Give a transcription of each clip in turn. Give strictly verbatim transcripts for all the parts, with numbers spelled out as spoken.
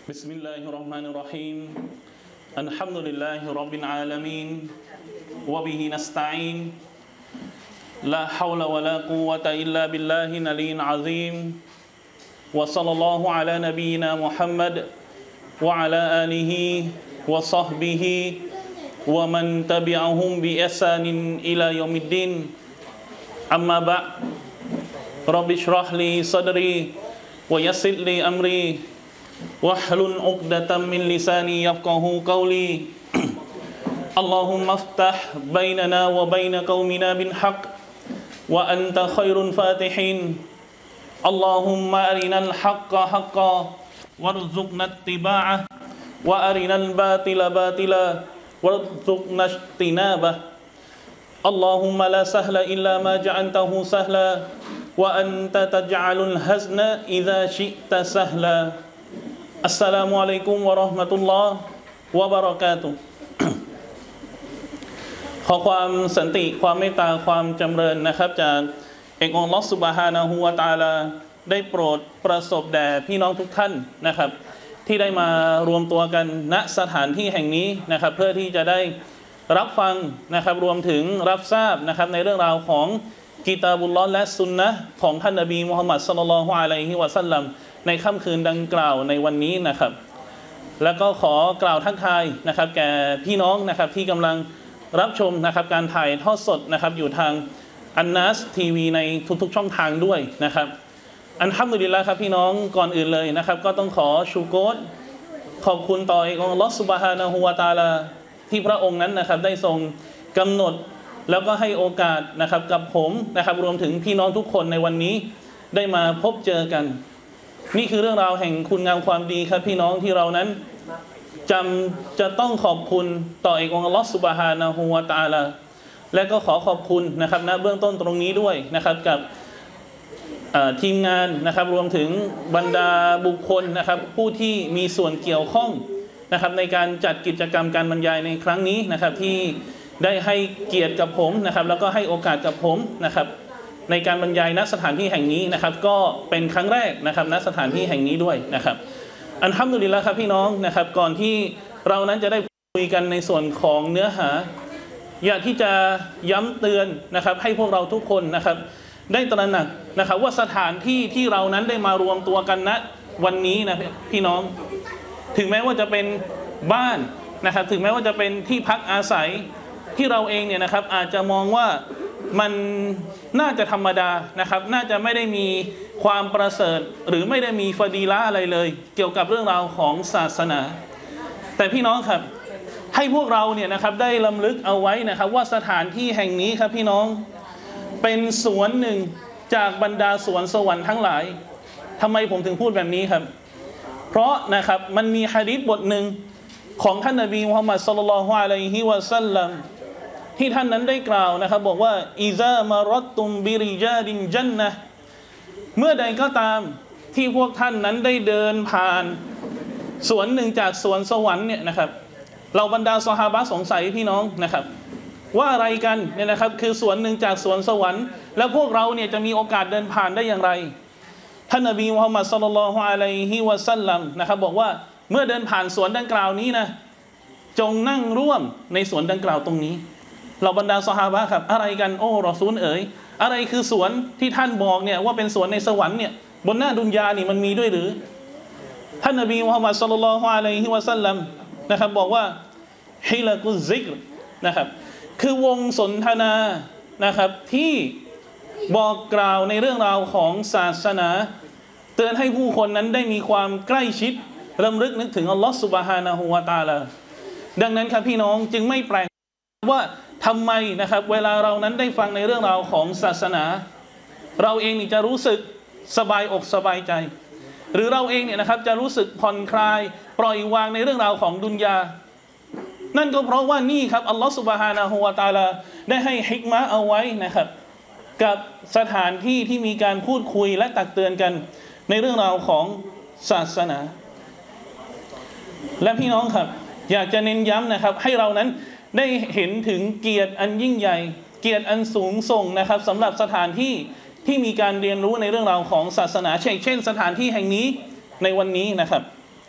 بسم الله الرحمن الرحيم الحمد لله رب العالمين وبه نستعين لا حول ولا قوة إلا بالله العلي العظيم وصلى الله على نبينا محمد وعلى آله وصحبه ومن تبعهم بإحسان إلى يوم الدين أما بعد رب اشرح لي صدري ويسر لي أمري واحلل عقدة من لساني يفقهوا قولي اللهم افتح بيننا وبين قومنا بالحق وأنت خير الفاتحين اللهم أرنا الحق حقا وارزقنا اتباعه وأرنا الباطل باطلا وارزقنا اجتنابه اللهم لا سهل إلا ما جعلته سهلا وأنت تجعل الحزن إذا شئت سهلاอัสสลามุอะลัยกุมวะเราะห์มะตุลลอฮ์วะบะเราะกาตุฮ์ขอความสันติความเมตตาความจำเริญนะครับจากเอกองค์อัลเลาะห์ซุบฮานะฮูวะตะอาลาได้โปรดประสบแด่พี่น้องทุกท่านนะครับที่ได้มารวมตัวกันณสถานที่แห่งนี้นะครับเพื่อที่จะได้รับฟังนะครับรวมถึงรับทราบนะครับในเรื่องราวของกิตาบุลลอฮ์และซุนนะห์ของท่านนบีมุฮัมมัดศ็อลลัลลอฮุอะลัยฮิวะซัลลัมในค่ำคืนดังกล่าวในวันนี้นะครับแล้วก็ขอกล่าวทักทายนะครับแก่พี่น้องนะครับที่กำลังรับชมนะครับการถ่ายทอดสดนะครับอยู่ทางอันนัสทีวีในทุกๆช่องทางด้วยนะครับอัลฮัมดุลิลละห์ครับพี่น้องก่อนอื่นเลยนะครับก็ต้องขอชูโกรขอบคุณต่อองค์อัลเลาะห์ซุบฮานะฮูวะตะอาลาที่พระองค์นั้นนะครับได้ทรงกำหนดแล้วก็ให้โอกาสนะครับกับผมนะครับรวมถึงพี่น้องทุกคนในวันนี้ได้มาพบเจอกันนี่คือเรื่องราวแห่งคุณงามความดีครับพี่น้องที่เรานั้นจำจะต้องขอบคุณต่อเอกองค์อัลเลาะห์ซุบฮานะฮูวะตะอาลาและก็ขอขอบคุณนะครับณเบื้องต้นตรงนี้ด้วยนะครับกับทีมงานนะครับรวมถึงบรรดาบุคคลนะครับผู้ที่มีส่วนเกี่ยวข้องนะครับในการจัดกิจกรรมการบรรยายในครั้งนี้นะครับที่ได้ให้เกียรติกับผมนะครับแล้วก็ให้โอกาสกับผมนะครับในการบรรยายณสถานที่แห่งนี้นะครับก็เป็นครั้งแรกนะครับณสถานที่แห่งนี้ด้วยนะครับอัลฮัมดุลิลละห์ครับพี่น้องนะครับก่อนที่เรานั้นจะได้คุยกันในส่วนของเนื้อหาอยากที่จะย้ำเตือนนะครับให้พวกเราทุกคนนะครับได้ตระหนักนะครับว่าสถานที่ที่เรานั้นได้มารวมตัวกันณวันนี้นะพี่น้องถึงแม้ว่าจะเป็นบ้านนะครับถึงแม้ว่าจะเป็นที่พักอาศัยที่เราเองเนี่ยนะครับอาจจะมองว่ามันน่าจะธรรมดานะครับน่าจะไม่ได้มีความประเสริฐหรือไม่ได้มีฟะดีละห์อะไรเลยเกี่ยวกับเรื่องราวของศาสนาแต่พี่น้องครับให้พวกเราเนี่ยนะครับได้ลำลึกเอาไว้นะครับว่าสถานที่แห่งนี้ครับพี่น้องเป็นสวนหนึ่งจากบรรดาสวนสวรรค์ทั้งหลายทำไมผมถึงพูดแบบนี้ครับเพราะนะครับมันมีหะดีษบทหนึ่งของท่านนบีมุฮัมมัดศ็อลลัลลอฮุอะลัยฮิวะซัลลัมที่ท่านนั้นได้กล่าวนะครับบอกว่าอิซามารอตุมบิริญาดินจันนะห์เมื่อใดก็ตามที่พวกท่านนั้นได้เดินผ่านสวนหนึ่งจากสวนสวรรค์เนี่ยนะครับเราบรรดาซอฮาบะห์สงสัยพี่น้องนะครับว่าอะไรกันเนี่ยนะครับคือสวนหนึ่งจากสวนสวรรค์แล้วพวกเราเนี่ยจะมีโอกาสเดินผ่านได้อย่างไรท่านนบีมุฮัมมัดศ็อลลัลลอฮุอะลัยฮิวะซัลลัมนะครับบอกว่าเมื่อเดินผ่านสวนดังกล่าวนี้นะจงนั่งร่วมในสวนดังกล่าวตรงนี้เราบรรดาซอฮาบะห์ครับอะไรกันโอ้รอซูลเอ๋ยอะไรคือสวนที่ท่านบอกเนี่ยว่าเป็นสวนในสวรรค์เนี่ยบนหน้าดุนยานี่มันมีด้วยหรือท่านนบีมุฮัมมัดศ็อลลัลลอฮุอะลัยฮิวะซัลลัมนะครับบอกว่าฮิลากุซิกรนะครับคือวงสนทนานะครับที่บอกกล่าวในเรื่องราวของศาสนาเตือนให้ผู้คนนั้นได้มีความใกล้ชิดรำลึกนึกถึงอัลลอฮฺซุบฮานะฮูวะตะอาลาดังนั้นครับพี่น้องจึงไม่แปลกว่าทำไมนะครับเวลาเรานั้นได้ฟังในเรื่องราวของศาสนาเราเองนี่จะรู้สึกสบายอกสบายใจหรือเราเองเนี่ยนะครับจะรู้สึกผ่อนคลายปล่อยวางในเรื่องราวของดุนยานั่นก็เพราะว่านี่ครับอัลลอฮฺซุบฮานะฮูวะตะอาลาได้ให้ฮิกมะห์เอาไว้นะครับกับสถานที่ที่มีการพูดคุยและตักเตือนกันในเรื่องราวของศาสนาและพี่น้องครับอยากจะเน้นย้ำนะครับให้เรานั้นได้เห็นถึงเกียรติอันยิ่งใหญ่เกียรติอันสูงส่งนะครับสำหรับสถานที่ที่มีการเรียนรู้ในเรื่องราวของศาสนาเช่นสถานที่แห่งนี้ในวันนี้นะครับ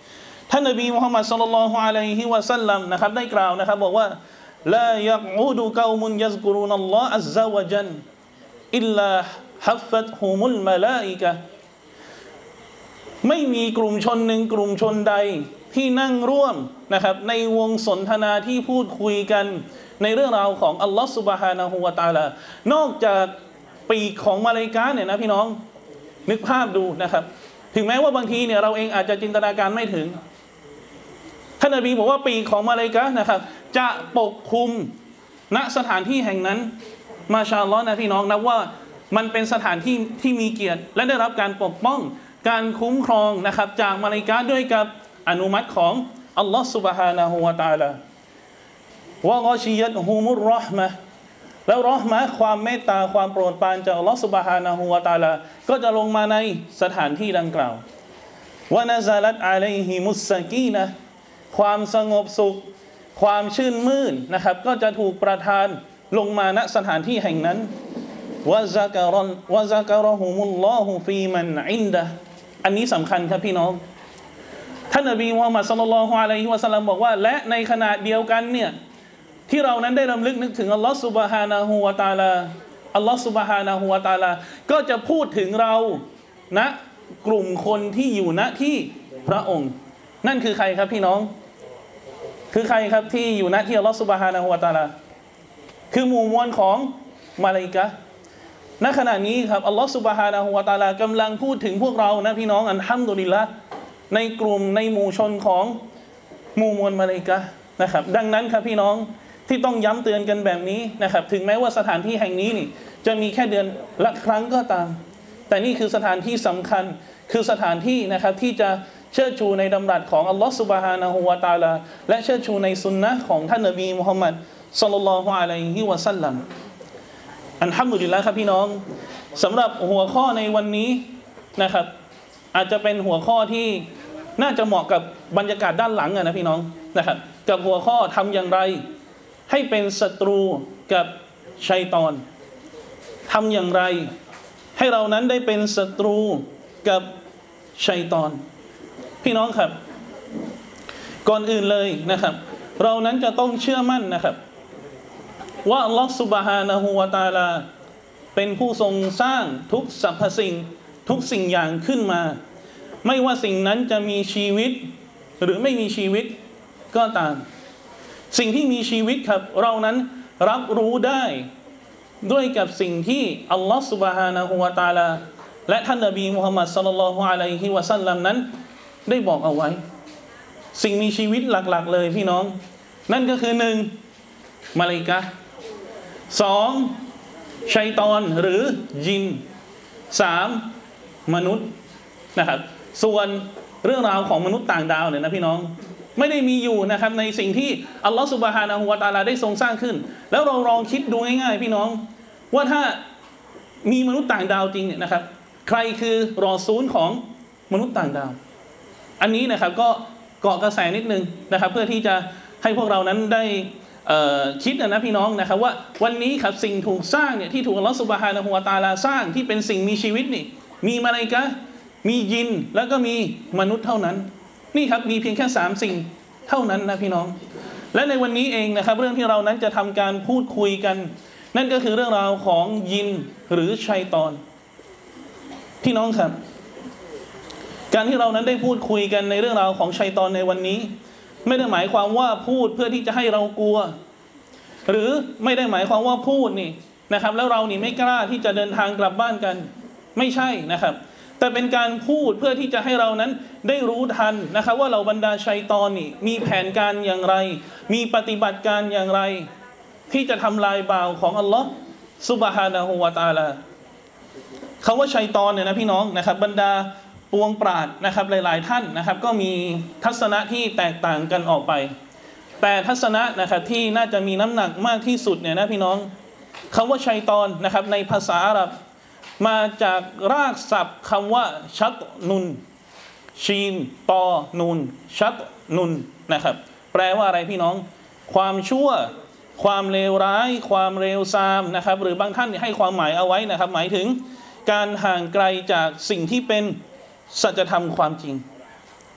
ท่านนบีมุฮัมมัดศ็อลลัลลอฮุอะลัยฮิวะซัลลัมนะครับได้กล่าวนะครับบอกว่าลายักอูดุกอมุนยัซกุรุนัลลอฮ์อัซซะวะจัลอิลลาฮัฟฟัตฮุมุลมะลาอิกะห์ไม่มีกลุ่มชนหนึ่งกลุ่มชนใดที่นั่งร่วมนะครับในวงสนทนาที่พูดคุยกันในเรื่องราวของอัลลอฮฺซุบฮานะฮูวะตะอาลานอกจากปีกของมาลาอิกะห์เนี่ยนะพี่น้องนึกภาพดูนะครับถึงแม้ว่าบางทีเนี่ยเราเองอาจจะจินตนาการไม่ถึงท่านนบีบอกว่าปีกของมาลาอิกะห์นะครับจะปกคลุมณสถานที่แห่งนั้นมาชาอัลลอฮ์นะพี่น้องนับว่ามันเป็นสถานที่ที่มีเกียรติและได้รับการปกป้องการคุ้มครองนะครับจากมาลาอิกะห์ด้วยกับอนุมัติของอัลลอฮ์ سبحانه และ تعالى วะกอชิยัตฮุมุรเราะห์มะห์แล้วเราะห์มะห์ความเมตตาความโปรดปรานจากอัลลอฮ์ سبحانه และ تعالى ก็จะลงมาในสถานที่ดังกล่าววะนะซะลัตอะลัยฮิมุสซะกีนะห์ความสงบสุขความชื่นมื่นนะครับก็จะถูกประทานลงมาณสถานที่แห่งนั้นวะซะกะรอวะซะกะรอฮุมุลลอฮุฟีมันอินดะห์อันนี้สำคัญครับพี่น้องท่านนบีมุฮัมมัดศ็อลลัลลอฮุอะลัยฮิวะซัลลัมบอกว่าและในขณะเดียวกันเนี่ยที่เรานั้นได้รำลึกนึกถึงอัลลอฮฺซุบฮานะฮูวะตะอาลาอัลลอฮฺซุบฮานะฮูวะตะอาลาก็จะพูดถึงเราณกลุ่มคนที่อยู่ณที่พระองค์นั่นคือใครครับพี่น้องคือใครครับที่อยู่ณที่อัลลอฮฺซุบฮานะฮูวะตะอาลาคือหมู่มวลของมาลาอิกะห์ณขณะนี้ครับอัลลอฮฺซุบฮานะฮูวะตะอาลากำลังพูดถึงพวกเรานะพี่น้องอัลฮัมดุลิลละห์ในกลุ่มในหมู่ชนของหมู่มวลมาลาอิกะห์นะครับดังนั้นครับพี่น้องที่ต้องย้ำเตือนกันแบบนี้นะครับถึงแม้ว่าสถานที่แห่งนี้นี่จะมีแค่เดือนละครั้งก็ตามแต่นี่คือสถานที่สำคัญคือสถานที่นะครับที่จะเชิดชูในดำรัสของอัลลอฮฺซุบฮานะฮูวะตะอาลาและเชิดชูในสุนนะของท่านนบีมุฮัมมัดศ็อลลัลลอฮุอะลัยฮิวะซัลลัมอัลฮัมดุลิลละห์ครับพี่น้องสำหรับหัวข้อในวันนี้นะครับอาจจะเป็นหัวข้อที่น่าจะเหมาะกับบรรยากาศด้านหลังนะพี่น้องนะครับกับหัวข้อทำอย่างไรให้เป็นศัตรูกับชัยฏอนทำอย่างไรให้เรานั้นได้เป็นศัตรูกับชัยฏอนพี่น้องครับก่อนอื่นเลยนะครับเรานั้นจะต้องเชื่อมั่นนะครับว่าอัลลอฮฺซุบฮานะฮูวะตะอาลาเป็นผู้ทรงสร้างทุกสรรพสิ่งทุกสิ่งอย่างขึ้นมาไม่ว่าสิ่งนั้นจะมีชีวิตหรือไม่มีชีวิตก็ตามสิ่งที่มีชีวิตครับเรานั้นรับรู้ได้ด้วยกับสิ่งที่อัลลอฮฺซุบฮานะฮูวะตะอาลาและท่านนบีมุฮัมมัดศ็อลลัลลอฮุอะลัยฮิวะซัลลัมนั้นได้บอกเอาไว้สิ่งมีชีวิตหลักๆเลยพี่น้องนั่นก็คือหนึ่งมาลาอิกะห์สองชัยฏอนหรือยินสามมนุษย์นะครับส่วนเรื่องราวของมนุษย์ต่างดาวเนี่ยนะพี่น้องไม่ได้มีอยู่นะครับในสิ่งที่อัลลอฮฺซุบฮานะฮูวะตะอาลาได้ทรงสร้างขึ้นแล้วเราลองคิดดูง่ายๆพี่น้องว่าถ้ามีมนุษย์ต่างดาวจริงเนี่ยนะครับใครคือรอซูลของมนุษย์ต่างดาวอันนี้นะครับก็เกาะกระแสนิดนึงนะครับเพื่อที่จะให้พวกเรานั้นได้คิดนะนะพี่น้องนะครับว่าวันนี้ครับสิ่งถูกสร้างเนี่ยที่ถูกอัลลอฮฺซุบฮานะฮูวะตะอาลาสร้างที่เป็นสิ่งมีชีวิตนี่มีมาลาอิกะห์มียินแล้วก็มีมนุษย์เท่านั้นนี่ครับมีเพียงแค่สามสิ่งเท่านั้นนะพี่น้องและในวันนี้เองนะครับเรื่องที่เรานั้นจะทำการพูดคุยกันนั่นก็คือเรื่องราวของยินหรือชัยฏอนพี่น้องครับการที่เรานั้นได้พูดคุยกันในเรื่องราวของชัยฏอนในวันนี้ไม่ได้หมายความว่าพูดเพื่อที่จะให้เรากลัวหรือไม่ได้หมายความว่าพูดนี่นะครับแล้วเรานี่ไม่กล้าที่จะเดินทางกลับบ้านกันไม่ใช่นะครับแต่เป็นการพูดเพื่อที่จะให้เรานั้นได้รู้ทันนะครับว่าเราบรรดาชัยฏอนนี่มีแผนการอย่างไรมีปฏิบัติการอย่างไรที่จะทำลายบ่าวของอัลลอฮ์ซุบฮานะฮูวะตะอาลาคำว่าชัยฏอนเนี่ยนะพี่น้องนะครับบรรดาปวงปราชญ์นะครับหลายๆท่านนะครับก็มีทัศนะที่แตกต่างกันออกไปแต่ทัศนะนะครับที่น่าจะมีน้ำหนักมากที่สุดเนี่ยนะพี่น้องคำว่าชัยฏอนนะครับในภาษาอาหรับมาจากรากศัพท์คำว่าชัตนุนชีนตอนูนชัตนุนนะครับแปลว่าอะไรพี่น้องความชั่วความเลวร้ายความเลวทรามนะครับหรือบางท่านให้ความหมายเอาไว้นะครับหมายถึงการห่างไกลจากสิ่งที่เป็นสัจธรรมความจริง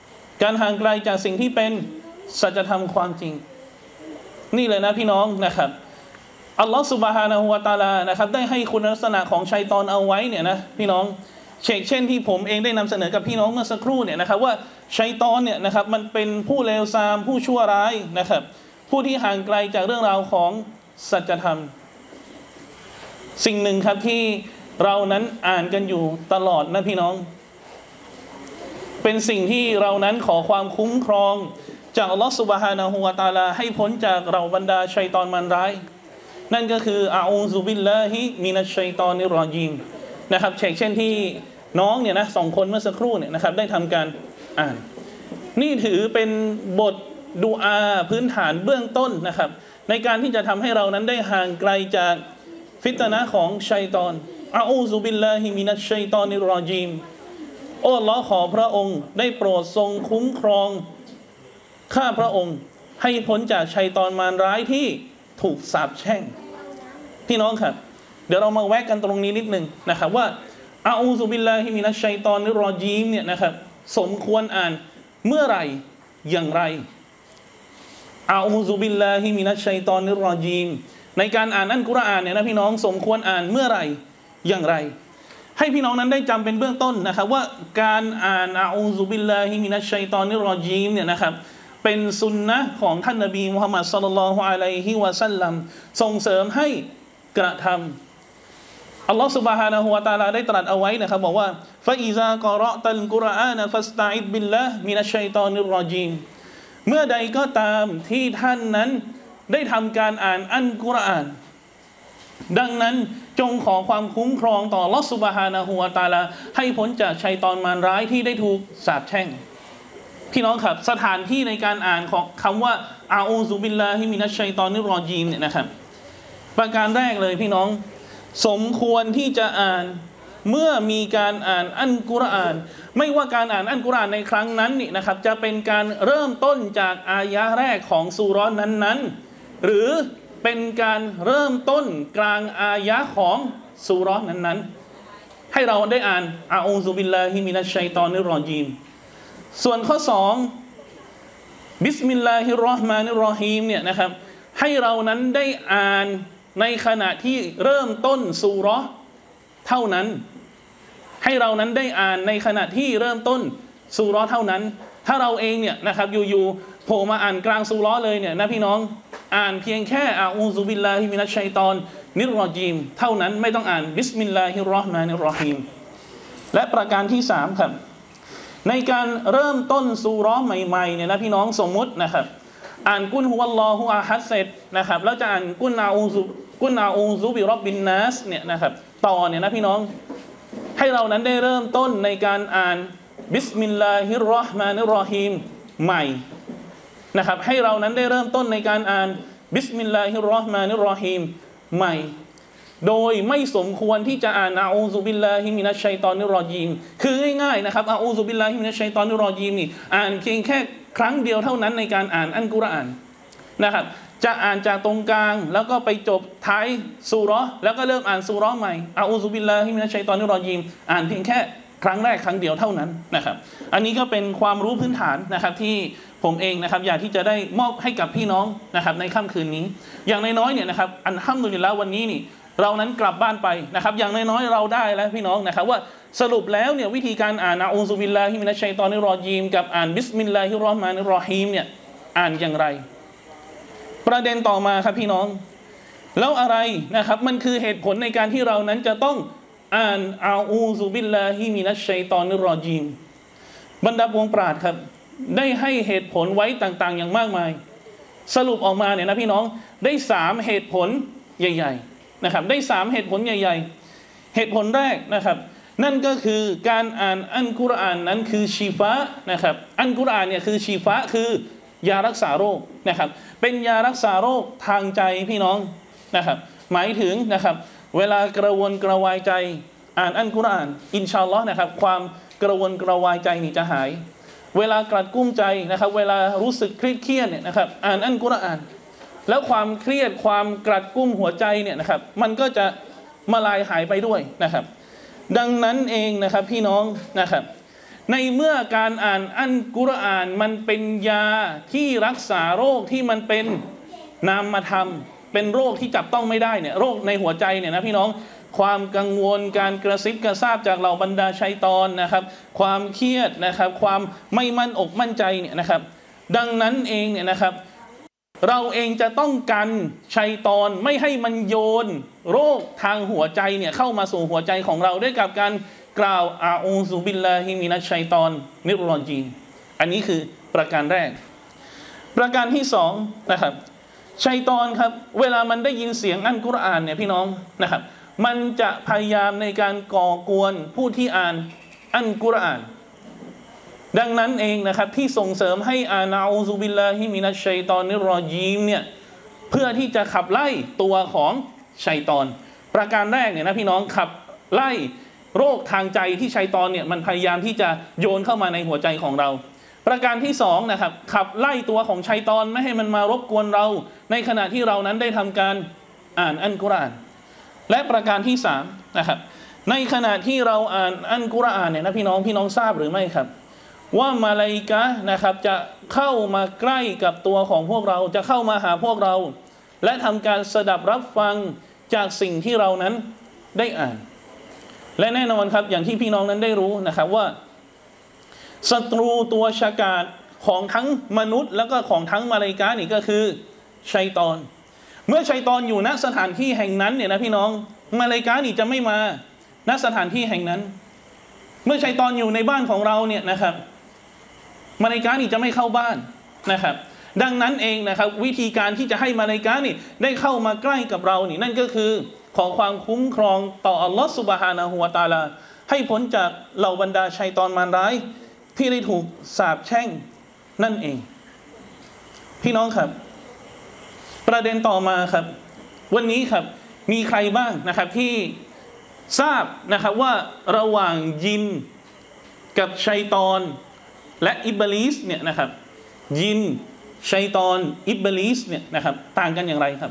การห่างไกลจากสิ่งที่เป็นสัจธรรมความจริงนี่เลยนะพี่น้องนะครับอัลลอฮฺซุบฮานะฮูวะตะอาลานะครับได้ให้คุณลักษณะของชัยฏอนเอาไว้เนี่ยนะพี่น้องเช่นเช่นที่ผมเองได้นำเสนอกับพี่น้องเมื่อสักครู่เนี่ยนะครับว่าชัยฏอนเนี่ยนะครับมันเป็นผู้เลวทรามผู้ชั่วร้ายนะครับผู้ที่ห่างไกลจากเรื่องราวของสัจธรรมสิ่งหนึ่งครับที่เรานั้นอ่านกันอยู่ตลอดนะพี่น้องเป็นสิ่งที่เรานั้นขอความคุ้มครองจากอัลลอฮฺซุบฮานะฮูวะตะอาลาให้พ้นจากเราบรรดาชัยฏอนมันร้ายนั่นก็คืออาอูซุบิลลาฮิมินัชชัยฏอนิรรอญีมนะครับเช่นที่น้องเนี่ยนะสองคนเมื่อสักครู่เนี่ยนะครับได้ทำการอ่านนี่ถือเป็นบทดูอาพื้นฐานเบื้องต้นนะครับในการที่จะทำให้เรานั้นได้ห่างไกลจากฟิตนะห์ของชัยฏอนอาอูซุบิลลาฮิมินัชชัยฏอนิรรอญีมโอ้อัลเลาะห์ขอพระองค์ได้โปรดทรงคุ้มครองข้าพระองค์ให้พ้นจากชัยฏอนมารร้ายที่ถูกสาปแช่งพี่น้องครับเดี๋ยวเรามาแวะกันตรงนี้นิดนึงนะครับว่าอาอูซุบิลลาฮิมินัชชัยฏอนิรรอญีมเนี่ยนะครับสมควรอ่านเมื่อไหร่อย่างไรอาอูซุบิลลาฮิมินัชชัยฏอนิรรอญีมในการอ่านอัลกุรอานเนี่ยนะพี่น้องสมควรอ่านเมื่อไหร่อย่างไรให้พี่น้องนั้นได้จำเป็นเบื้องต้นนะครับว่าการอ่านอาอูซุบิลลาฮิมินัชชัยฏอนิรรอญีมเนี่ยนะครับเป็นสุนนะของท่านนบีมุฮัมมัดศ็อลลัลลอฮุอะลัยฮิวะซัลลัมส่งเสริมให้กระทำอัลลอฮฺ سبحانه และ تعالى ได้ตรัสเอาไว้นะครับบอกว่าฟะอิซากอเราะตัลกุรอานฟัสตะอิดบิลลาฮ์มินัชชัยฏอนิรรอญีมเมื่อใดก็ตามที่ท่านนั้นได้ทำการอ่านอัลกุรอานดังนั้นจงขอความคุ้มครองต่ออัลลอฮฺ سبحانه และ تعالى ให้พ้นจากชัยฏอนมารร้ายที่ได้ถูกสาปแช่งพี่น้องครับสถานที่ในการอ่านของคำว่าอาอูซุบิลลาฮิมินัชชัยฏอนิรรอญีมเนี่ยนะครับประการแรกเลยพี่น้องสมควรที่จะอ่านเมื่อมีการอ่านอัลกุรอานไม่ว่าการอ่านอัลกุรอานในครั้งนั้นนี่นะครับจะเป็นการเริ่มต้นจากอายะห์แรกของซูเราะห์นั้นๆหรือเป็นการเริ่มต้นกลางอายะห์ของซูเราะห์นั้นๆให้เราได้อ่านอาอูซุบิลลาฮิมินัชชัยฏอนิรรอญีมส่วนข้อสองบิสมิลลาฮิรเราะห์มานิรเราะฮีมเนี่ยนะครับให้เรานั้นได้อ่านในขณะที่เริ่มต้นซูเราะห์เท่านั้นให้เรานั้นได้อ่านในขณะที่เริ่มต้นซูเราะห์เท่านั้นถ้าเราเองเนี่ยนะครับอยู่ๆโผล่มาอ่านกลางซูเราะห์เลยเนี่ยนะพี่น้องอ่านเพียงแค่อาอูซุบิลลาฮิมินัชชัยฏอนนิรรอญีมเท่านั้นไม่ต้องอ่านบิสมิลลาฮิรเราะห์มานิรเราะฮีมและประการที่สามครับในการเริ่มต้นซูเราะห์ใหม่ๆเนี่ยนะพี่น้องสมมุตินะครับอ่านกุลฮุวัลลอฮุอะฮัดเสร็จนะครับแล้วจะอ่านกุลอาอูซุกุลอาอูซุบิร็อบบินนัสเนี่ยนะครับต่อเนี่ยนะพี่น้องให้เรานั้นได้เริ่มต้นในการอ่านบิสมิลลาฮิรเราะห์มานิรเราะฮีมใหม่นะครับให้เรานั้นได้เริ่มต้นในการอ่านบิสมิลลาฮิรเราะห์มานิรเราะฮีมใหม่โดยไม่สมควรที่จะอ่านอาอูซุบิลลาฮิมินัชชัยฏอนิรรอญีมคือง่ายๆนะครับอาอูซุบิลลาฮิมินัชชัยฏอนิรรอญีมนี่อ่านเพียงแค่ครั้งเดียวเท่านั้นในการอ่านอัลกุรอานนะครับจะอ่านจากตรงกลางแล้วก็ไปจบท้ายซูเราะห์แล้วก็เริ่มอ่านซูเราะห์ใหม่อาอูซุบิลลาฮิมินัชชัยฏอนิรรอญีมอ่านเพียงแค่ครั้งแรกครั้งเดียวเท่านั้นนะครับอันนี้ก็เป็นความรู้พื้นฐานนะครับที่ผมเองนะครับอยากที่จะได้มอบให้กับพี่น้องนะครับในค่ำคืนนี้อย่างน้อยๆเนี่ยนะครับอัลฮัมดุลิลละห์วันนี้นี่เรานั้นกลับบ้านไปนะครับอย่างน้อยๆเราได้แล้วพี่น้องนะครับว่าสรุปแล้วเนี่ยวิธีการอ่านอาอูซุบิลลาฮิมินัชชัยฏอนิรรอญีมกับอ่านบิสมิลลาฮิรเราะห์มานิรเราะฮีมเนี่ยอ่านอย่างไรประเด็นต่อมาครับพี่น้องแล้วอะไรนะครับมันคือเหตุผลในการที่เรานั้นจะต้องอ่านอาอูซุบิลลาฮิมินัชชัยฏอนิรรอญีมบรรดาพวงปราชญ์ครับได้ให้เหตุผลไว้ต่างๆอย่างมากมายสรุปออกมาเนี่ยนะพี่น้องได้สามเหตุผลใหญ่ๆนะครับได้สามเหตุผลใหญ่ๆเหตุผลแรกนะครับนั่นก็คือการอ่านอัลกุรอานนั้นคือชีฟะนะครับอัลกุรอานเนี่ยคือชีฟะคือยารักษาโรคนะครับเป็นยารักษาโรคทางใจพี่น้องนะครับหมายถึงนะครับเวลากระวนกระวายใจอ่านอัลกุรอานอินชาอัลลอฮ์นะครับความกระวนกระวายใจนี่จะหายเวลากลัดกุ้มใจนะครับเวลารู้สึกเครียดเครียดเนี่ยนะครับอ่านอัลกุรอานแล้วความเครียดความกลัดกุ้มหัวใจเนี่ยนะครับมันก็จะมาลายหายไปด้วยนะครับดังนั้นเองนะครับพี่น้องนะครับในเมื่อการอ่านอัลกุรอานมันเป็นยาที่รักษาโรคที่มันเป็นนามธรรมเป็นโรคที่จับต้องไม่ได้เนี่ยโรคในหัวใจเนี่ยนะพี่น้องความกังวลการกระซิบกระซาบจากเหล่าบรรดาชัยฏอนนะครับความเครียดนะครับความไม่มั่นอกมั่นใจเนี่ยนะครับดังนั้นเองเนี่ยนะครับเราเองจะต้องกันชัยฏอนไม่ให้มันโยนโรคทางหัวใจเนี่ยเข้ามาสู่หัวใจของเราด้วยกับการกล่าวอาอูซุบิลลาฮิมินัชชัยฏอนนิรรจีมอันนี้คือประการแรกประการที่สองนะครับชัยฏอนครับเวลามันได้ยินเสียงอัลกุรอานเนี่ยพี่น้องนะครับมันจะพยายามในการก่อกวนผู้ที่อ่านอัลกุรอานดังนั้นเองนะครับที่ส่งเสริมให้อานาอูซุบิลลาฮิมินัชชัยฏอนิรรจีมเนี่ยเพื่อที่จะขับไล่ตัวของชัยฏอนประการแรกเนี่ยนะพี่น้องขับไล่โรคทางใจที่ชัยฏอนเนี่ยมันพยายามที่จะโยนเข้ามาในหัวใจของเราประการที่สองนะครับขับไล่ตัวของชัยฏอนไม่ให้มันมารบกวนเราในขณะที่เรานั้นได้ทำการอ่านอัลกุรอานและประการที่สามนะครับในขณะที่เราอ่านอัลกุรอานเนี่ยนะพี่น้องพี่น้องทราบหรือไม่ครับว่ามาลาอิกะห์นะครับจะเข้ามาใกล้กับตัวของพวกเราจะเข้ามาหาพวกเราและทำการสดับรับฟังจากสิ่งที่เรานั้นได้อ่านและแน่นอนครับอย่างที่พี่น้องนั้นได้รู้นะครับว่าศัตรูตัวฉกาจของทั้งมนุษย์แล้วก็ของทั้งมาลาอิกะห์นี่ก็คือชัยฏอนเมื่อชัยฏอนอยู่ณสถานที่แห่งนั้นเนี่ยนะพี่น้องมาลาอิกะห์นี่จะไม่มาณสถานที่แห่งนั้นเมื่อชัยฏอนอยู่ในบ้านของเราเนี่ยนะครับมาลาอิกะห์นี่จะไม่เข้าบ้านนะครับดังนั้นเองนะครับวิธีการที่จะให้มาลาอิกะห์นี่ได้เข้ามาใกล้กับเรานี่นั่นก็คือขอความคุ้มครองต่ออัลลอฮฺซุบฮานะฮูวะตะอาลาให้พ้นจากเหล่าบรรดาชัยฏอนมารร้ายที่ได้ถูกสาปแช่งนั่นเองพี่น้องครับประเด็นต่อมาครับวันนี้ครับมีใครบ้างนะครับที่ทราบนะครับว่าระหว่างยินกับชัยฏอนและอิบลิสเนี่ยนะครับยินชัยฏอนอิบลิสเนี่ยนะครับต่างกันอย่างไรครับ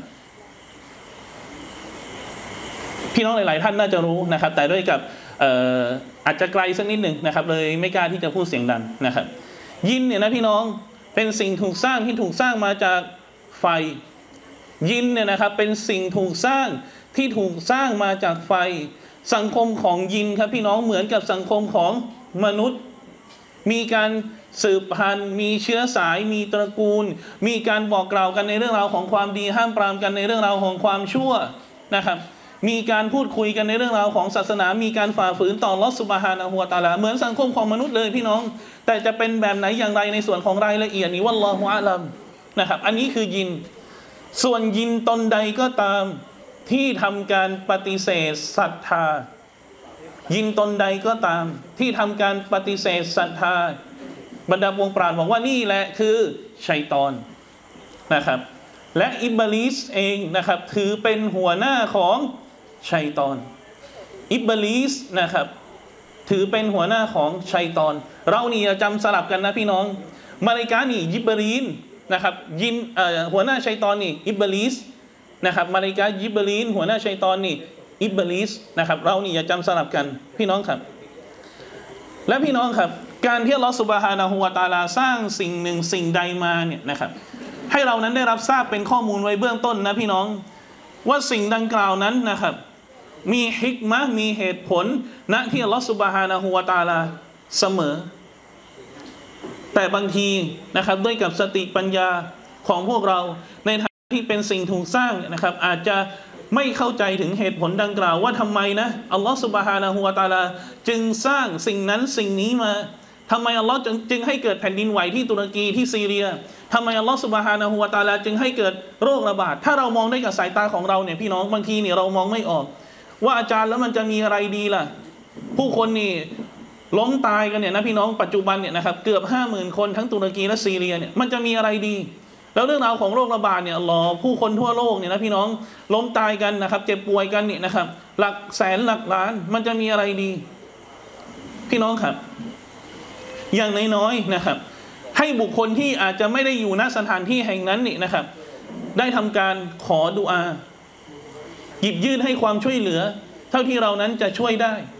พี่น้องหลายๆท่านน่าจะรู้นะครับแต่ด้วยกับอาจจะไกลสักนิดหนึ่งนะครับเลยไม่กล้าที่จะพูดเสียงดังนะครับยินเนี่ยนะพี่น้องเป็นสิ่งถูกสร้างที่ถูกสร้างมาจากไฟยินเนี่ยนะครับเป็นสิ่งถูกสร้างที่ถูกสร้างมาจากไฟสังคมของยินครับพี่น้องเหมือนกับสังคมของมนุษย์มีการสืบพันธุ์มีเชื้อสายมีตระกูลมีการบอกกล่าวกันในเรื่องราวของความดีห้ามปรามกันในเรื่องราวของความชั่วนะครับมีการพูดคุยกันในเรื่องราวของศาสนามีการฝ่าฝืนต่ออัลเลาะห์ซุบฮานะฮูวะตะอาลาเหมือนสังคมของมนุษย์เลยพี่น้องแต่จะเป็นแบบไหนอย่างไรในส่วนของรายละเอียดนี้วัลลอฮุอาลัมนะครับอันนี้คือยินส่วนยินตนใดก็ตามที่ทำการปฏิเสธศรัทธายินตนใดก็ตามที่ทำการปฏิเสธศรัทธาบรรดาพวงปราชญ์บอกว่านี่แหละคือชัยฏอนนะครับและอิบลิสเองนะครับถือเป็นหัวหน้าของชัยฏอนอิบลิสนะครับถือเป็นหัวหน้าของชัยฏอนเรานี่จำสลับกันนะพี่น้องมาลาอิกะห์นี่ยิบรีนนะครับยินหัวหน้าชัยฏอนนี่อิบลิสนะครับมาลาอิกะห์ยิบรีนหัวหน้าชัยฏอนนี่อิบลิสนะครับเรานี่อย่าจำสลับกันพี่น้องครับและพี่น้องครับการที่อัลเลาะห์ซุบฮานะฮูวะตะอาลาสร้างสิ่งหนึ่งสิ่งใดมาเนี่ยนะครับให้เรานั้นได้รับทราบเป็นข้อมูลไว้เบื้องต้นนะพี่น้องว่าสิ่งดังกล่าวนั้นนะครับมีฮิกมะห์มีเหตุผลณที่อัลเลาะห์ซุบฮานะฮูวะตะอาลาเสมอแต่บางทีนะครับด้วยกับสติปัญญาของพวกเราในทางที่เป็นสิ่งถูกสร้างนะครับอาจจะไม่เข้าใจถึงเหตุผลดังกล่าวว่าทำไมนะอัลลอฮฺซุบฮานะฮูวะตะอาลาจึงสร้างสิ่งนั้นสิ่งนี้มาทำไมอัลลอฮ์จึงจึงให้เกิดแผ่นดินไหวที่ตุรกีที่ซีเรียทำไมอัลลอฮฺซุบฮานะฮูวะตะอาลาจึงให้เกิดโรคระบาดถ้าเรามองได้กับสายตาของเราเนี่ยพี่น้องบางทีเนี่ยเรามองไม่ออกว่าอาจารย์แล้วมันจะมีอะไรดีล่ะผู้คนนี่ล้มตายกันเนี่ยนะพี่น้องปัจจุบันเนี่ยนะครับเกือบห้าหมื่นคนทั้งตุรกีและซีเรียเนี่ยมันจะมีอะไรดีแล้วเรื่องราวของโรคระบาดเนี่ยอัลลอฮ์ผู้คนทั่วโลกเนี่ยนะพี่น้องล้มตายกันนะครับเจ็บป่วยกันเนี่ยนะครับหลักแสนหลักล้านมันจะมีอะไรดีพี่น้องครับอย่างน้อยๆนะครับให้บุคคลที่อาจจะไม่ได้อยู่ณสถานที่แห่งนั้นนี่นะครับได้ทำการขอดุอาหยิบยื่นให้ความช่วยเหลือเท่าที่เรานั้นจะช่วยได้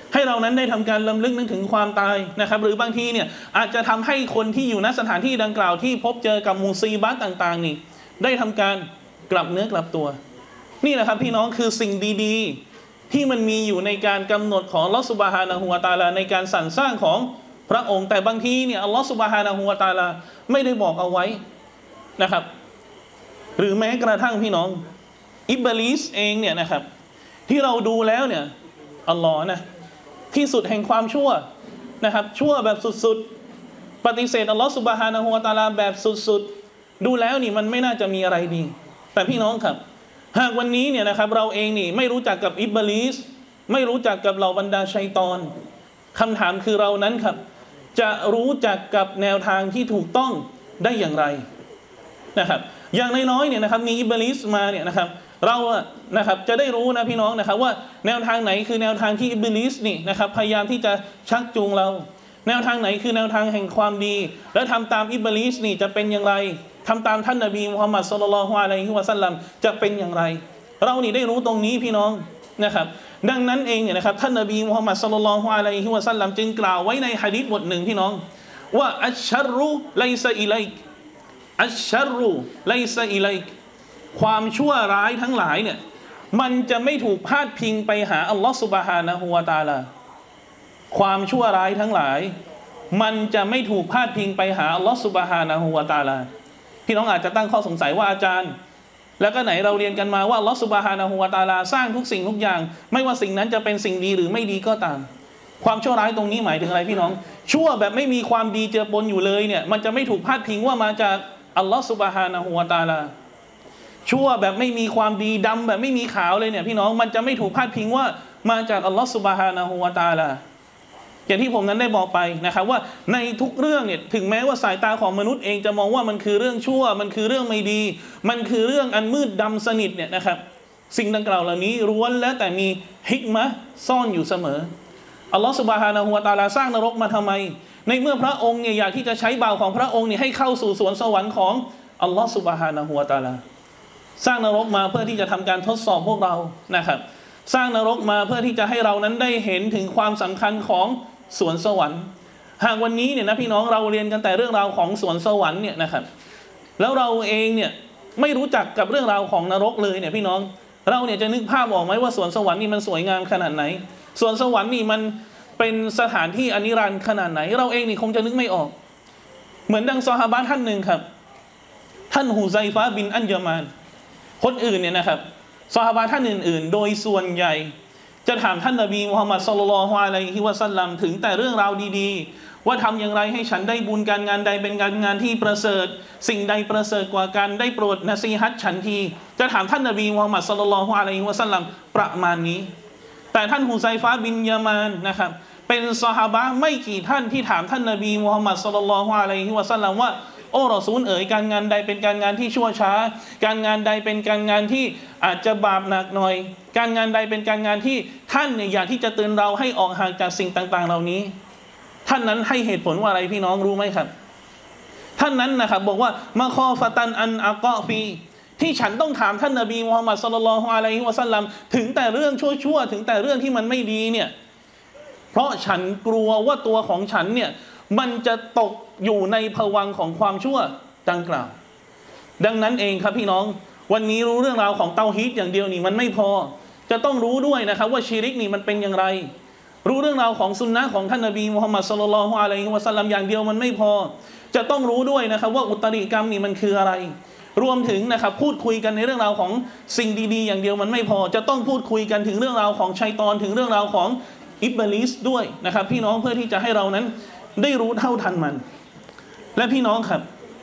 ให้เรานั้นได้ทำการลำลึกนึกถึงความตายนะครับหรือบางทีเนี่ยอาจจะทำให้คนที่อยู่ณสถานที่ดังกล่าวที่พบเจอกับมุซีบะห์ต่างๆนี่ได้ทำการกลับเนื้อกลับตัวนี่แหละครับพี่น้องคือสิ่งดีๆที่มันมีอยู่ในการกำหนดของอัลลอฮฺซุบฮานะฮูวะตะอาลาในการสรรสร้างของพระองค์แต่บางทีเนี่ยอัลลอฮฺซุบฮานะฮูวะตะอาลาไม่ได้บอกเอาไว้นะครับหรือแม้กระทั่งพี่น้องอิบลิสเองเนี่ยนะครับที่เราดูแล้วเนี่ยอัลลอฮ์นะที่สุดแห่งความชั่วนะครับชั่วแบบสุดๆปฏิเสธอัลลอฮ์ซุบฮานะฮูวะตะอาลาแบบสุดๆดูแล้วนี่มันไม่น่าจะมีอะไรดีแต่พี่น้องครับหากวันนี้เนี่ยนะครับเราเองนี่ไม่รู้จักกับอิบลิสไม่รู้จักกับเหล่าบรรดาชัยฏอนคำถามคือเรานั้นครับจะรู้จักกับแนวทางที่ถูกต้องได้อย่างไรนะครับอย่างน้อยๆเนี่ยนะครับมีอิบลิสมาเนี่ยนะครับเราอะนะครับจะได้รู้นะพี่น้องนะครับว่าแนวทางไหนคือแนวทางที่อิบลิสนี่นะครับพยายามที่จะชักจูงเราแนวทางไหนคือแนวทางแห่งความดีและทำตามอิบลิสนี่จะเป็นอย่างไรทำตามท่านนบีมุฮัมมัดศ็อลลัลลอฮุอะลัยฮิวะซัลลัมจะเป็นอย่างไรเรานี่ได้รู้ตรงนี้พี่น้องนะครับดังนั้นเองเนี่ยนะครับท่านนบีมุฮัมมัดศ็อลลัลลอฮุอะลัยฮิวะซัลลัมจึงกล่าวไว้ในหะดีษบทหนึ่งพี่น้องว่าอัชชัรรุไลซะอิลัยกอัชชัรรุไลซะอิลัยกความชั่วร้ายทั้งหลายเนี่ยมันจะไม่ถูกพาดพิงไปหาอัลลอฮฺซุบฮานะฮูวะตะอาลาความชั่วร้ายทั้งหลายมันจะไม่ถูกพาดพิงไปหาอัลลอฮฺซุบฮานะฮูวะตะอาลาพี่น้องอาจจะตั้งข้อสงสัยว่าอาจารย์แล้วก็ไหนเราเรียนกันมาว่าอัลลอฮฺซุบฮานะฮูวะตะอาลาสร้างทุกสิ่งทุกอย่างไม่ว่าสิ่งนั้นจะเป็นสิ่งดีหรือไม่ดีก็ตามความชั่วร้ายตรงนี้หมายถึงอะไรพี่น้องชั่วแบบไม่มีความดีเจือปนอยู่เลยเนี่ยมันจะไม่ถูกพาดพิงว่ามาจากอัลลอฮฺซุบฮานะฮูวะตะอาลาชั่วแบบไม่มีความดีดำแบบไม่มีขาวเลยเนี่ยพี่น้องมันจะไม่ถูกพาดพิงว่ามาจากอัลลอฮฺซุบฮานะฮูวะตะอาลาอย่างที่ผมนั้นได้บอกไปนะครับว่าในทุกเรื่องเนี่ยถึงแม้ว่าสายตาของมนุษย์เองจะมองว่ามันคือเรื่องชั่วมันคือเรื่องไม่ดีมันคือเรื่องอันมืดดำสนิทเนี่ยนะครับสิ่งดังกล่าวเหล่านี้ล้วนแล้วแต่มีฮิกมะห์ซ่อนอยู่เสมออัลลอฮฺซุบฮานะฮูวะตะอาลาสร้างนรกมาทำไมในเมื่อพระองค์เนี่ยอยากที่จะใช้บ่าวของพระองค์เนี่ยให้เข้าสู่สวนสวรรค์ของอัลลอฮฺซุบฮานะฮูวะตะอาลาสร้างนรกมาเพื่อที่จะทำการทดสอบพวกเรานะครับสร้างนรกมาเพื่อที่จะให้เรานั้นได้เห็นถึงความสำคัญของสวนสวรรค์หากวันนี้เนี่ยนะพี่น้องเราเรียนกันแต่เรื่องราวของสวนสวรรค์เนี่ยนะครับแล้วเราเองเนี่ยไม่รู้จักกับเรื่องราวของนรกเลยเนี่ยพี่น้องเราเนี่ยจะนึกภาพออกไหมว่าสวนสวรรค์นี่มันสวยงามขนาดไหนสวนสวรรค์นี่มันเป็นสถานที่อนิรันดร์ขนาดไหนเราเองนี่คงจะนึกไม่ออกเหมือนดังซอฮาบะห์ท่านหนึ่งครับท่านฮุซัยฟะห์บินอันยามานคนอื่นเนี่ยนะครับซอฮาบะห์ท่านอื่นๆโดยส่วนใหญ่จะถามท่านนบีมุฮัมมัดศ็อลลัลลอฮุอะลัยฮิวะซัลลัมถึงแต่เรื่องราวดีๆว่าทำอย่างไรให้ฉันได้บุญการงานใดเป็นการงานที่ประเสริฐสิ่งใดประเสริฐกว่ากันได้โปรดนะซีฮัตฉันทีจะถามท่านนบีมุฮัมมัดศ็อลลัลลอฮุอะลัยฮิวะซัลลัมประมาณนี้แต่ท่านฮุซัยฟะห์บินยามานนะครับเป็นซอฮาบะห์ไม่กี่ท่านที่ถามท่านนบีมุฮัมมัดศ็อลลัลลอฮุอะลัยฮิวะซัลลัมว่าโอ้รอซูลเอ๋ยการงานใดเป็นการงานที่ชั่วช้าการงานใดเป็นการงานที่อาจจะบาปหนักหน่อยการงานใดเป็นการงานที่ท่านเนี่ยอยากที่จะเตือนเราให้ออกห่างจากสิ่งต่างๆเหล่านี้ท่านนั้นให้เหตุผลว่าอะไรพี่น้องรู้ไหมครับท่านนั้นนะครับบอกว่ามาคอฟะตันอันอักอฟีที่ฉันต้องถามท่านนบีมุฮัมมัดศ็อลลัลลอฮุอะลัยฮิวะซัลลัมถึงแต่เรื่องชั่วๆถึงแต่เรื่องที่มันไม่ดีเนี่ยเพราะฉันกลัวว่าตัวของฉันเนี่ยมันจะตกอยู่ในภวังค์ของความชั่วดังกล่าวดังนั้นเองครับพี่น้องวันนี้รู้เรื่องราวของเตาฮีดอย่างเดียวนี่มันไม่พอจะต้องรู้ด้วยนะครับว่าชิริกนี่มันเป็นอย่างไรรู้เรื่องราวของซุนนะห์ของท่านนบีมุฮัมมัดศ็อลลัลลอฮุอะลัยฮิวะซัลลัมอย่างเดียวมันไม่พอจะต้องรู้ด้วยนะครับว่าอุตริกรรมนี่มันคืออะไรรวมถึงนะครับพูดคุยกันในเรื่องราวของสิ่งดีๆอย่างเดียวมันไม่พอจะต้องพูดคุยกันถึงเรื่องราวของชัยฏอนถึงเรื่องราวของอิบลิสด้วยนะครับพี่น้องเพื่อที่จะให้เรานั้นได้รู้เท่าทันมันและพี่น้องครับ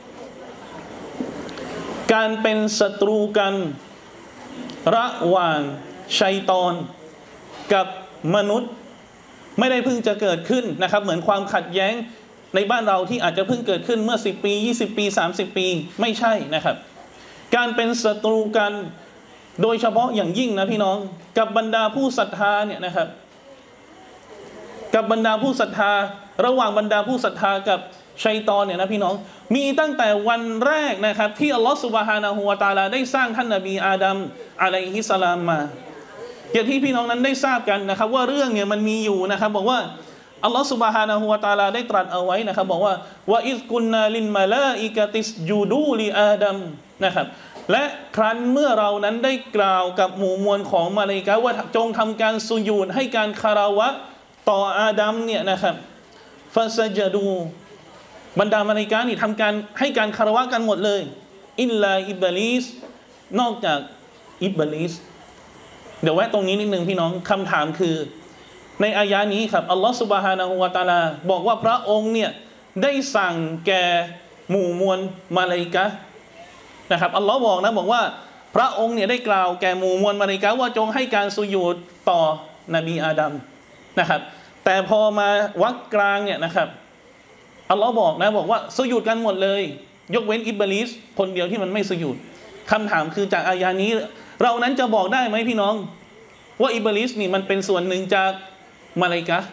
การเป็นศัตรูกันระหว่างชัยฏอนกับมนุษย์ไม่ได้เพิ่งจะเกิดขึ้นนะครับเหมือนความขัดแย้งในบ้านเราที่อาจจะเพิ่งเกิดขึ้นเมื่อสิบปียี่สิบปีสามสิบปีไม่ใช่นะครับการเป็นศัตรูกันโดยเฉพาะอย่างยิ่งนะพี่น้องกับบรรดาผู้ศรัทธาเนี่ยนะครับกับบรรดาผู้ศรัทธาระหว่างบรรดาผู้ศรัทธากับชัยฏอนเนี่ยนะพี่น้องมีตั้งแต่วันแรกนะครับที่อัลลอฮฺซุบฮานะฮูวะตะอาลาได้สร้างท่านนบีอาดัมอะลัยฮิสสลามมาอย่างที่พี่น้องนั้นได้ทราบกันนะครับว่าเรื่องเนี่ยมันมีอยู่นะครับบอกว่าอัลลอฮฺซุบฮานะฮูวะตะอาลาได้ตรัสเอาไว้นะครับบอกว่าวะอิซกุนนาลินมาลาอิกะติสจูดูลิอาดัมนะครับและครั้นเมื่อเรานั้นได้กล่าวกับหมู่มวลของมาลาอิกะฮ์ว่าจงทำการสุญูดให้การคารวะต่ออาดัมเนี่ยนะครับฟาซะจดูบรรดามาลาอิกะฮ์นี่ทำการให้การคารวะกันหมดเลยอิลลาอิบลิสนอกจากอิบลิสเดี๋ยวแวะตรงนี้นิดนึงพี่น้องคำถามคือในอายะนี้ครับอัลลอฮฺซุบฮานะฮูวะตะอาลาบอกว่าพระองค์เนี่ยได้สั่งแก่หมู่มวลมาลาอิกะฮ์นะครับอัลลอฮ์บอกนะบอกว่าพระองค์เนี่ยได้กล่าวแก่หมู่มวลมาลาอิกะฮ์ว่าจงให้การสุญูดต่อนบีอาดัมนะครับแต่พอมาวักกลางเนี่ยนะครับอัลลอฮ์บอกนะบอกว่าสุญูดกันหมดเลยยกเว้นอิบลิสคนเดียวที่มันไม่สุญูดคำถามคือจากอายะนี้เรานั้นจะบอกได้ไหมพี่น้องว่าอิบลิสนี่มันเป็นส่วนหนึ่งจากมาลาอิกะฮ์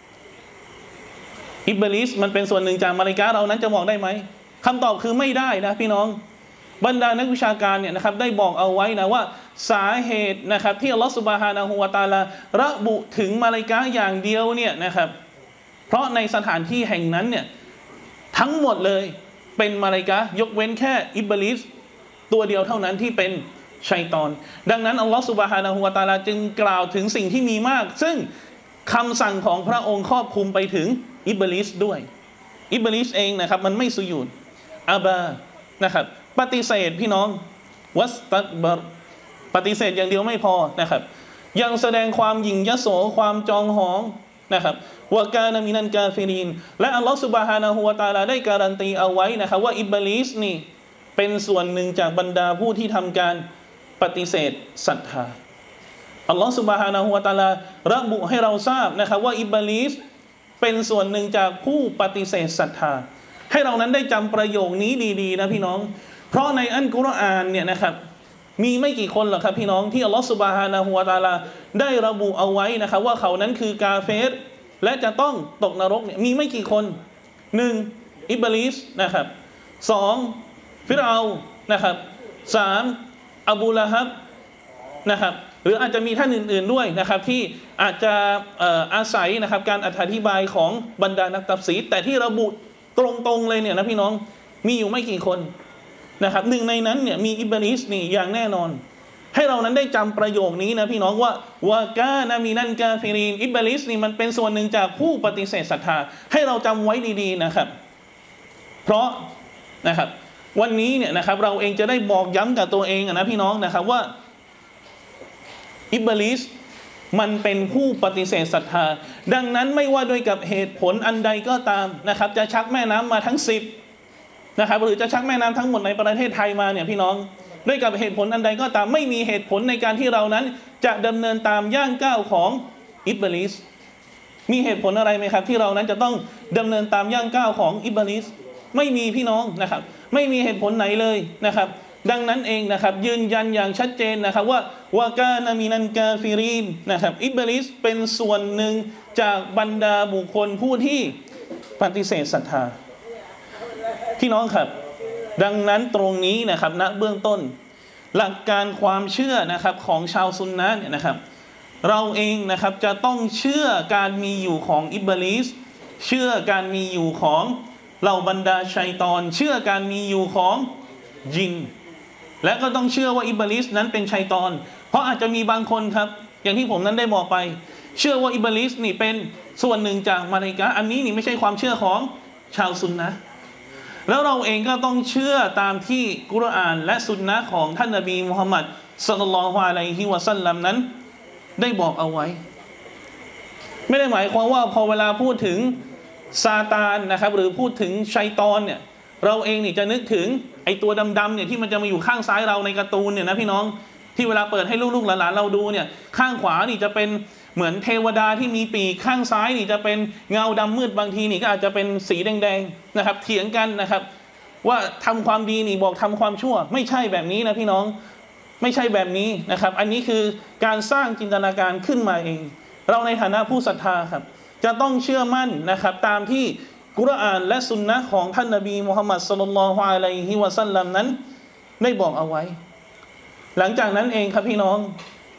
อิบลิสมันเป็นส่วนหนึ่งจากมาลาอิกะฮ์เรานั้นจะบอกได้ไหมคำตอบคือไม่ได้นะพี่น้องบรรดานักวิชาการเนี่ยนะครับได้บอกเอาไว้นะว่าสาเหตุนะครับที่อัลลอฮฺซุบฮานะฮูวะตะอาลาระบุถึงมาลาอิกะฮ์อย่างเดียวเนี่ยนะครับเพราะในสถานที่แห่งนั้นเนี่ยทั้งหมดเลยเป็นมาลาอิกะฮ์ยกเว้นแค่อิบลิสตัวเดียวเท่านั้นที่เป็นชัยฏอนดังนั้นอัลลอฮฺซุบฮานะฮูวะตะอาลาจึงกล่าวถึงสิ่งที่มีมากซึ่งคำสั่งของพระองค์ครอบคลุมไปถึงอิบลิสด้วยอิบลิสเองนะครับมันไม่สุญูดอาบานะครับปฏิเสธพี่น้องวัสตักบารปฏิเสธอย่างเดียวไม่พอนะครับยังแสดงความหยิ่งยโสความจองหองนะครับวะกานะมินันกาฟิรินและอัลลอฮฺซุบฮานะฮูวะตะอาลาได้การันตีเอาไว้นะครับว่าอิบลิสนี่เป็นส่วนหนึ่งจากบรรดาผู้ที่ทำการปฏิเสธศรัทธาอัลลอฮฺซุบฮานะฮูวะตะอาลาระบุให้เราทราบนะครับว่าอิบลิสเป็นส่วนหนึ่งจากผู้ปฏิเสธศรัทธาให้เรานั้นได้จำประโยคนี้ดีๆนะพี่น้องเพราะในอัลกุรอานเนี่ยนะครับมีไม่กี่คนหรอกครับพี่น้องที่อัลลอฮฺซุบฮานะฮูวะตะอาลาได้ระบุเอาไว้นะครับว่าเขานั้นคือกาเฟรและจะต้องตกนรกเนี่ยมีไม่กี่คนหนึ่งอิบลิสนะครับสองฟิรเอานะครับสามอบูละฮับนะครับหรืออาจจะมีท่านอื่นๆด้วยนะครับที่อาจจะอาศัยนะครับการอธิบายของบรรดานักตัฟซีรแต่ที่ระบุตรงๆเลยเนี่ยนะพี่น้องมีอยู่ไม่กี่คนนะครับหนึ่งในนั้นเนี่ยมีอิบลิสนี่อย่างแน่นอนให้เรานั้นได้จำประโยคนี้นะพี่น้องว่าวากานามีนันกาฟิรีนอิบลิสนี่มันเป็นส่วนหนึ่งจากผู้ปฏิเสธศรัทธาให้เราจำไว้ดีๆนะครับเพราะนะครับวันนี้เนี่ยนะครับเราเองจะได้บอกย้ำกับตัวเองนะพี่น้องนะครับว่าอิบลิสมันเป็นผู้ปฏิเสธศรัทธาดังนั้นไม่ว่าด้วยกับเหตุผลอันใดก็ตามนะครับจะชักแม่น้ำมาทั้งสิบนะครับหรือจะชักแม่น้ำทั้งหมดในประเทศไทยมาเนี่ยพี่น้องด้วยกับเหตุผลอันใดก็ตามไม่มีเหตุผลในการที่เรานั้นจะดำเนินตามย่างก้าวของอิบลิสมีเหตุผลอะไรไหมครับที่เรานั้นจะต้องดำเนินตามย่างก้าวของอิบลิสไม่มีพี่น้องนะครับไม่มีเหตุผลไหนเลยนะครับดังนั้นเองนะครับยืนยันอย่างชัดเจนนะครับว่าวากานามินันกาฟิรีนนะครับอิบลิสเป็นส่วนหนึ่งจากบรรดาบุคคลผู้ที่ปฏิเสธศรัทธาพี่น้องครับดังนั้นตรงนี้นะครับณเบื้องต้นหลักการความเชื่อนะครับของชาวซุนนะห์เนี่ยนะครับเราเองนะครับจะต้องเชื่อการมีอยู่ของอิบลิสเชื่อการมีอยู่ของเหล่าบรรดาชัยฏอนเชื่อการมีอยู่ของยินและก็ต้องเชื่อว่าอิบลิสนั้นเป็นชัยฏอนเพราะอาจจะมีบางคนครับอย่างที่ผมนั้นได้บอกไปเชื่อว่าอิบลิสนี่เป็นส่วนหนึ่งจากมาลาอิกะฮ์อันนี้นี่ไม่ใช่ความเชื่อของชาวซุนนะห์แล้วเราเองก็ต้องเชื่อตามที่กุรอานและซุนนะห์ของท่านนบีมุฮัมมัดศ็อลลัลลอฮุอะลัยฮิวะซัลลัมนั้นได้บอกเอาไว้ไม่ได้หมายความว่าพอเวลาพูดถึงซาตานนะครับหรือพูดถึงชัยฏอนเนี่ยเราเองนี่จะนึกถึงไอตัวดำๆเนี่ยที่มันจะมาอยู่ข้างซ้ายเราในการ์ตูนเนี่ยนะพี่น้องที่เวลาเปิดให้ลูกๆหลานๆเราดูเนี่ยข้างขวานี่จะเป็นเหมือนเทวดาที่มีปีกข้างซ้ายนี่จะเป็นเงาดำมืดบางทีนี่ก็อาจจะเป็นสีแดงๆนะครับเถียงกันนะครับว่าทำความดีนี่บอกทำความชั่วไม่ใช่แบบนี้นะพี่น้องไม่ใช่แบบนี้นะครับอันนี้คือการสร้างจินตนาการขึ้นมาเองเราในฐานะผู้ศรัทธาครับจะต้องเชื่อมั่นนะครับตามที่กุรอานและสุนนะของท่านนบีมุฮัมมัดศ็อลลัลลอฮุอะลัยฮิวะซัลลัมนั้นได้บอกเอาไว้หลังจากนั้นเองครับพี่น้อง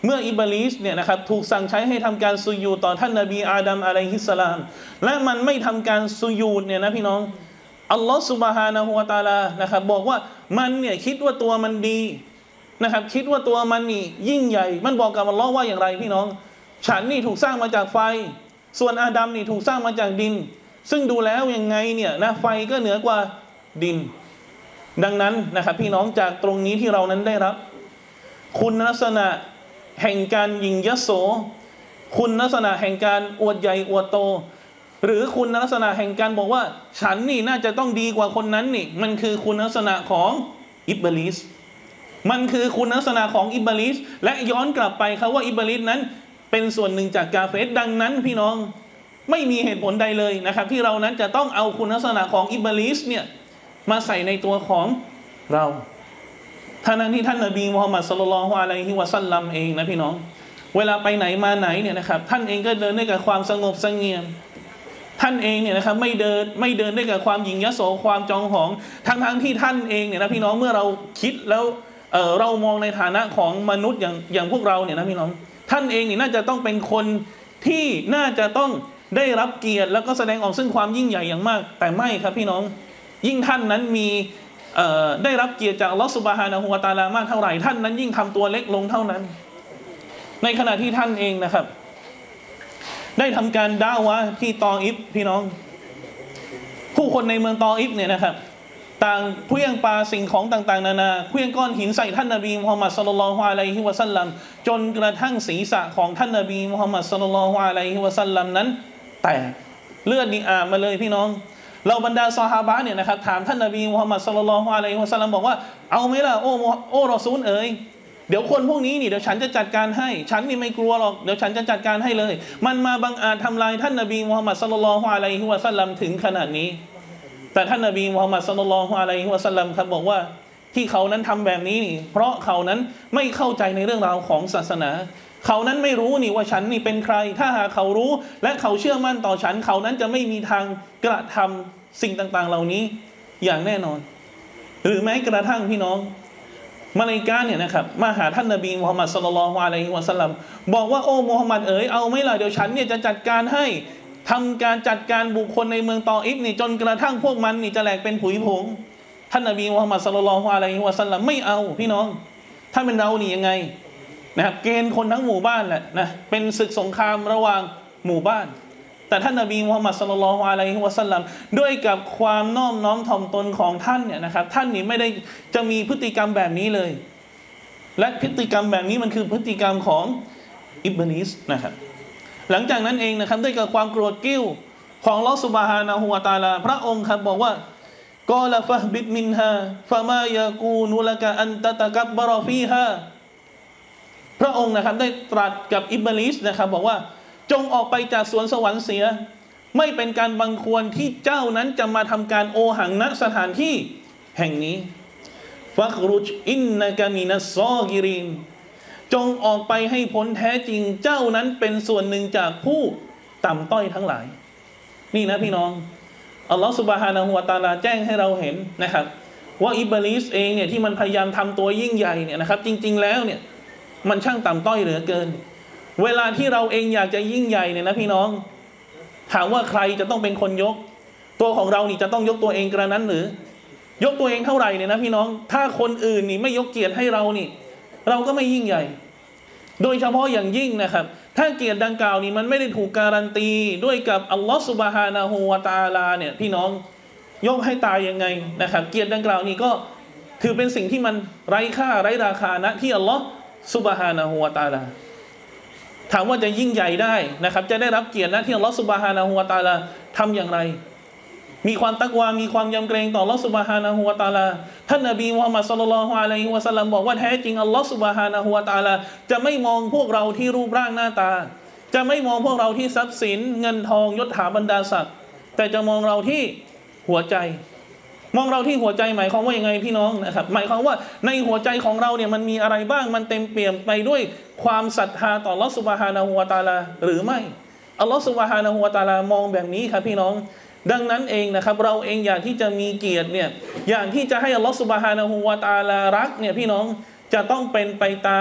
เมื่ออิบลิสเนี่ยนะครับถูกสั่งใช้ให้ทำการสุญูดต่อท่านนบีอาดัมอะลัยฮิสสลามและมันไม่ทำการสุญูดเนี่ยนะพี่น้องอัลลอฮฺซุบฮานะฮูวะตะอาลานะครับบอกว่ามันเนี่ยคิดว่าตัวมันดีนะครับคิดว่าตัวมันนี่ยิ่งใหญ่มันบอกกับอัลลอฮ์ว่าอย่างไรพี่น้องฉันนี่ถูกสร้างมาจากไฟส่วนอาดัมนี่ถูกสร้างมาจากดินซึ่งดูแล้วยังไงเนี่ยนะไฟก็เหนือกว่าดินดังนั้นนะครับพี่น้องจากตรงนี้ที่เรานั้นได้รับคุณลักษณะแห่งการยิงยโสคุณลักษณะแห่งการอวดใหญ่อวดโตหรือคุณลักษณะแห่งการบอกว่าฉันนี่น่าจะต้องดีกว่าคนนั้นนี่มันคือคุณลักษณะของอิบลิสมันคือคุณลักษณะของอิบลิสและย้อนกลับไปครับว่าอิบลิสนั้นเป็นส่วนหนึ่งจากกาเฟรดังนั้นพี่น้องไม่มีเหตุผลใดเลยนะครับที่เรานั้นจะต้องเอาคุณลักษณะของอิบลิสเนี่ยมาใส่ในตัวของเราท่านั้นที่ท่านนบีมุฮัมมัดศ็อลลัลลอฮุอะลัยฮิวะซัลลัมเองนะพี่น้องเวลาไปไหนมาไหนเนี่ยนะครับท่านเองก็เดินด้วยกับความสงบเสงี่ยมท่านเองเนี่ยนะครับไม่เดินไม่เดินด้วยกับความหยิ่งยโสความจองหองทั้งทั้งที่ท่านเองเนี่ยนะพี่น้องเมื่อเราคิดแล้วเอ่อเรามองในฐานะของมนุษย์อย่างอย่างพวกเราเนี่ยนะพี่น้องท่านเองนี่น่าจะต้องเป็นคนที่น่าจะต้องได้รับเกียรติแล้วก็แสดงออกซึ่งความยิ่งใหญ่อย่างมากแต่ไม่ครับพี่น้องยิ่งท่านนั้นมีได้รับเกียรติจากอัลลอฮฺซุบฮานะฮูวะตะอาลามากเท่าไหร่ท่านนั้นยิ่งทำตัวเล็กลงเท่านั้นในขณะที่ท่านเองนะครับได้ทำการด่าวะที่ตออิฟพี่น้องผู้คนในเมืองตออิฟเนี่ยนะครับต่างเคลื่องปาสิ่งของต่างๆนานาเคลื่องก้อนหินใส่ท่านนบีมุฮัมมัดศ็อลลัลลอฮุอะลัยฮิวะซัลลัมจนกระทั่งศีรษะของท่านนบีมุฮัมมัดศ็อลลัลลอฮุอะลัยฮิวะซัลลัมนั้นแตกเลือดนี่อาบมาเลยพี่น้องเราบรรดาซอฮาบะห์เนี่ยนะครับถามท่านนบีมุฮัมมัดศ็อลลัลลอฮุอะลัยฮิวะซัลลัมบอกว่าเอาไหมล่ะโอ้โอ้รอซูลเอ๋ยเดี๋ยวคนพวกนี้นี่เดี๋ยวฉันจะจัดการให้ฉันนี่ไม่กลัวหรอกเดี๋ยวฉันจะจัดการให้เลยมันมาบังอาจทำลายท่านนบีมุฮัมมัดศ็อลลัลลอฮุอะลัยฮิวะซัลลัมถึงขนาดนี้แต่ท่านนบีมุฮัมมัดศ็อลลัลลอฮุอะลัยฮิวะซัลลัมครับบอกว่าที่เขานั้นทำแบบนี้นี่เพราะเขานั้นไม่เข้าใจในเรื่องราวของศาสนาเขานั้นไม่รู้นี่ว่าฉันนี่เป็นใครถ้าหากเขารู้และเขาเชื่อมั่นต่อฉันเขานั้นจะไม่มีทางกระทำสิ่งต่างๆเหล่านี้อย่างแน่นอนหรือแม้กระทั่งพี่น้องมาเลกาเนี่ยนะครับมาหาท่านนบีมุฮัมมัดศ็อลลัลลอฮุอะลัยฮิวะซัลลัมบอกว่าโอ้มุฮัมมัดเอ๋ยเอาไหมล่ะเดี๋ยวฉันเนี่ยจะจัดการให้ทำการจัดการบุคคลในเมืองตออิฟนี่จนกระทั่งพวกมันนี่จะแหลกเป็นผุยผงท่านนบีมุฮัมมัดศ็อลลัลลอฮุอะลัยฮิวะซัลลัมไม่เอาพี่น้องถ้าเป็นเรานี่ยังไงนะครับเกณฑ์คนทั้งหมู่บ้านแหละนะเป็นศึกสงครามระหว่างหมู่บ้านแต่ท่านนบีมุฮัมมัดศ็อลลัลลอฮุอะลัยฮิวะซัลลัมด้วยกับความน้อมน้อมถ่อมตนของท่านเนี่ยนะครับท่านนี่ไม่ได้จะมีพฤติกรรมแบบนี้เลยและพฤติกรรมแบบนี้มันคือพฤติกรรมของอิบลิสนะครับหลังจากนั้นเองนะครับด้วยกับความโกรธกิ้วของอัลเลาะห์ซุบฮานะฮูวะตะอาลาพระองค์ครับบอกว่ากอลฟะบิดมินฮาฟะมายะกูนุละกะอันตะตะกับบะรอฟีฮาพระองค์นะครับได้ตรัสกับอิบลิสนะครับบอกว่าจงออกไปจากสวนสวรรค์เสียไม่เป็นการบังควรที่เจ้านั้นจะมาทำการโอหังณสถานที่แห่งนี้ฟักรุจอินนะกะมินัสซอกิรินจงออกไปให้พ้นแท้จริงเจ้านั้นเป็นส่วนหนึ่งจากผู้ต่ำต้อยทั้งหลายนี่นะพี่น้องอัลลอฮฺซุบฮานะฮูวะตะอาลาแจ้งให้เราเห็นนะครับว่าอิบลิสเองเนี่ยที่มันพยายามทำตัวยิ่งใหญ่เนี่ยนะครับจริงๆแล้วเนี่ยมันช่างต่ำต้อยเหลือเกินเวลาที่เราเองอยากจะยิ่งใหญ่เนี่ยนะพี่น้องถามว่าใครจะต้องเป็นคนยกตัวของเรานี่จะต้องยกตัวเองกระนั้นหรือยกตัวเองเท่าไหร่เนี่ยนะพี่น้องถ้าคนอื่นนี่ไม่ยกเกียรติให้เรานี่เราก็ไม่ยิ่งใหญ่โดยเฉพาะอย่างยิ่งนะครับถ้าเกียรติดังกล่าวนี่มันไม่ได้ถูกการันตีด้วยกับอัลลอฮฺซุบฮานะฮูวะตะอาลาเนี่ยพี่น้องยกให้ตายยังไงนะครับเกียรติดังกล่าวนี่ก็ถือเป็นสิ่งที่มันไร้ค่าไร้ราคานะที่อัลลอฮฺซุบฮานะฮูวะตะอาลาถามว่าจะยิ่งใหญ่ได้นะครับจะได้รับเกียรตินะที่อัลลอฮฺซุบฮานะฮูวะตะอาลาทำอย่างไรมีความตักวามีความยำเกรงต่ออัลลอฮฺซุบฮานะฮูวะตะอาลาท่านนบีมุฮัมมัดศ็อลลัลลอฮุอะลัยฮิวะซัลลัมบอกว่าแท้จริงอัลลอฮฺซุบฮานะฮูวะตะอาลาจะไม่มองพวกเราที่รูปร่างหน้าตาจะไม่มองพวกเราที่ทรัพย์สินเงินทองยศถาบรรดาศักดิ์แต่จะมองเราที่หัวใจมองเราที่หัวใจหมายความว่ายังไงพี่น้องนะครับหมายความว่าในหัวใจของเราเนี่ยมันมีอะไรบ้างมันเต็มเปี่ยมไปด้วยความศรัทธาต่ออัลลอฮฺซุบฮานะฮูวะตะอาลาหรือไม่อัลลอฮฺซุบฮานะฮูวะตะอาลามองแบบนี้ครับพี่น้องดังนั้นเองนะครับเราเองอยากที่จะมีเกียรติเนี่ยอย่างที่จะให้อัลลอฮฺซุบฮานะฮูวะตะอาลารักเนี่ยพี่น้องจะต้องเป็นไปตาม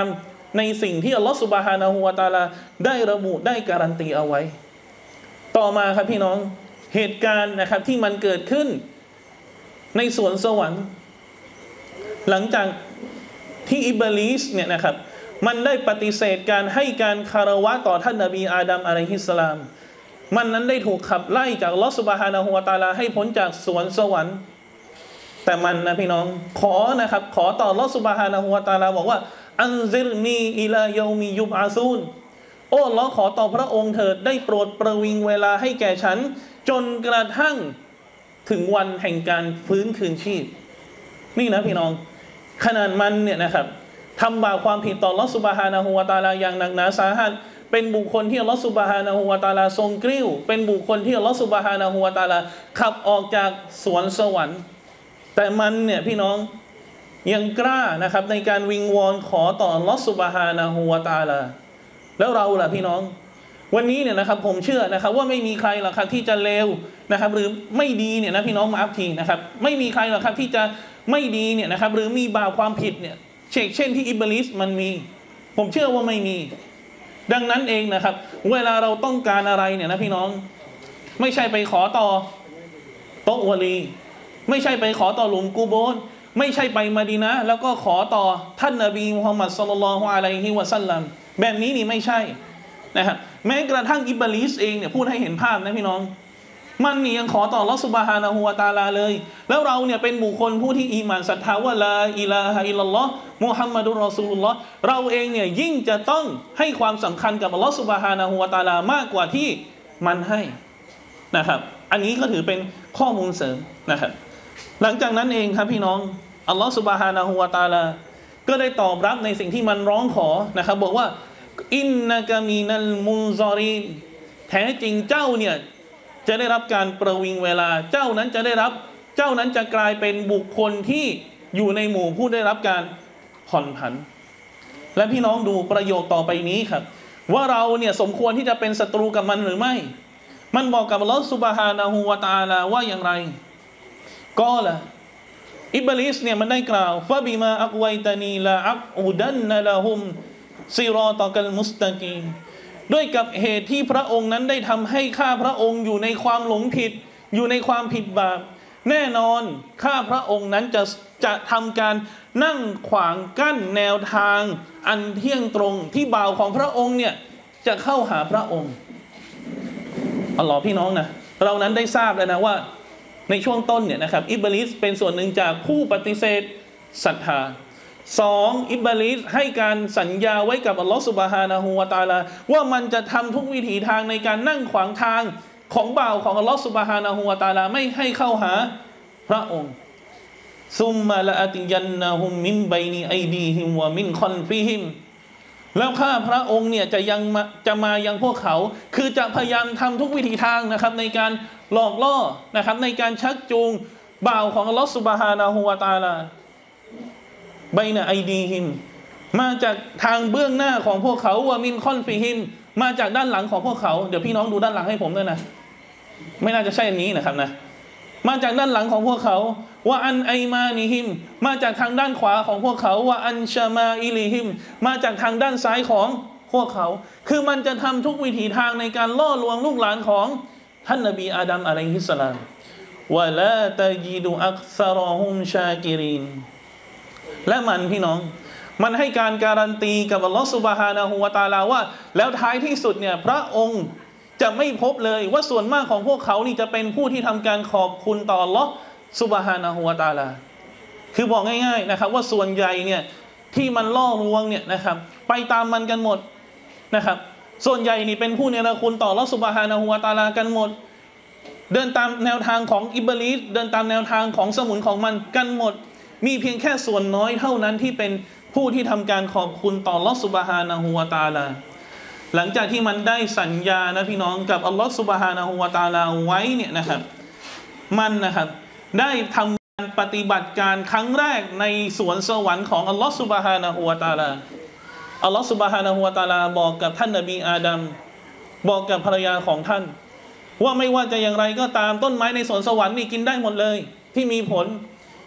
ในสิ่งที่อัลลอฮฺซุบฮานะฮูวะตะอาลาได้ระบุได้การันตีเอาไว้ต่อมาครับพี่น้องเหตุการณ์นะครับที่มันเกิดขึ้นในสวนสวรรค์หลังจากที่อิบลิสเนี่ยนะครับมันได้ปฏิเสธการให้การคารวะต่อท่านนบีอาดัมอะลัยฮิสสลามมันนั้นได้ถูกขับไล่จากอัลลอฮฺซุบฮานะฮูวะตะอาลาให้พ้นจากสวนสวรรค์แต่มันนะพี่น้องขอนะครับขอต่ออัลลอฮฺซุบฮานะฮูวะตะอาลาบอกว่าอันซิรนีอิลายอมียุบอาซูนโอ้อัลลอฮ์ขอต่อพระองค์เถิดได้โปรดประวิงเวลาให้แก่ฉันจนกระทั่งถึงวันแห่งการฟื้นคืนชีพนี่นะพี่น้องขนาดมันเนี่ยนะครับทำบาปความผิดต่ออัลลอฮ์ซุบฮานะฮูวะตะอาลาอย่างหนักหนาสาหัสเป็นบุคคลที่อัลลอฮ์ซุบฮานะฮูวะตะอาลาทรงกริ้วเป็นบุคคลที่อัลลอฮ์ซุบฮานะฮูวะตะอาลาขับออกจากสวนสวรรค์แต่มันเนี่ยพี่น้องยังกล้านะครับในการวิงวอนขอต่ออัลลอฮ์ซุบฮานะฮูวะตะอาลาแล้วเราล่ะพี่น้องวันนี้เนี่ยนะครับผมเชื่อนะครับว่าไม่มีใครหรอกครับที่จะเลวนะครับหรือไม่ดีเนี่ยนะพี่น้องมาอัพทีนะครับไม่มีใครหรอกครับที่จะไม่ดีเนี่ยนะครับหรือมีบาปความผิดเนี่ยเช่นเช่นที่อิบลิสมันมีผมเชื่อว่าไม่มีดังนั้นเองนะครับเวลาเราต้องการอะไรเนี่ยนะพี่น้องไม่ใช่ไปขอต่อโต๊ะวะลีไม่ใช่ไปขอต่อหลุมกูโบนไม่ใช่ไปมะดีนะห์แล้วก็ขอต่อท่านนบีมุฮัมมัดศ็อลลัลลอฮุอะลัยฮิวะซัลลัมแบบนี้นี่ไม่ใช่นะครับแม้กระทั่งอิบลิสเองเนี่ยพูดให้เห็นภาพนะพี่น้องมันนี่ยังขอต่ออัลเลาะห์ซุบฮานะฮูวะตะอาลาเลยแล้วเราเนี่ยเป็นบุคคลผู้ที่อีหม่านศรัทธาว่าลาอิลาฮะอิลลัลลอฮ์มุฮัมมัดุรรอซูลุลลอฮ์เราเองเนี่ยยิ่งจะต้องให้ความสำคัญกับอัลเลาะห์ซุบฮานะฮูวะตะอาลามากกว่าที่มันให้นะครับอันนี้ก็ถือเป็นข้อมูลเสริมนะครับหลังจากนั้นเองครับพี่น้องอัลเลาะห์ซุบฮานะฮูวะตะอาลาก็ได้ตอบรับในสิ่งที่มันร้องขอนะครับบอกว่าอินนะกะมีนัลมุนซอรีนแท้จริงเจ้าเนี่ยจะได้รับการประวิงเวลาเจ้านั้นจะได้รับเจ้านั้นจะกลายเป็นบุคคลที่อยู่ในหมู่ผู้ได้รับการผ่อนผันและพี่น้องดูประโยคต่อไปนี้ครับว่าเราเนี่ยสมควรที่จะเป็นศัตรูกับมันหรือไม่มันบอกกับอัลเลาะห์ซุบฮานะฮูวะตะอาลาว่าอย่างไรก็ล่ะอิบลิสเนี่ยมันได้กล่าวฟะบิมาอักวัยตานีลาอักอุดันนะละฮุมซิรอตะกัลมุสตะกีมด้วยกับเหตุที่พระองค์นั้นได้ทำให้ข้าพระองค์อยู่ในความหลงผิดอยู่ในความผิดบาปแน่นอนข้าพระองค์นั้นจะจะทำการนั่งขวางกั้นแนวทางอันเที่ยงตรงที่บ่าวของพระองค์เนี่ยจะเข้าหาพระองค์อัลลอฮ์พี่น้องนะเรานั้นได้ทราบแล้วนะว่าในช่วงต้นเนี่ยนะครับอิบลิสเป็นส่วนหนึ่งจากผู้ปฏิเสธศรัทธาสองอิบลิสให้การสัญญาไว้กับอัลลอฮฺซุบฮานะฮูวะตะอาลาว่ามันจะทำทุกวิถีทางในการนั่งขวางทางของบ่าวของอัลลอฮฺซุบฮานะฮูวะตะอาลาไม่ให้เข้าหาพระองค์ซุมมาละอติยันนะฮุมมินบัยนีไอดีฮิมวะมินคอนฟิฮิมแล้วข้าพระองค์เนี่ยจะยังจะมายังพวกเขาคือจะพยายามทำทุกวิถีทางนะครับในการหลอกล่อนะครับในการชักจูงบ่าวของอัลลอฮฺซุบฮานะฮูวะตะอาลาไบนะไอดีฮิมมาจากทางเบื้องหน้าของพวกเขาวะมินคอนฟิฮิมมาจากด้านหลังของพวกเขาเดี๋ยวพี่น้องดูด้านหลังให้ผมด้วยนะไม่น่าจะใช่อันนี้นะครับนะมาจากด้านหลังของพวกเขาว่าอันไอมานิฮิมมาจากทางด้านขวาของพวกเขาว่าอันชามาอิลิฮิมมาจากทางด้านซ้ายของพวกเขาคือมันจะทำทุกวิถีทางในการล่อลวงลูกหลานของท่านนบีอาดัมอะลัยฮิสสลามวะลาตะญิดุอักษรอฮุมชากิรินและมันพี่น้องมันให้การการันตีกับอัลลอฮฺซุบฮานะฮูวะตะอาลาว่าแล้วท้ายที่สุดเนี่ยพระองค์จะไม่พบเลยว่าส่วนมากของพวกเขานี่จะเป็นผู้ที่ทำการขอบคุณต่ออัลลอฮฺซุบฮานะฮูวะตะอาลาคือบอกง่ายๆนะครับว่าส่วนใหญ่เนี่ยที่มันล่อลวงเนี่ยนะครับไปตามมันกันหมดนะครับส่วนใหญ่นี่เป็นผู้เนรคุณต่ออัลลอฮฺซุบฮานะฮูวะตะอาลากันหมดเดินตามแนวทางของอิบลิสเดินตามแนวทางของสมุนของมันกันหมดมีเพียงแค่ส่วนน้อยเท่านั้นที่เป็นผู้ที่ทำการขอบคุณต่ออัลลอฮฺซุบฮานะฮูวะตะอาลาหลังจากที่มันได้สัญญานะพี่น้องกับอัลลอฮฺซุบฮานะฮูวะตะอาลาไว้เนี่ยนะครับมันนะครับได้ทำการปฏิบัติการครั้งแรกในสวนสวรรค์ของอัลลอฮฺซุบฮานะฮูวะตะอาลาอัลลอฮฺซุบฮานะฮูวะตะอาลาบอกกับท่านนบีอาดัมบอกกับภรรยาของท่านว่าไม่ว่าจะอย่างไรก็ตามต้นไม้ในสวนสวรรค์นี่กินได้หมดเลยที่มีผล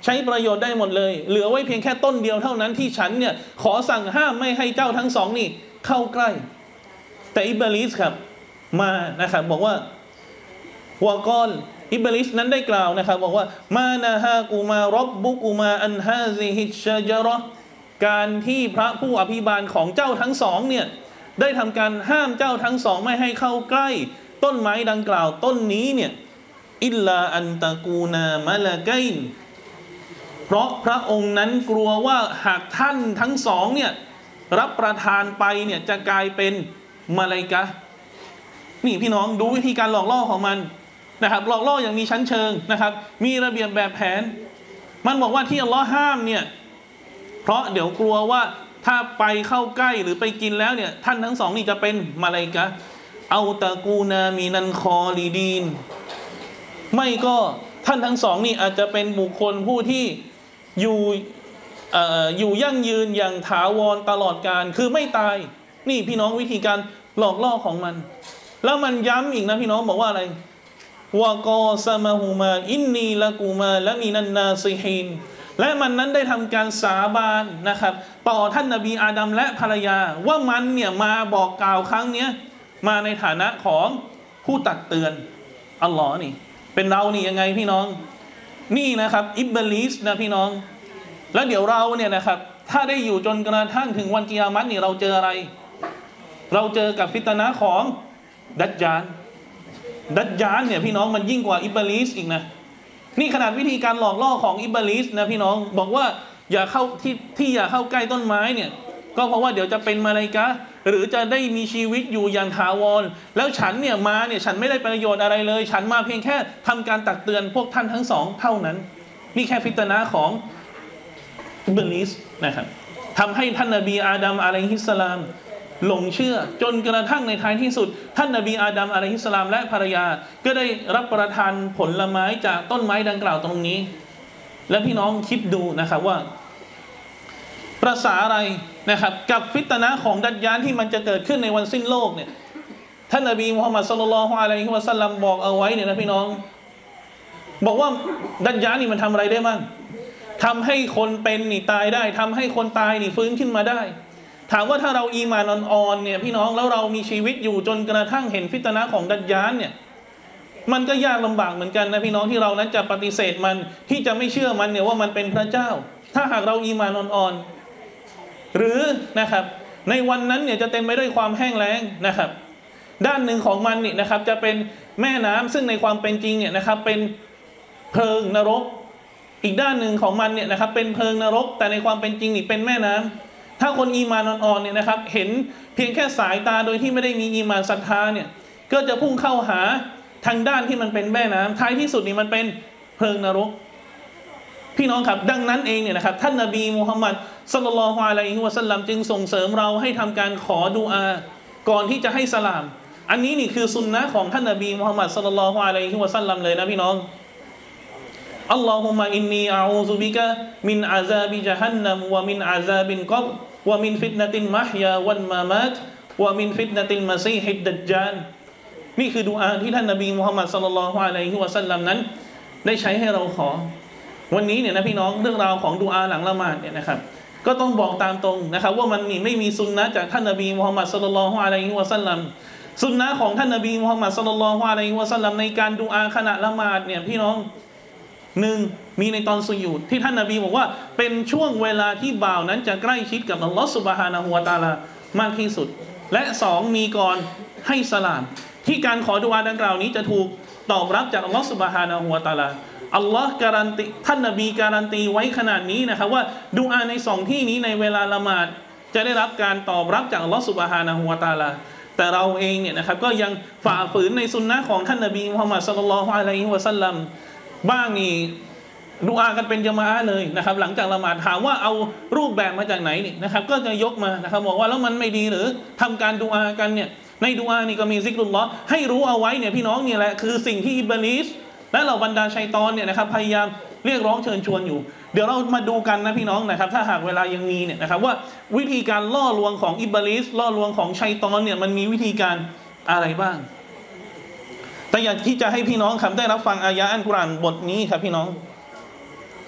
ใช้ประโยชน์ได้หมดเลยเหลือไว้เพียงแค่ต้นเดียวเท่านั้นที่ฉันเนี่ยขอสั่งห้ามไม่ให้เจ้าทั้งสองนี่เข้าใกล้แต่อิบลิสครับมานะครับบอกว่าวะกอลอิบลิสนั้นได้กล่าวนะครับบอกว่ามานะฮากูมารบบุกูมาอันฮาซิฮิชะจาระการที่พระผู้อภิบาลของเจ้าทั้งสองเนี่ยได้ทำการห้ามเจ้าทั้งสองไม่ให้เข้าใกล้ต้นไม้ดังกล่าวต้นนี้เนี่ยอิลลาอันตะกูนามะลากัยนเพราะพระองค์นั้นกลัวว่าหากท่านทั้งสองเนี่ยรับประทานไปเนี่ยจะกลายเป็นมลาอิกะฮ์นี่พี่น้องดูวิธีการหลอกล่อของมันนะครับหลอกล่ออย่างมีชั้นเชิงนะครับมีระเบียบแบบแผนมันบอกว่าที่อัลลอฮ์ห้ามเนี่ยเพราะเดี๋ยวกลัวว่าถ้าไปเข้าใกล้หรือไปกินแล้วเนี่ยท่านทั้งสองนี่จะเป็นมลาอิกะฮ์เอาตะกูนามีนันคอลีดีนไม่ก็ท่านทั้งสองนี่อาจจะเป็นบุคคลผู้ที่อยู่เอ่ออยู่ยั่งยืนอย่างถาวรตลอดกาลคือไม่ตายนี่พี่น้องวิธีการหลอกล่อของมันแล้วมันย้ำอีกนะพี่น้องบอกว่าอะไรวะกอซะมะฮูมาอินนีละกูมาละมีนันนาซิฮินและมันนั้นได้ทำการสาบานนะครับต่อท่านนบีอาดัมและภรรยาว่ามันเนี่ยมาบอกกล่าวครั้งเนี้ยมาในฐานะของผู้ตักเตือนอัลลอฮ์นี่เป็นเรานี่ยังไงพี่น้องนี่นะครับอิบลิสนะพี่น้องแล้วเดี๋ยวเราเนี่ยนะครับถ้าได้อยู่จนกระทั่งถึงวันกิยามะฮ์นี่เราเจออะไรเราเจอกับฟิตนะห์ของดัจญาลดัจญาลเนี่ยพี่น้องมันยิ่งกว่าอิบลิสอีกนะนี่ขนาดวิธีการหลอกล่อของอิบลิสนะพี่น้องบอกว่าอย่าเข้าที่ที่อย่าเข้าใกล้ต้นไม้เนี่ยก็เพราะว่าเดี๋ยวจะเป็นมลาอิกะฮ์หรือจะได้มีชีวิตอยู่อย่างถาวรแล้วฉันเนี่ยมาเนี่ยฉันไม่ได้ประโยชน์อะไรเลยฉันมาเพียงแค่ทำการตักเตือนพวกท่านทั้งสองเท่านั้นนี่แค่ฟิตนะห์ของอิบลิสนะครับทำให้ท่านนบีอาดัมอะลัยฮิสสลามหลงเชื่อจนกระทั่งในท้ายที่สุดท่านนบีอาดัมอะลัยฮิสสลามและภรรยาก็ได้รับประทานผลไม้จากต้นไม้ดังกล่าวตรงนี้และพี่น้องคิดดูนะครับว่าประสาอะไรนะครับกับฟิตนะห์ของดัจญาลที่มันจะเกิดขึ้นในวันสิ้นโลกเนี่ยท่านนบีมุฮัมมัดศ็อลลัลลอฮุอะลัยฮิวะซัลลัมบอกเอาไว้เนี่ยนะพี่น้องบอกว่าดัจญาลนี่มันทำอะไรได้บ้างทำให้คนเป็นนี่ตายได้ทำให้คนตายนี่ฟื้นขึ้นมาได้ถามว่าถ้าเราอีมานอ่อนๆเนี่ยพี่น้องแล้วเรามีชีวิตอยู่จนกระทั่งเห็นฟิตนะห์ของดัจญาลเนี่ยมันก็ยากลำบากเหมือนกันนะพี่น้องที่เรานั้นจะปฏิเสธมันที่จะไม่เชื่อมันเนี่ยว่ามันเป็นพระเจ้าถ้าหากเราอีมานอ่อนๆหรือนะครับในวันนั้นเนี่ยจะเต็มไปด้วยความแห้งแล้งนะครับด้านหนึ่งของมันนี่นะครับจะเป็นแม่น้ำซึ่งในความเป็นจริงเนี่ยนะครับเป็นเพลิงนรกอีกด้านหนึ่งของมันเนี่ยนะครับเป็นเพลิงนรกแต่ในความเป็นจริงนี่เป็นแม่น้ำถ้าคนอีมานอ่อนๆเนี่ยนะครับเห็นเพียงแค่สายตาโดยที่ไม่ได้มีอีมานศรัทธาเนี่ยก็จะพุ่งเข้าหาทางด้านที่มันเป็นแม่น้ำท้ายที่สุดนี่มันเป็นเพลิงนรกพี่น้องครับดังนั้นเองเนี่ยนะครับท่านนบีมุฮัมมัดศ็อลลัลลอฮุอะลัยฮิวะซัลลัมจึงส่งเสริมเราให้ทำการขอดุอาก่อนที่จะให้สลามอันนี้นี่คือสุนนะของท่านนบีมุฮัมมัดศ็อลลัลลอฮุอะลัยฮิวะซัลลัมเลยนะพี่น้องอัลลอฮุมะอินนีอะอูซุบิกะมินอาซาบิญะฮันนัมวะมินอาซาบินกับรวะมินฟิตนะติลมะฮยาวัลมะมาตวะมินฟิตนะติลมะซีฮิดดัจญาลนี่คือดุอาที่ท่านนบีมุฮัมมัดศ็อลลัลลอฮุอะลัยฮิวะซัลลัมนั้นได้ใช้ให้เราขอวันนี้เนี่ยนะพี่น้องเรื่องราวของดุอาหลังละหมาดเนี่ยนะครับก็ต้องบอกตามตรงนะครับว่ามันนี่ไม่มีสุนนะจากท่านนบีมุฮัมมัดศ็อลลัลลอฮุอะลัยฮิวะซัลลัมสุนนะของท่านนบีมุฮัมมัดศ็อลลัลลอฮุอะลัยฮิวะซัลลัมในการดุอาขณะละหมาดเนี่ยพี่น้องหนึ่งมีในตอนสุญูดที่ท่านนบีบอกว่าเป็นช่วงเวลาที่บ่าวนั้นจะใกล้ชิดกับอัลลอฮฺซุบฮานะฮูวะตะอาลามากที่สุดและสองมีก่อนให้สลามที่การขอดุอาดังกล่าวนี้จะถูกตอบรับจากอัลลอฮฺซุบฮานะฮูวะตะอาลาอัลลอฮ์การันตีท่านนบีการันตีไว้ขนาดนี้นะครับว่าดุอาในสองที่นี้ในเวลาละหมาดจะได้รับการตอบรับจากอัลลอฮฺซุบฮานะฮูวะตะอาลาแต่เราเองเนี่ยนะครับก็ยังฝ่าฝืนในสุนนะของท่านนบีมุฮัมมัดศ็อลลัลลอฮุอะลัยฮิวะซัลลัมบ้างนี่ดุอากันเป็นญะมาอะห์เลยนะครับหลังจากละหมาดถามว่าเอารูปแบบมาจากไหนนี่นะครับก็จะยกมานะครับบอกว่าแล้วมันไม่ดีหรือทำการดุอากันเนี่ยในดุอานี่ก็มีซิกรุลลอฮ์ให้รู้เอาไว้เนี่ยพี่น้องนี่แหละคือสิ่งที่อิบลิสและเหล่าบรรดาชัยฏอนเนี่ยนะครับพยายามเรียกร้องเชิญชวนอยู่เดี๋ยวเรามาดูกันนะพี่น้องนะครับถ้าหากเวลายังมีเนี่ยนะครับว่าวิธีการล่อลวงของอิบลิสล่อลวงของชัยฏอนเนี่ยมันมีวิธีการอะไรบ้างแต่อยากที่จะให้พี่น้องครับได้รับฟังอายะอัลกุรอานบทนี้ครับพี่น้อง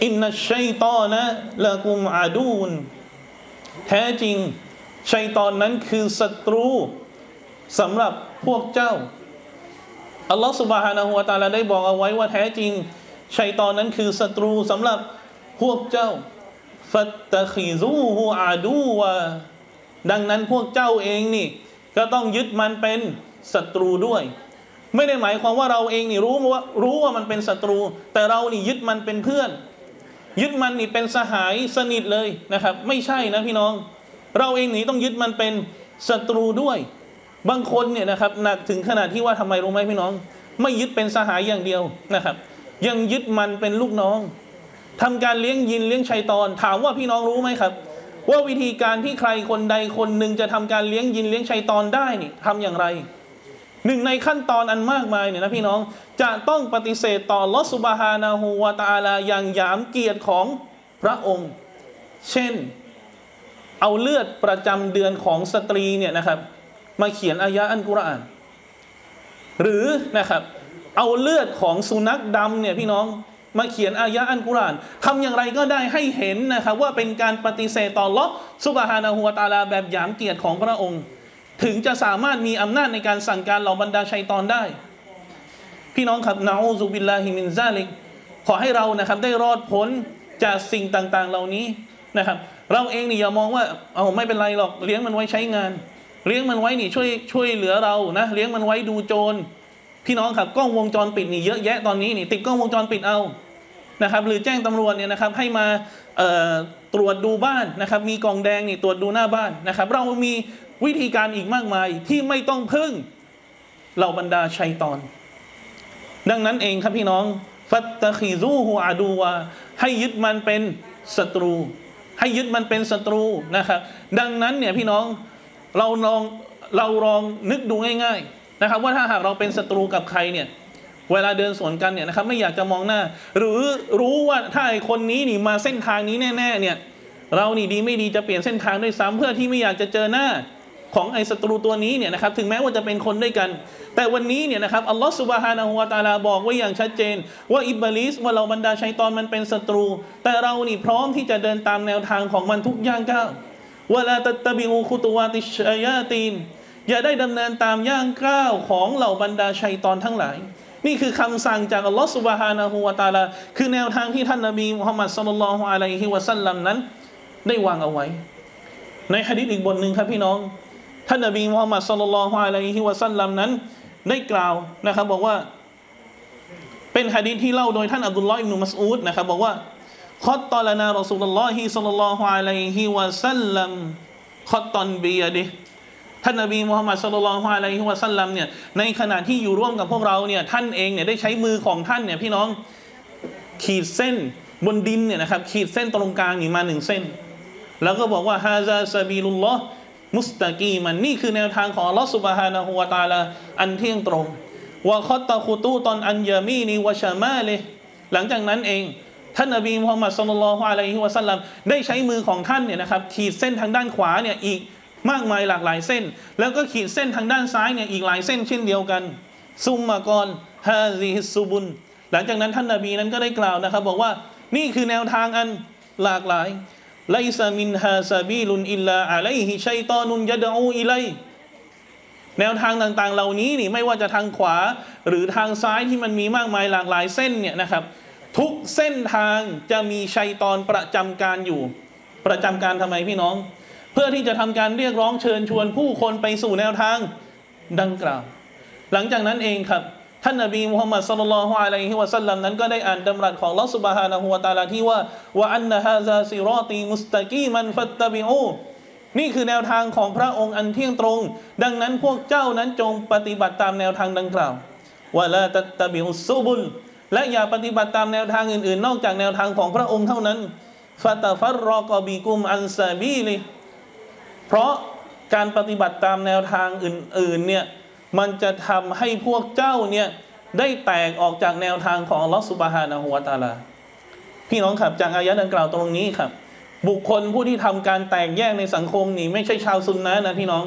อินนัชชัยฏอนะละกุมอาดูนแท้จริงชัยฏอนนั้นคือศัตรูสำหรับพวกเจ้าอัลลอฮฺซุบฮานะฮูวะตะอาลาได้บอกเอาไว้ว่าแท้จริงชัยฏอนนั้นคือศัตรูสำหรับพวกเจ้าฟัตตะคิซูฮูอาดูวะดังนั้นพวกเจ้าเองนี่ก็ต้องยึดมันเป็นศัตรูด้วยไม่ได้หมายความว่าเราเองนี่รู้ว่ารู้ว่ามันเป็นศัตรูแต่เรานี่ยึดมันเป็นเพื่อนยึดมันนี่เป็นสหายสนิทเลยนะครับไม่ใช่นะพี่น้องเราเองนี่ต้องยึดมันเป็นศัตรูด้วยบางคนเนี่ยนะครับหนักถึงขนาดที่ว่าทำไมรู้ไหมพี่น้องไม่ยึดเป็นสหายอย่างเดียวนะครับยังยึดมันเป็นลูกน้องทำการเลี้ยงยินเลี้ยงชัยฏอนถามว่าพี่น้องรู้ไหมครับว่าวิธีการที่ใครคนใดคนหนึ่งจะทำการเลี้ยงยินเลี้ยงชัยฏอนได้นี่ทำอย่างไรหนึ่งในขั้นตอนอันมากมายเนี่ยนะพี่น้องจะต้องปฏิเสธต่ออัลเลาะห์ซุบฮานะฮูวะตะอาลาอย่างหยามเกียรติของพระองค์เช่นเอาเลือดประจำเดือนของสตรีเนี่ยนะครับมาเขียนอายะอัลกุรอานหรือนะครับเอาเลือดของสุนัขดำเนี่ยพี่น้องมาเขียนอายะอัลกุรอานทำอย่างไรก็ได้ให้เห็นนะครับว่าเป็นการปฏิเสธต่ออัลเลาะห์ซุบฮานะฮูวะตะอาลาแบบหยามเกียรติของพระองค์ถึงจะสามารถมีอำนาจในการสั่งการเหล่าบรรดาชัยฏอนได้พี่น้องครับนะอูซุบิลลาฮิมินซาลิกขอให้เรานะครับได้รอดพ้นจากสิ่งต่างๆเหล่านี้นะครับเราเองนี่อย่ามองว่าเอาไม่เป็นไรหรอกเลี้ยงมันไว้ใช้งานเลี้ยงมันไว้นี่ช่วยช่วยเหลือเรานะเลี้ยงมันไว้ดูโจรพี่น้องครับกล้องวงจรปิดนี่เยอะแยะตอนนี้นี่ติดกล้องวงจรปิดเอานะครับหรือแจ้งตำรวจเนี่ยนะครับให้มาตรวจดูบ้านนะครับมีกล่องแดงนี่ตรวจดูหน้าบ้านนะครับเรามีวิธีการอีกมากมายที่ไม่ต้องพึ่งเหล่าบรรดาชัยฏอนดังนั้นเองครับพี่น้องฟัตตะคิซูฮูอาดูวะให้ยึดมันเป็นศัตรูให้ยึดมันเป็นศัตรูนะครับดังนั้นเนี่ยพี่น้องเราลองเราลองนึกดูง่ายๆนะครับว่าถ้าหากเราเป็นศัตรูกับใครเนี่ยเวลาเดินสวนกันเนี่ยนะครับไม่อยากจะมองหน้าหรือรู้ว่าถ้าไอ้คนนี้นี่มาเส้นทางนี้แน่ๆเนี่ยเรานี่ดีไม่ดีจะเปลี่ยนเส้นทางด้วยซ้ำเพื่อที่ไม่อยากจะเจอหน้าของไอ้ศัตรูตัวนี้เนี่ยนะครับถึงแม้ว่าจะเป็นคนด้วยกันแต่วันนี้เนี่ยนะครับอัลลอฮฺซุบฮานะฮูวะตะอาลาบอกไว้อย่างชัดเจนว่าอิบลิสว่าเราบรรดาชัยฏอนมันเป็นศัตรูแต่เรานี่พร้อมที่จะเดินตามแนวทางของมันทุกย่างก้าววะลาตัตตะบิอูคุตุวาติชชัยาตีนอย่าได้ดำเนินตามย่างก้าวของเหล่าบรรดาชัยฏอนทั้งหลายนี่คือคำสั่งจากอัลลอฮฺซุบฮานะฮูวะตะอาลาคือแนวทางที่ท่านนบีมุฮัมมัดศ็อลลัลลอฮุอะลัยฮิวะซัลลัมนั้นได้วางเอาไว้ในหะดีษอีกบทหนึ่งครับพี่น้องท่านนบีมุฮัมมัดศ็อลลัลลอฮุอะลัยฮิวะซัลลัมนั้นได้กล่าวนะครับบอกว่าเป็นหะดีษที่เล่าโดยท่านอับดุลลอฮ์อิบนุมัสอูดนะครับบอกว่าค็อตตอลานารอซูลุลลอฮิศ็อลลัลลอฮุอะลัยฮิวะซัลลัมค็อตตอนบิยะดิท่านนบีมุฮัมมัดศ็อลลัลลอฮุอะลัยฮิวะซัลลัมเนี่ยในขณะที่อยู่ร่วมกับพวกเราเนี่ยท่านเองเนี่ยได้ใช้มือของท่านเนี่ยพี่น้องขีดเส้นบนดินเนี่ยนะครับขีดเส้นตรงกลางนี่มาหนึ่งเส้นแล้วก็บอกว่าฮาซาซาบีลุลลอฮ์มุสตะกีมันนี่คือแนวทางของอัลลอฮฺซุบฮานะฮูวะตะอาลาอันเที่ยงตรงวะค็อตตะคุตูตอนอันยามีนีวะชามาลิหลังจากนั้นเองท่านนบีมุฮัมมัดศ็อลลัลลอฮุอะลัยฮิวะซัลลัมได้ใช้มือของท่านเนี่ยนะครับขีดเส้นทางด้านขวาเนี่ยอีกมากมายหลากหลายเส้นแล้วก็ขีดเส้นทางด้านซ้ายเนี่ยอีกหลายเส้นเช่นเดียวกันซุมมากอนฮาซิฮิสซุบุนหลังจากนั้นท่านนบีนั้นก็ได้กล่าวนะครับบอกว่านี่คือแนวทางอันหลากหลายไลซามินฮาซาบีลุนอิลลาอะลัยฮิชัยฏอนุนยะดอูอิลัยแนวทางต่างๆเหล่านี้นี่ไม่ว่าจะทางขวาหรือทางซ้ายที่มันมีมากมายหลากหลายเส้นเนี่ยนะครับทุกเส้นทางจะมีชัยฏอนประจำการอยู่ประจำการทำไมพี่น้องเพื่อที่จะทำการเรียกร้องเชิญชวนผู้คนไปสู่แนวทางดังกล่าวหลังจากนั้นเองครับท่านนบีมุฮัมมัดศ็อลลัลลอฮุอะลัยฮิวะซัลลัมนั้นก็ได้อ่านดำรัสของอัลเลาะห์ซุบฮานะฮูวะตะอาลาที่ว่าวะอันนะฮาซาซิรอตีมุสตะกีมันฟัตตะบิอูนี่คือแนวทางของพระองค์อันเที่ยงตรงดังนั้นพวกเจ้านั้นจงปฏิบัติตามแนวทางดังกล่าววะลาตัตตะบิอุสซุบุลและอย่าปฏิบัติตามแนวทางอื่นๆนอกจากแนวทางของพระองค์เท่านั้นฟะตะฟัรรอกอบิกุมอันซาบีลิเพราะการปฏิบัติตามแนวทางอื่นๆเนี่ยมันจะทำให้พวกเจ้าเนี่ยได้แตกออกจากแนวทางของอัลลอฮฺซุบฮานะฮูวะตะอาลาพี่น้องครับจากอายะห์ดังกล่าวตรงนี้ครับบุคคลผู้ที่ทำการแตกแยกในสังคมนี่ไม่ใช่ชาวซุนนะห์นะพี่น้อง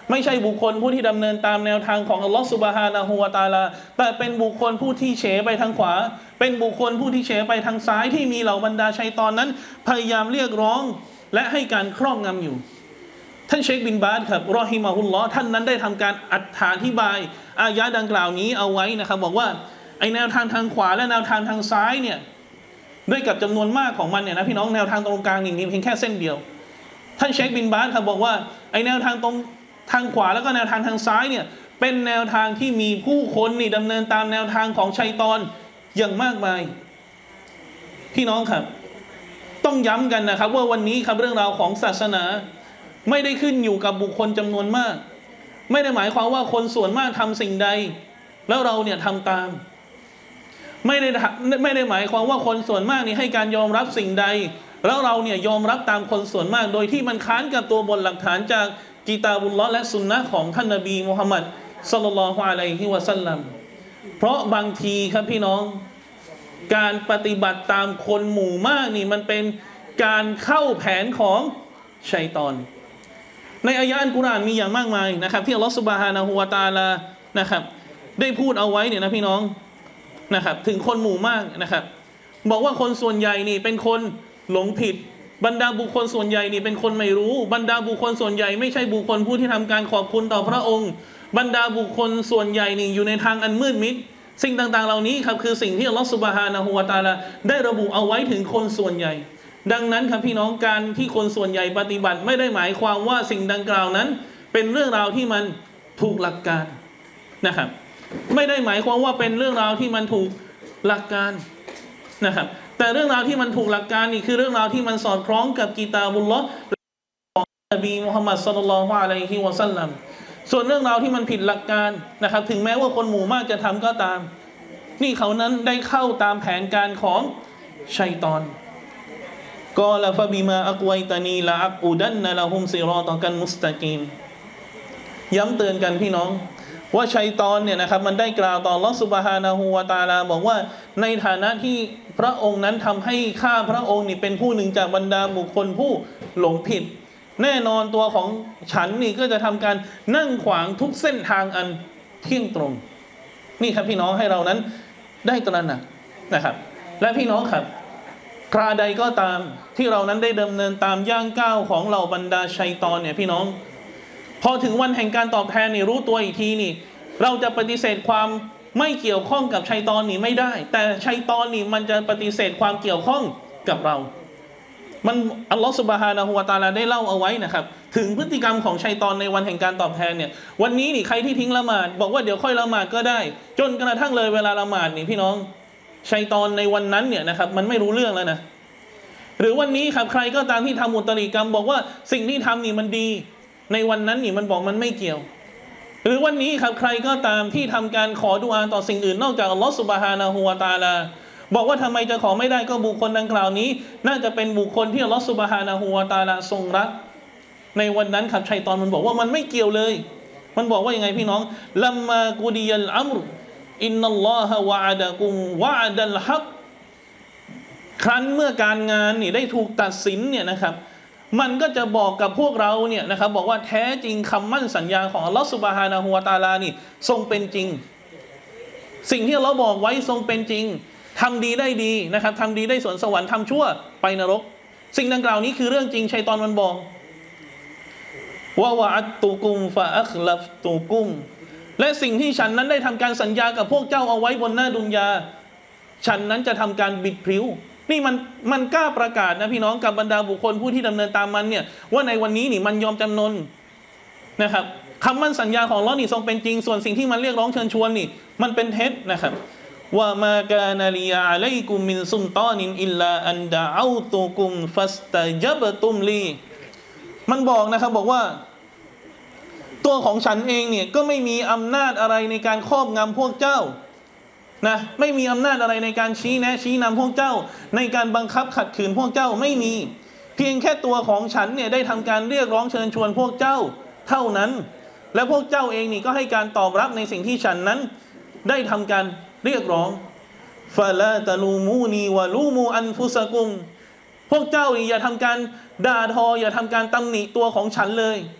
ไม่ใช่บุคคลผู้ที่ดำเนินตามแนวทางของอัลลอฮฺซุบฮานะฮูวะตะอาลาแต่เป็นบุคคลผู้ที่เฉไปทางขวาเป็นบุคคลผู้ที่เฉไปทางซ้ายที่มีเหล่าบรรดาชัยฏอนนั้นพยายามเรียกร้องและให้การครอบงำอยู่ท่านเชคบินบาซครับรอฮิมะฮุลลอฮ์ท่านนั้นได้ทำการอธิบายอายะดังกล่าวนี้เอาไว้นะครับบอกว่าไอแนวทางทางขวาและแนวทางทางซ้ายเนี่ยด้วยกับจำนวนมากของมันเนี่ยนะพี่น้องแนวทางตรงกลางนี่มีเพียงแค่เส้นเดียวท่านเชคบินบาซครับบอกว่าไอแนวทางตรงทางขวาแล้วก็แนวทางทางซ้ายเนี่ยเป็นแนวทางที่มีผู้คนนี่ดำเนินตามแนวทางของชัยฏอนอย่างมากมายพี่น้องครับต้องย้ำกันนะครับว่าวันนี้ครับเรื่องราวของศาสนาไม่ได้ขึ้นอยู่กับบุคคลจำนวนมากไม่ได้หมายความว่าคนส่วนมากทำสิ่งใดแล้วเราเนี่ยทำตามไม่ได้ไม่ได้หมายความว่าคนส่วนมากนี่ให้การยอมรับสิ่งใดแล้วเราเนี่ยยอมรับตามคนส่วนมากโดยที่มันค้านกับตัวบทหลักฐานจากกิตาบุลลอฮ์และสุนนะของท่านนบีมุฮัมมัดศ็อลลัลลอฮุอะลัยฮิวะซัลลัมเพราะบางทีครับพี่น้องการปฏิบัติตามคนหมู่มากนี่มันเป็นการเข้าแผนของชัยฏอนในอายะห์อัลกุรอานมีอย่างมากมายนะครับที่อัลลอฮฺซุบฮานะฮูวะตะอาลานะครับได้พูดเอาไว้เนี่ยนะพี่น้องนะครับถึงคนหมู่มากนะครับบอกว่าคนส่วนใหญ่นี่เป็นคนหลงผิดบรรดาบุคคลส่วนใหญ่นี่เป็นคนไม่รู้บรรดาบุคคลส่วนใหญ่ไม่ใช่บุคคลผู้ที่ทำการขอบคุณต่อพระองค์บรรดาบุคคลส่วนใหญ่นี่อยู่ในทางอันมืดมิดสิ่งต่างๆเหล่านี้ครับคือสิ่งที่อัลลอฮฺซุบฮานะฮูวะตะอาลาได้ระบุเอาไว้ถึงคนส่วนใหญ่ดังนั้นครับพี่น้องการที่คนส่วนใหญ่ปฏิบัติไม่ได้หมายความว่าสิ่งดังกล่าวนั้นเป็นเรื่องราวที่มันถูกหลักการนะครับไม่ได้หมายความว่าเป็นเรื่องราวที่มันถูกหลักการนะครับแต่เรื่องราวที่มันถูกหลักการนี่คือเรื่องราวที่มันสอดคล้องกับกิตาบุลลอฮ์ของนบีมุฮัมมัดศ็อลลัลลอฮุอะลัยฮิวะซัลลัมส่วนเรื่องราวที่มันผิดหลักการนะครับถึงแม้ว่าคนหมู่มากจะทำก็ตามนี่เขานั้นได้เข้าตามแผนการของชัยฏอนกอลาฟะบิมาอักวัยตานีละอักอุดันนะละฮุมซิรอตอกันมุสตะกีมย้ำเตือนกันพี่น้องว่าชัยฏอนเนี่ยนะครับมันได้กล่าวต่ออัลเลาะห์ซุบฮานะฮูวะตะอาลาบอกว่าในฐานะที่พระองค์นั้นทำให้ข้าพระองค์นี่เป็นผู้หนึ่งจากบรรดาบุคคลผู้หลงผิดแน่นอนตัวของฉันนี่ก็จะทำการนั่งขวางทุกเส้นทางอันเที่ยงตรงนี่ครับพี่น้องให้เรานั้นได้ตระหนักนะครับและพี่น้องครับคราใดก็ตามที่เรานั้นได้ดำเนินตามย่างก้าวของเหล่าบรรดาชัยฏอนเนี่ยพี่น้องพอถึงวันแห่งการตอบแทนนี่รู้ตัวอีกทีนี่เราจะปฏิเสธความไม่เกี่ยวข้องกับชัยฏอนนี่ไม่ได้แต่ชัยฏอนนี่มันจะปฏิเสธความเกี่ยวข้องกับเรามันอัลลอฮฺซุบฮานะฮูวะตะอาลาได้เล่าเอาไว้นะครับถึงพฤติกรรมของชัยฏอนในวันแห่งการตอบแทนเนี่ยวันนี้นี่ใครที่ทิ้งละหมาดบอกว่าเดี๋ยวค่อยละหมาดก็ได้จนกระทั่งเลยเวลาละหมาดนี่พี่น้องชัยฏอนในวันนั้นเนี่ยนะครับมันไม่รู้เรื่องแล้วนะหรือวันนี้ครับใครก็ตามที่ทำมุตริกรรมบอกว่าสิ่งที่ทำนี่มันดีในวันนั้นนี่มันบอกมันไม่เกี่ยวหรือวันนี้ครับใครก็ตามที่ทำการขอดุอาต่อสิ่งอื่นนอกจากอัลลอฮฺซุบฮานะฮูวะตะอาลาบอกว่าทำไมจะขอไม่ได้ก็บุคคลดังกล่าวนี้น่าจะเป็นบุคคลที่อัลลอฮฺซุบฮานะฮูวะตะอาลาทรงรักในวันนั้นครับชัยฏอนมันบอกว่ามันไม่เกี่ยวเลยมันบอกว่ายังไงพี่น้องลัมมากุดิยัลอัมรอินนัลลอฮะวะอะดะกุมวะอะดัลฮักครั้นเมื่อการงานนี่ได้ถูกตัดสินเนี่ยนะครับมันก็จะบอกกับพวกเราเนี่ยนะครับบอกว่าแท้จริงคำมั่นสัญญาของอัลลอฮฺซุบฮานะฮูวะตะอาลานี่ทรงเป็นจริงสิ่งที่อัลลอฮฺบอกไว้ทรงเป็นจริงทำดีได้ดีนะครับทำดีได้สวนสวรรค์ทำชั่วไปนรกสิ่งดังกล่าวนี้คือเรื่องจริงชัยฏอนมันบอกว่าวะอัตตุกุมฟะอัคลัฟตุกุมและสิ่งที่ฉันนั้นได้ทำการสัญญากับพวกเจ้าเอาไว้บนหน้าดุนยาฉันนั้นจะทำการบิดพริ้วนี่มันมันกล้าประกาศนะพี่น้องกับบรรดาบุคคลผู้ที่ดำเนินตามมันเนี่ยว่าในวันนี้นี่มันยอมจำนนนะครับคำมั่นสัญญาของอัลเลาะห์นี่ทรงเป็นจริงส่วนสิ่งที่มันเรียกร้องเชิญชวนนี่มันเป็นเท็จนะครับว่ามากานาลียะอะลัยกุมมินซุลตานินอิลลาอันดะเอาตุกุมฟัสตะญับตุมลีมันบอกนะครับบอกว่าตัวของฉันเองเนี่ยก็ไม่มีอำนาจอะไรในการครอบงำพวกเจ้านะไม่มีอำนาจอะไรในการชี้แนะชี้นำพวกเจ้าในการบังคับขัดขืนพวกเจ้าไม่มีเพียงแค่ตัวของฉันเนี่ยได้ทำการเรียกร้องเชิญชวนพวกเจ้าเท่านั้นและพวกเจ้าเองนี่ก็ให้การตอบรับในสิ่งที่ฉันนั้นได้ทำการเรียกร้องฟะลาตะลูมูนีวะลูมูอันฟุซะกุมพวกเจ้าอย่าทำการด่าทออย่าทำการตำหนิตัวของฉันเลย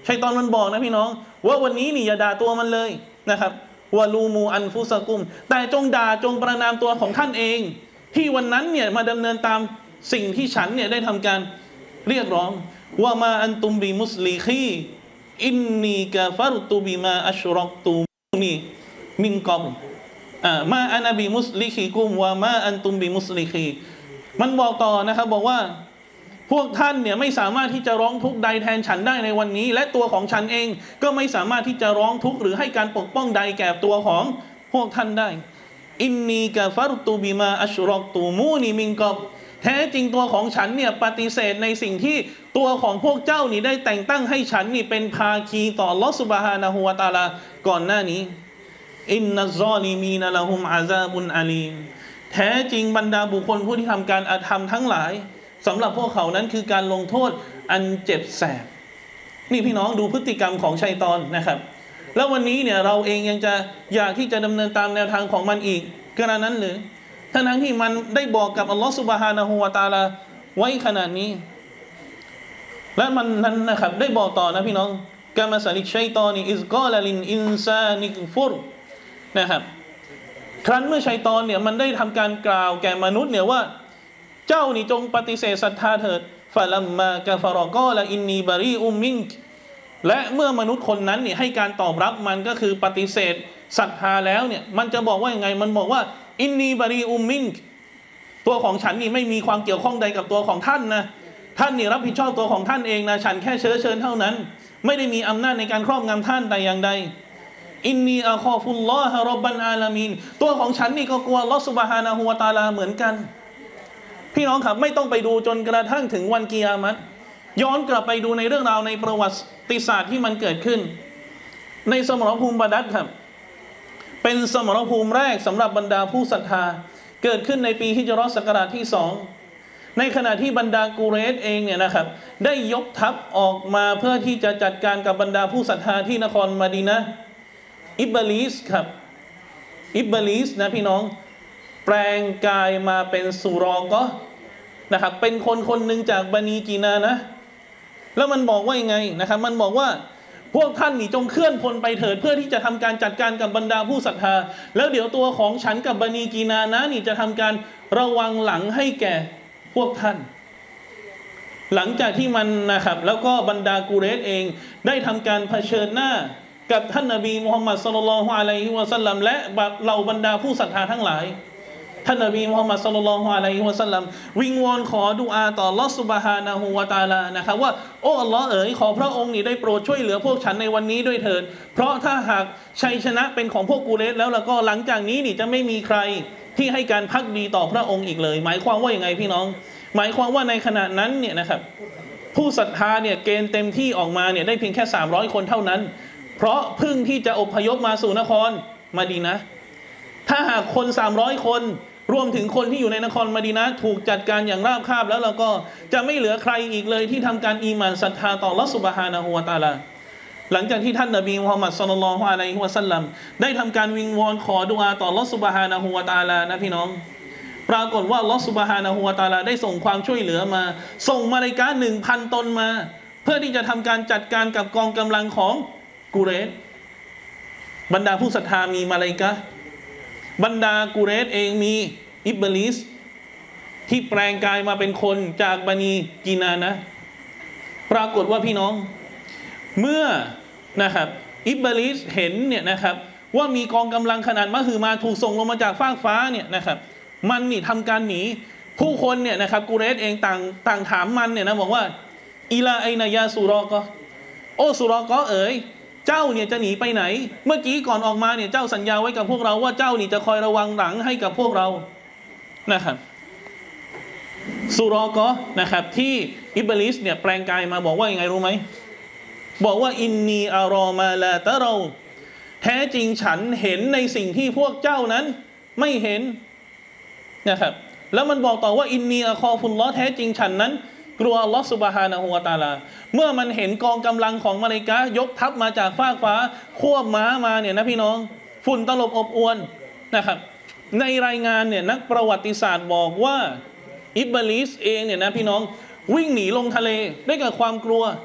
ชัยฏอนมันบอกนะพี่น้องว่าวันนี้นี่อย่าด่าตัวมันเลยนะครับวะลูมูอันฟุสกุมแต่จงด่าจงประนามตัวของท่านเองที่วันนั้นเนี่ยมาดำเนินตามสิ่งที่ฉันเนี่ยได้ทำการเรียกร้องว่ามาอันตุมบีมุสลิคีอินนีกะฟัรตุบิมาอัชรอกตุนีมินกอบอ่ามาอันบีมุสลิคีกุมว่ามาอันตุมบีมุสลิคีมันบอกต่อนะครับบอกว่าพวกท่านเนี่ยไม่สามารถที่จะร้องทุกข์ใดแทนฉันได้ในวันนี้และตัวของฉันเองก็ไม่สามารถที่จะร้องทุกข์หรือให้การปกป้องใดแก่ตัวของพวกท่านได้อินนีกะฟัรตุบิมาอัชรอกตุมูนีมินกอบแท้จริงตัวของฉันเนี่ยปฏิเสธในสิ่งที่ตัวของพวกเจ้านี่ได้แต่งตั้งให้ฉันนี่เป็นภาคีต่ออัลเลาะห์ซุบฮานะฮูวะตะอาลาก่อนหน้านี้อินนัซซอลิมีนละฮุมอาซาบุนอาลีมแท้จริงบรรดาบุคคลผู้ที่ทำการอาธรรมทั้งหลายสำหรับพวกเขานั้นคือการลงโทษอันเจ็บแสบนี่พี่น้องดูพฤติกรรมของชัยฏอนนะครับแล้ววันนี้เนี่ยเราเองยังจะอยากที่จะดำเนินตามแนวทางของมันอีกขนาดนั้นหรือทั้งทั้งที่มันได้บอกกับอัลลอฮฺซุบฮานะฮูวะตะอาลาไว้ขนาดนี้และมันนั้นนะครับได้บอกต่อนะพี่น้องกามาสลิชัยฏอนีอิซกอลลินอินซานิกฟุรนะครับครั้นเมื่อชัยฏอนเนี่ยมันได้ทำการกล่าวแก่มนุษย์เนี่ยว่าเจ้านี่จงปฏิเสธศรัทธาเถิดฟะลัมมากะฟะรอกอละอินนีบารีอุมมินกและเมื่อมนุษย์คนนั้นเนี่ยให้การตอบรับมันก็คือปฏิเสธศรัทธาแล้วเนี่ยมันจะบอกว่ายังไงมันบอกว่าอินนีบารีอุมมินกตัวของฉันนี่ไม่มีความเกี่ยวข้องใดกับตัวของท่านนะท่านนี่รับผิดชอบตัวของท่านเองนะฉันแค่เชื้อเชิญเท่านั้นไม่ได้มีอำนาจในการครอบงำท่านแต่อย่างใดอินนีอัคอฟุลลอฮะร็อบบันอาลามีนตัวของฉันนี่ก็กลัวอัลเลาะห์ซุบฮานะฮูวะตะอาลาเหมือนกันพี่น้องครับไม่ต้องไปดูจนกระทั่งถึงวันกิยามะฮ์ย้อนกลับไปดูในเรื่องราวในประวัติศาสตร์ที่มันเกิดขึ้นในสมรภูมิบาดัรครับเป็นสมรภูมิแรกสำหรับบรรดาผู้ศรัทธาเกิดขึ้นในปีฮิจเราะห์ศักราชที่สองในขณะที่บรรดากุเรชเองเนี่ยนะครับได้ยกทัพออกมาเพื่อที่จะจัดการกับบรรดาผู้ศรัทธาที่นครมะดีนะห์อิบลิสครับอิบลิสนะพี่น้องแปลงกายมาเป็นสุรอก็นะครับเป็นคนคนหนึ่งจากบันีกีนานะแล้วมันบอกว่ายังไงนะครับมันบอกว่าพวกท่านนี่จงเคลื่อนพลไปเถิดเพื่อที่จะทำการจัดการกับบรรดาผู้ศรัทธาแล้วเดี๋ยวตัวของฉันกับบันีกีนานะนี่จะทำการระวังหลังให้แก่พวกท่านหลังจากที่มันนะครับแล้วก็บรรดากุเรชเองได้ทำการเผชิญหน้ากับท่านนบีมุฮัมมัดศ็อลลัลลอฮุอะลัยฮิวะซัลลัมและเหล่าบรรดาผู้ศรัทธาทั้งหลายท่านนบีมุฮัมมัดศ็อลลัลลอฮุอะลัยฮิวะซัลลัมวิงวอนขอดุอาต่ออัลเลาะห์ซุบฮานะฮูวะตะอาลานะครับว่าโอ้อัลเลาะห์เอ๋ยขอพระองค์นี่ได้โปรดช่วยเหลือพวกฉันในวันนี้ด้วยเถิดเพราะถ้าหากชัยชนะเป็นของพวกกุเรชแล้วแล้วก็หลังจากนี้นี่จะไม่มีใครที่ให้การภักดีต่อพระองค์อีกเลยหมายความว่าอย่างไงพี่น้องหมายความว่าในขณะนั้นเนี่ยนะครับผู้ศรัทธาเนี่ยเกณฑ์เต็มที่ออกมาเนี่ยได้เพียงแค่สามร้อยคนเท่านั้นเพราะเพิ่งที่จะอพยพมาสู่นครมะดีนะห์ถ้าหากคนสามร้อยคนรวมถึงคนที่อยู่ในนครมะดีนะห์ถูกจัดการอย่างราบคาบแล้วเราก็จะไม่เหลือใครอีกเลยที่ทำการอีหม่านศรัทธาต่ออัลเลาะห์ซุบฮานะฮูวะตะอาลาหลังจากที่ท่านนบีมุฮัมมัดศ็อลลัลลอฮุอะลัยฮิวะซัลลัมได้ทำการวิงวอนขอดุอาต่ออัลเลาะห์ซุบฮานะฮูวะตะอาลานะพี่น้องปรากฏว่าอัลเลาะห์ซุบฮานะฮูวะตะอาลาได้ส่งความช่วยเหลือมาส่งมะลาอิกะฮ์ หนึ่งพัน ตนมาเพื่อที่จะทำการจัดการกับกองกำลังของกุเรชบรรดาผู้ศรัทธามีมะลาอิกะฮ์บรรดากุเรชเองมีอิบลิสที่แปลงกายมาเป็นคนจากบันีกีนานะปรากฏว่าพี่น้องเมื่อนะครับอิบลิสเห็นเนี่ยนะครับว่ามีกองกำลังขนาดมหึมาถูกส่งลงมาจากฟากฟ้าเนี่ยนะครับมันนี่ทำการหนีผู้คนเนี่ยนะครับกุเรชเองต่างต่างถามมันเนี่ยนะบอกว่าอิลาไอนายาสุรอกะโอสุรอกะเอ๋ยเจ้าเนี่ยจะหนีไปไหนเมื่อกี้ก่อนออกมาเนี่ยเจ้าสัญญาไว้กับพวกเราว่าเจ้านี่จะคอยระวังหลังให้กับพวกเรานะครับสุรอกะนะครับที่อิบลิสเนี่ยแปลงกายมาบอกว่ายังไงรู้ไหมบอกว่าอินนีอารอมาลาตะเราแท้จริงฉันเห็นในสิ่งที่พวกเจ้านั้นไม่เห็นนะครับแล้วมันบอกต่อว่าอินนีอะคอฟุลลอฮ์แท้จริงฉันนั้นกลัวอัลเลาะห์ซุบฮานะฮูวะตะอาลาเมื่อมันเห็นกองกำลังของมะลาอิกะฮ์ยกทัพมาจากฟากฟ้าควบม้ามาเนี่ยนะพี่น้องฝุ่นตลบอบอวนนะครับในรายงานเนี่ยนักประวัติศาสตร์บอกว่าอิบลิสเองเนี่ยนะพี่น้องวิ่งหนีลงทะเลด้วยกับความกลัว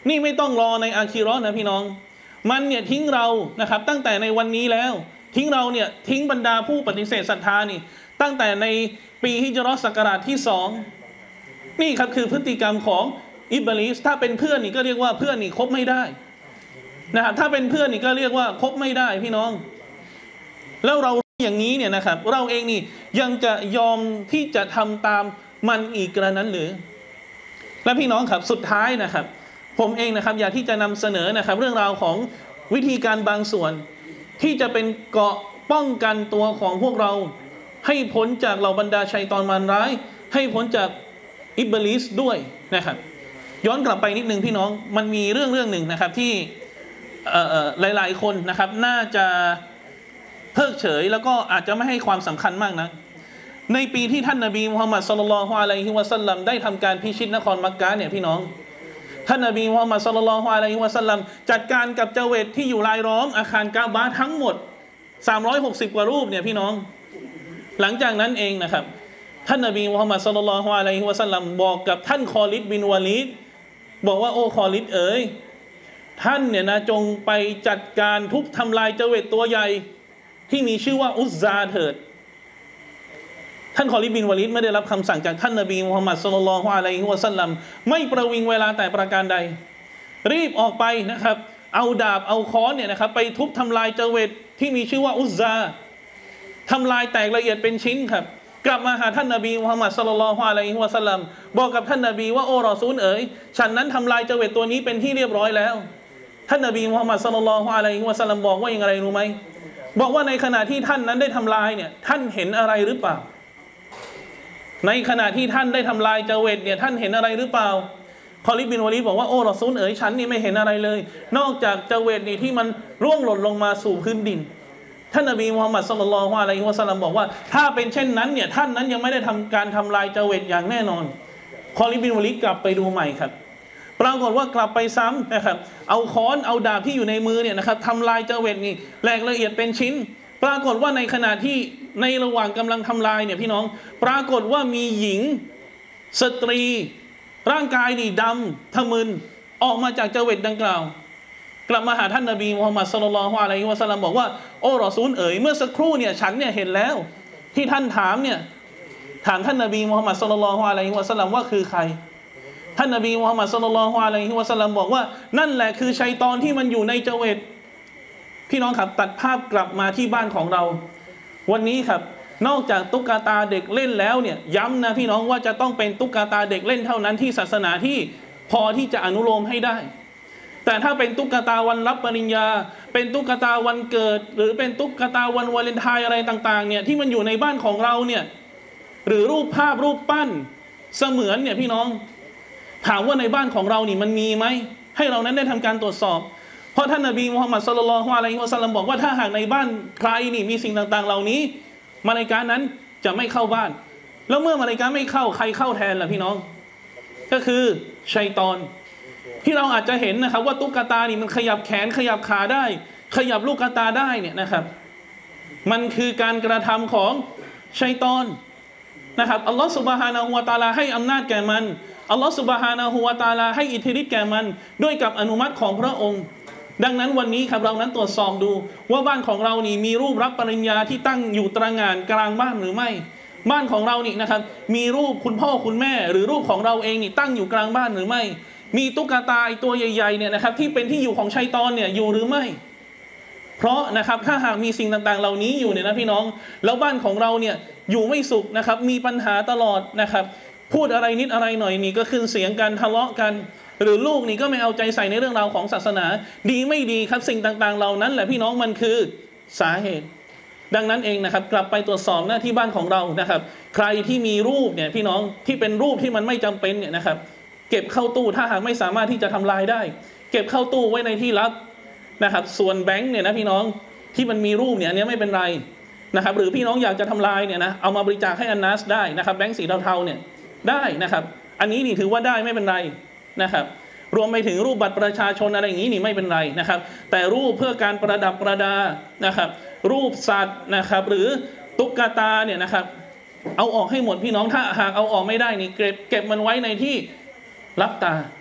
นี่ไม่ต้องรอในอาคีเราะห์นะพี่น้องมันเนี่ยทิ้งเรานะครับตั้งแต่ในวันนี้แล้วทิ้งเราเนี่ยทิ้งบรรดาผู้ปฏิเสธศรัทธานี่ตั้งแต่ในปีฮิจเราะห์ศักราชที่สองนี่ครับคือพฤติกรรมของอิบลิสถ้าเป็นเพื่อนนี่ก็เรียกว่าเพื่อนนี่คบไม่ได้นะครับถ้าเป็นเพื่อนนี่ก็เรียกว่าคบไม่ได้พี่น้องแล้วเราอย่างนี้เนี่ยนะครับเราเองนี่ยังจะยอมที่จะทำตามมันอีกกระนั้นหรือและพี่น้องครับสุดท้ายนะครับผมเองนะครับอยากที่จะนำเสนอนะครับเรื่องราวของวิธีการบางส่วนที่จะเป็นเกราะป้องกันตัวของพวกเราให้พ้นจากเหล่าบรรดาชัยฏอนมารร้ายให้พ้นจากอิบลิสด้วยนะครับย้อนกลับไปนิดนึงพี่น้องมันมีเรื่องเรื่องหนึ่งนะครับที่หลายๆคนนะครับน่าจะเพิกเฉยแล้วก็อาจจะไม่ให้ความสำคัญมากนะในปีที่ท่านนบีมุฮัมมัดศ็อลลัลลอฮุอะลัยฮิวะซัลลัมได้ทำการพิชิตนครมักกะห์เนี่ยพี่น้องท่านนบีมุฮัมมัดศ็อลลัลลอฮุอะลัยฮิวะซัลลัมจัดการกับเจเวตที่อยู่รายล้อมอาคารกะบะห์ทั้งหมดสามร้อยหกสิบกว่ารูปเนี่ยพี่น้องหลังจากนั้นเองนะครับท่านนบีมุฮัมมัดศ็อลลัลลอฮุอะลัยฮิวะซัลลัมบอกกับท่านคอลิดบินวะลีดบอกว่าโอ้คอลิดเอ๋ยท่านเนี่ยนะจงไปจัดการทุบทำลายเจเวตตัวใหญ่ที่มีชื่อว่าอุซซาเถิดท่านคอลิดบินวะลีดไม่ได้รับคำสั่งจากท่านนบีมุฮัมมัดศ็อลลัลลอฮุอะลัยฮิวะซัลลัมไม่ประวิงเวลาแต่ประการใดรีบออกไปนะครับเอาดาบเอาค้อนเนี่ยนะครับไปทุบทำลายเจเวตที่มีชื่อว่าอุซซาทำลายแตกละเอียดเป็นชิ้นครับกลับมาหาท่านนบีมุฮัมมัดศ็อลลัลลอฮุอะลัยฮิวะซัลลัมบอกกับท่านนบีว่าโอ้รอซูลเอ๋ยฉันนั้นทำลายเจเวตตัวนี้เป็นที่เรียบร้อยแล้วท่านนบีมุฮัมมัดศ็อลลัลลอฮุอะลัยฮิวะซัลลัมบอกว่าอย่างไรรู้ไหมบอกว่าในขณะที่ท่านนั้นได้ทำลายเนี่ยท่านเห็นอะไรหรือเปล่าในขณะที่ท่านได้ทำลายเจเวตเนี่ยท่านเห็นอะไรหรือเปล่าคอลิดบินวะลีดบอกว่าโอ้รอซูลเอ๋ยฉันนี่ไม่เห็นอะไรเลยนอกจากเจเวตนี่ที่มันร่วงหล่นลงมาสู่พื้นดินท่านนบีมุฮัมมัดศ็อลลัลลอฮุอะลัยฮิวะซัลลัมบอกว่าถ้าเป็นเช่นนั้นเนี่ยท่านนั้นยังไม่ได้ทำการทำลายเจเวตอย่างแน่นอนคอลิดบินวะลีดกลับไปดูใหม่ครับปรากฏว่ากลับไปซ้ำนะครับเอาค้อนเอาดาบที่อยู่ในมือเนี่ยนะครับทำลายเจเวตนี่แหลกละเอียดเป็นชิ้นปรากฏว่าในขณะที่ในระหว่างกำลังทำลายเนี่ยพี่น้องปรากฏว่ามีหญิงสตรีร่างกายนี่ดำทะมึนออกมาจากเจเวตดังกล่าวกลับมาหาท่านนบีมุฮัมมัดศ็อลลัลลอฮุอะลัยฮิวะซัลลัมบอกว่าโอ้รอซูลเอ๋ยเมื่อสักครู่เนี่ยฉันเนี่ยเห็นแล้วที่ท่านถามเนี่ยถามท่านนบีมุฮัมมัดศ็อลลัลลอฮุอะลัยฮิวะซัลลัมว่าคือใครท่านนบีมุฮัมมัดศ็อลลัลลอฮุอะลัยฮิวะซัลลัมบอกว่านั่นแหละคือชัยฏอนที่มันอยู่ในเจเวตพี่น้องครับตัดภาพกลับมาที่บ้านของเราวันนี้ครับนอกจากตุ๊กตาเด็กเล่นแล้วเนี่ยย้ำนะพี่น้องว่าจะต้องเป็นตุ๊กตาเด็กเล่นเท่านั้นที่ศาสนาที่พอที่จะอนุโลมให้ได้แต่ถ้าเป็นตุ๊กตาวันรับปริญญาเป็นตุ๊กตาวันเกิดหรือเป็นตุ๊กตาวันวาเลนไทน์อะไรต่างๆเนี่ยที่มันอยู่ในบ้านของเราเนี่ยหรือรูปภาพรูปปั้นเสมือนเนี่ยพี่น้องถามว่าในบ้านของเรานี่มันมีไหมให้เรานั้นได้ทำการตรวจสอบเพราะท่านนบีมุฮัมมัดศ็อลลัลลอฮุอะลัยฮิวะซัลลัมบอกว่าถ้าหากในบ้านใครนี่มีสิ่งต่างๆเหล่านี้มาเลาอิกะฮ์นั้นจะไม่เข้าบ้านแล้วเมื่อมาเลาอิกะฮ์ไม่เข้าใครเข้าแทนล่ะพี่น้องก็คือชัยฏอนที่เราอาจจะเห็นนะครับว่าตุ๊กตานี่มันขยับแขนขยับขาได้ขยับลูกตาได้เนี่ยนะครับมันคือการกระทำของชัยฏอนนะครับอัลลอฮฺซุบฮานะฮูวะตะอาลาให้อำนาจแก่มันอัลลอฮฺซุบฮานะฮูวะตะอาลาให้อิทธิฤทธิ์แก่มันด้วยกับอนุมัติของพระองค์ดังนั้นวันนี้ครับเรานั้นตรวจสอบดูว่าบ้านของเรานี่มีรูปรับปริญญาที่ตั้งอยู่ตระหง่านกลางบ้านหรือไม่บ้านของเรานี่นะครับมีรูปคุณพ่อคุณแม่หรือรูปของเราเองนี่ตั้งอยู่กลางบ้านหรือไม่มีตุ๊กตาไอตัวใหญ่ๆเนี่ยนะครับที่เป็นที่อยู่ของชัยฏอนเนี่ยอยู่หรือไม่เพราะนะครับถ้าหากมีสิ่งต่างๆเหล่านี้อยู่เนี่ยนะพี่น้องแล้วบ้านของเราเนี่ยอยู่ไม่สุขนะครับมีปัญหาตลอดนะครับพูดอะไรนิดอะไรหน่อยนี่ก็ขึ้นเสียงกันทะเลาะกันหรือลูกนี่ก็ไม่เอาใจใส่ในเรื่องราวของศาสนาดีไม่ดีครับสิ่งต่างๆเหล่านั้นแหละพี่น้องมันคือสาเหตุดังนั้นเองนะครับกลับไปตรวจสอบหน้าที่บ้านของเรานะครับใครที่มีรูปเนี่ยพี่น้องที่เป็นรูปที่มันไม่จำเป็นเนี่ยนะครับเก็บเข้าตู้ถ้าหากไม่สามารถที่จะทำลายได้เก็บเข้าตู้ไว้ในที่ลับนะครับส่วนแบงค์เนี่ยนะพี่น้องที่มันมีรูปเนี่ยอันนี้ไม่เป็นไรนะครับหรือพี่น้องอยากจะทำลายเนี่ยนะเอามาบริจาคให้อันนัสได้นะครับแบงค์สีเทาๆเนี่ยได้นะครับอันนี้นี่ถือว่าได้ไม่เป็นไรนะครับรวมไปถึงรูปบัตรประชาชนอะไรอย่างนี้นี่ไม่เป็นไรนะครับแต่รูปเพื่อการประดับประดานะครับรูปสัตว์นะครับหรือตุ๊กตาเนี่ยนะครับเอาออกให้หมดพี่น้องถ้าหากเอาออกไม่ได้นี่เก็บเก็บมันไว้ในที่ลับตา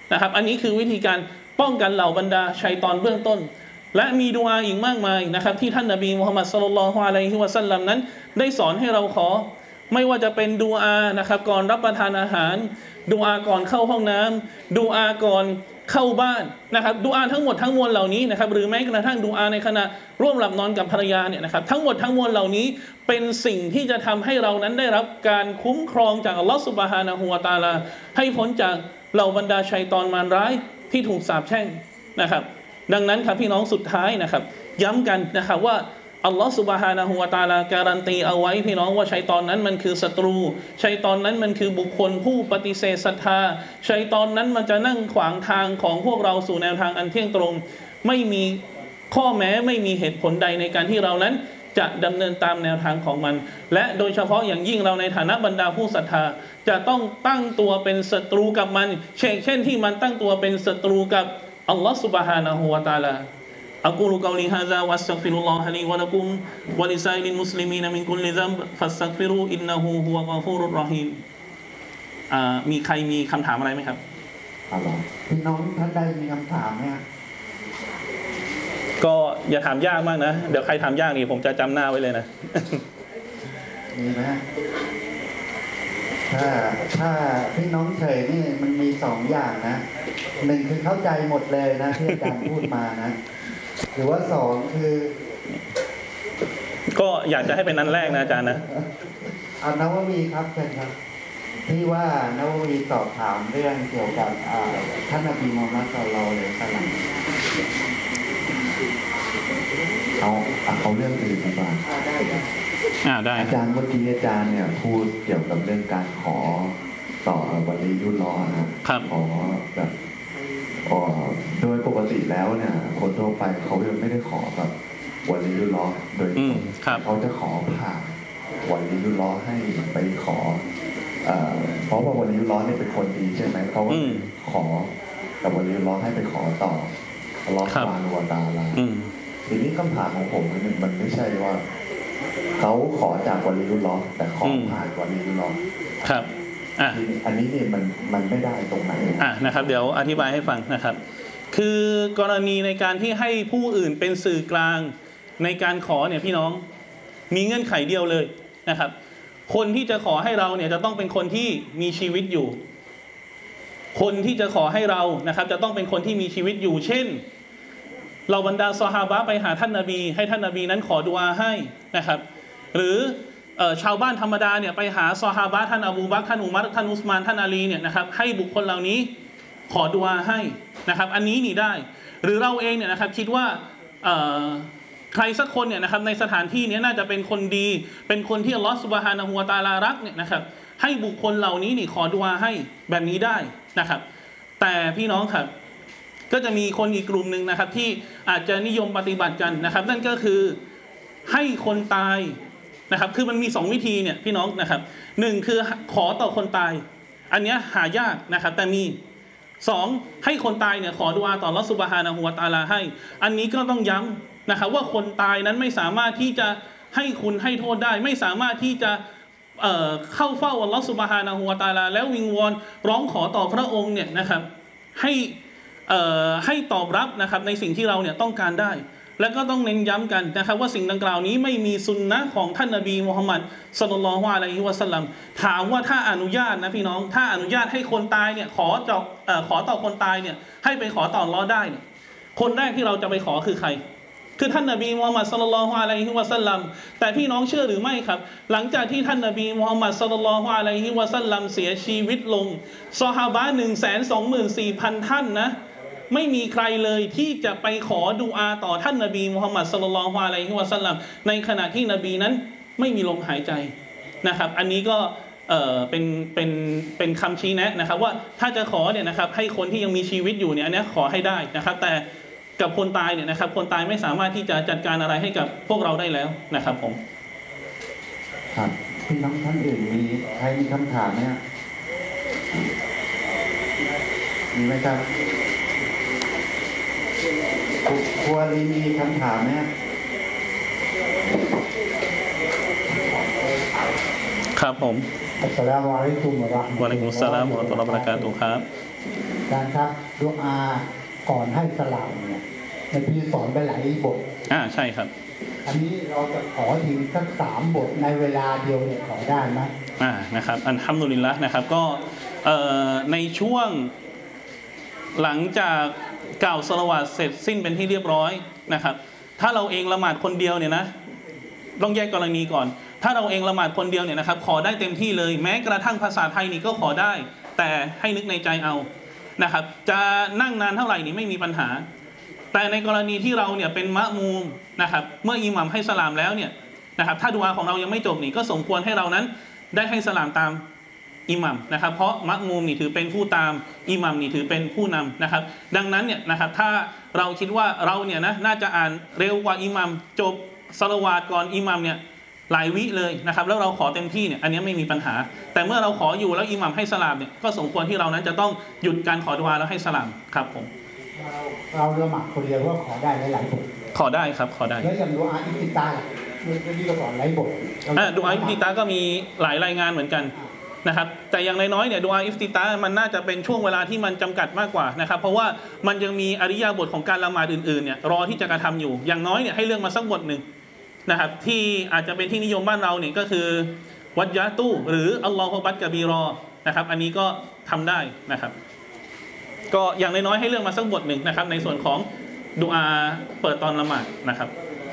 นะครับอันนี้คือวิธีการป้องกันเหล่าบรรดาชัยฏอนเบื้องต้นและมีดุอาอีกมากมายนะครับที่ท่านนบีมุฮัมมัดศ็อลลัลลอฮุอะลัยฮิวะซัลลัมนั้นได้สอนให้เราขอไม่ว่าจะเป็นดุอานะครับก่อนรับประทานอาหารดุอาก่อนเข้าห้องน้ำดุอาก่อนเข้าบ้านนะครับดุอาทั้งหมดทั้งมวลเหล่านี้นะครับหรือแม้กระทั่งดุอาในขณะร่วมหลับนอนกับภรรยาเนี่ยนะครับทั้งหมดทั้งมวลเหล่านี้เป็นสิ่งที่จะทำให้เรานั้นได้รับการคุ้มครองจากอัลลอฮฺซุบฮานะฮูวะตะอาลาให้พ้นจากเหล่าบรรดาชัยฏอนมารร้ายที่ถูกสาปแช่งนะครับดังนั้นครับพี่น้องสุดท้ายนะครับย้ำกันนะครับว่าอัลลอฮฺซุบฮานะฮูวะตะอาลาการันตีเอาไว้พี่น้องว่าชัยฏอนนั้นมันคือศัตรูชัยฏอนนั้นมันคือบุคคลผู้ปฏิเสธศรัทธาชัยฏอนนั้นมันจะนั่งขวางทางของพวกเราสู่แนวทางอันเที่ยงตรงไม่มีข้อแม้ไม่มีเหตุผลใดในการที่เรานั้นจะดำเนินตามแนวทางของมันและโดยเฉพาะอย่างยิ่งเราในฐานะบรรดาผู้ศรัทธาจะต้องตั้งตัวเป็นศัตรูกับมันเช่นเช่นที่มันตั้งตัวเป็นศัตรูกับอัลลอฮฺซุบฮานะฮูวะตะอาลาأقول قولي هذا وأستغفر الله لي ولكم ولسائر المسلمين من كل ذنب فاستغفروه إنه هو الغفور الرحيم มีใครมีคำถามอะไรไหมครับพี่น้องท่านใดมีคำถามไหมครับก็อย่าถามยากมากนะเดี๋ยวใครถามยากนี่ผมจะจำหน้าไว้เลยนะมีไหมถ้าถ้าพี่น้องเฉยนี่มันมีสองอย่างนะหนึ่งคือเข้าใจหมดเลยนะที่อาจารย์พูดมานะหรือว่าสองคือก็อยากจะให้เป็นนั้นแรกนะอาจารย์นะเอานววีครับเชิญครับที่ว่านววีสอบถามเรื่องเกี่ยวกับท่านนบีมูฮัมมัดศ็อลลัลลอฮุอะลัยฮิวะซัลลัมเอาเอาเรื่องอื่นดีกว่าอ่าได้อาจารย์เมื่อกี้อาจารย์เนี่ยพูดเกี่ยวกับเรื่องการขอต่อวะลียุลลอฮ์นะครับขอแบบอ๋อโดยปกติแล้วเนี่ยคนทั่วไปเขายังไม่ได้ขอแบบวะลียุลลอฮ์โดยเขาจะขอผ่านวะลียุลลอฮ์ให้ไปขอเอ่อเพราะว่าวะลียุลลอฮ์เนี่ยเป็นคนดีใช่ไหมเขาขอกับวะลียุลลอฮ์ให้ไปขอต่ออัลลอฮ์ซุบฮานะฮูวะตะอาลาทีนี้คำถามของผมมันมันไม่ใช่ว่าเขาขอจากวะลียุลลอฮ์แต่ขอผ่านวะลียุลลอฮ์ครับอ่ะอันนี้เนี่ยมันมันไม่ได้ตรงไหนอ่ะนะครับเดี๋ยวอธิบายให้ฟังนะครับคือกรณีในการที่ให้ผู้อื่นเป็นสื่อกลางในการขอเนี่ยพี่น้องมีเงื่อนไขเดียวเลยนะครับคนที่จะขอให้เราเนี่ยจะต้องเป็นคนที่มีชีวิตอยู่คนที่จะขอให้เรานะครับจะต้องเป็นคนที่มีชีวิตอยู่เช่นเราบรรดาซอฮาบะห์ไปหาท่านนบีให้ท่านนบีนั้นขอดุอาให้นะครับหรือชาวบ้านธรรมดาเนี่ยไปหาซอฮาบะห์ท่านอบูบักรท่านอุมัรท่านอุสมานท่านอาลีเนี่ยนะครับให้บุคคลเหล่านี้ขอดุอาให้นะครับอันนี้นี่ได้หรือเราเองเนี่ยนะครับคิดว่าใครสักคนเนี่ยนะครับในสถานที่นี้น่าจะเป็นคนดีเป็นคนที่อัลลอฮฺซุบฮานะฮูวะตะอาลารักเนี่ยนะครับให้บุคคลเหล่านี้นี่ขอดุอาให้แบบนี้ได้นะครับแต่พี่น้องครับก็จะมีคนอีกกลุ่มหนึ่งนะครับที่อาจจะนิยมปฏิบัติกันนะครับนั่นก็คือให้คนตายนะครับคือมันมีสองวิธีเนี่ยพี่น้องนะครับหนึ่งคือขอต่อคนตายอันนี้หายากนะครับแต่มีสองให้คนตายเนี่ยขอดุอาต่ออัลเลาะห์ซุบฮานะฮูวะตะอาลาให้อันนี้ก็ต้องย้ำนะครับว่าคนตายนั้นไม่สามารถที่จะให้คุณให้โทษได้ไม่สามารถที่จะเอ่อเข้าเฝ้าอัลเลาะห์ซุบฮานะฮูวะตะอาลาแล้ววิงวอนร้องขอต่อพระองค์เนี่ยนะครับให้เอ่อให้ตอบรับนะครับในสิ่งที่เราเนี่ยต้องการได้และก็ต้องเน้นย้ำกันนะครับว่าสิ่งดังกล่าวนี้ไม่มีสุนนะของท่านนบีมุฮัมมัดศ็อลลัลลอฮุอะลัยฮิวะซัลลัมถามว่าถ้าอนุญาตนะพี่น้องถ้าอนุญาตให้คนตายเนี่ยขอต่อเอ่อขอต่อคนตายเนี่ยให้ไปขอต่ออัลเลาะห์ได้เนี่ยคนแรกที่เราจะไปขอคือใครคือท่านนบีมุฮัมมัดศ็อลลัลลอฮุอะลัยฮิวะซัลลัมแต่พี่น้องเชื่อหรือไม่ครับหลังจากที่ท่านนบีมุฮัมมัดศ็อลลัลลอฮุอะลัยฮิวะซัลลัมเสียชีวิตลงซอฮาบะห์ หนึ่งแสนสองหมื่นสี่พัน ท่านนะไม่มีใครเลยที่จะไปขอดุอาต่อท่านนบีมุฮัมมัดศ็อลลัลลอฮุอะลัยฮิวะซัลลัมในขณะที่นบีนั้นไม่มีลมหายใจนะครับอันนี้ก็เอ่อเป็นเป็นเป็นคำชี้แนะนะครับว่าถ้าจะขอเนี่ยนะครับให้คนที่ยังมีชีวิตอยู่เนี่ยอันนี้ขอให้ได้นะครับแต่กับคนตายเนี่ยนะครับคนตายไม่สามารถที่จะจัดการอะไรให้กับพวกเราได้แล้วนะครับผมครับพี่น้องท่านอื่นมีใครมีคำถามไหมมีไหมครับครัวลีมีคำถามไหมครับผมอัสสลามุอะลัยกุมวะเราะห์มะตุลลอฮิวะอะลัยกุมุสสลามวะเราะห์มะตุลลอฮิวะบะเราะกาตุฮ์ครับการครับดุอาก่อนให้สลามเนี่ยในพี่สอนไปหลายบทอ่าใช่ครับอันนี้เราจะขอทีสักสามบทในเวลาเดียวเนี่ยขอได้ไหมอ่านะครับอัลฮัมดุลิลละห์นะครับก็เอ่อในช่วงหลังจากกล่าวศอลาวาตเสร็จสิ้นเป็นที่เรียบร้อยนะครับถ้าเราเองละหมาดคนเดียวเนี่ยนะต้องแยกกรณีก่อนถ้าเราเองละหมาดคนเดียวเนี่ยนะครับขอได้เต็มที่เลยแม้กระทั่งภาษาไทยนี่ก็ขอได้แต่ให้นึกในใจเอานะครับจะนั่งนานเท่าไหร่นี่ไม่มีปัญหาแต่ในกรณีที่เราเนี่ยเป็นมะมูมนะครับเมื่ออิหมัมให้สลามแล้วเนี่ยนะครับถ้าดุอาของเรายังไม่จบนี่ก็สมควรให้เรานั้นได้ให้สลามตามอิหมัมนะครับเพราะมะมูมนี่ถือเป็นผู้ตามอิหมัมนี่ถือเป็นผู้นำนะครับดังนั้นเนี่ยนะครับถ้าเราคิดว่าเราเนี่ยนะน่าจะอ่านเร็วกว่าอิหมัมจบศอลาวาตก่อนอิหมัมเนี่ยหลายวิเลยนะครับแล้วเราขอเต็มที่เนี่ยอันนี้ไม่มีปัญหาแต่เมื่อเราขออยู่แล้วอิหมัมให้สลามเนี่ยก็สมควรที่เรานั้นจะต้องหยุดการขอดุอาแล้วให้สลามครับผมเราเราละหมาดคนเดียวว่าขอได้หลายๆบทขอได้ครับขอได้แล้วอย่างดุอาอิสติตาล่ะเมื่อกี้ก็สอนหลายบทอ่าดุอาอิสติตาก็มีหลายรายงานเหมือนกันนะครับแต่อย่างน้อยๆเนี่ยดุอาอิสติตามันน่าจะเป็นช่วงเวลาที่มันจำกัดมากกว่านะครับเพราะว่ามันยังมีอริยบทของการละหมาดอื่นๆเนี่ยรอที่จะกระทำอยู่อย่างน้อยเนี่ยให้เลือกมาสักบทหนึ่งนะครับที่อาจจะเป็นที่นิยมบ้านเราเนี่ยก็คือวัดยะตู้หรืออัลลอฮฺบัตกะบีรอนะครับอันนี้ก็ทำได้นะครับก็อย่างน้อยๆให้เลือกมาสักบทหนึ่งนะครับในส่วนของดุอาเปิดตอนละหมาดนะครับ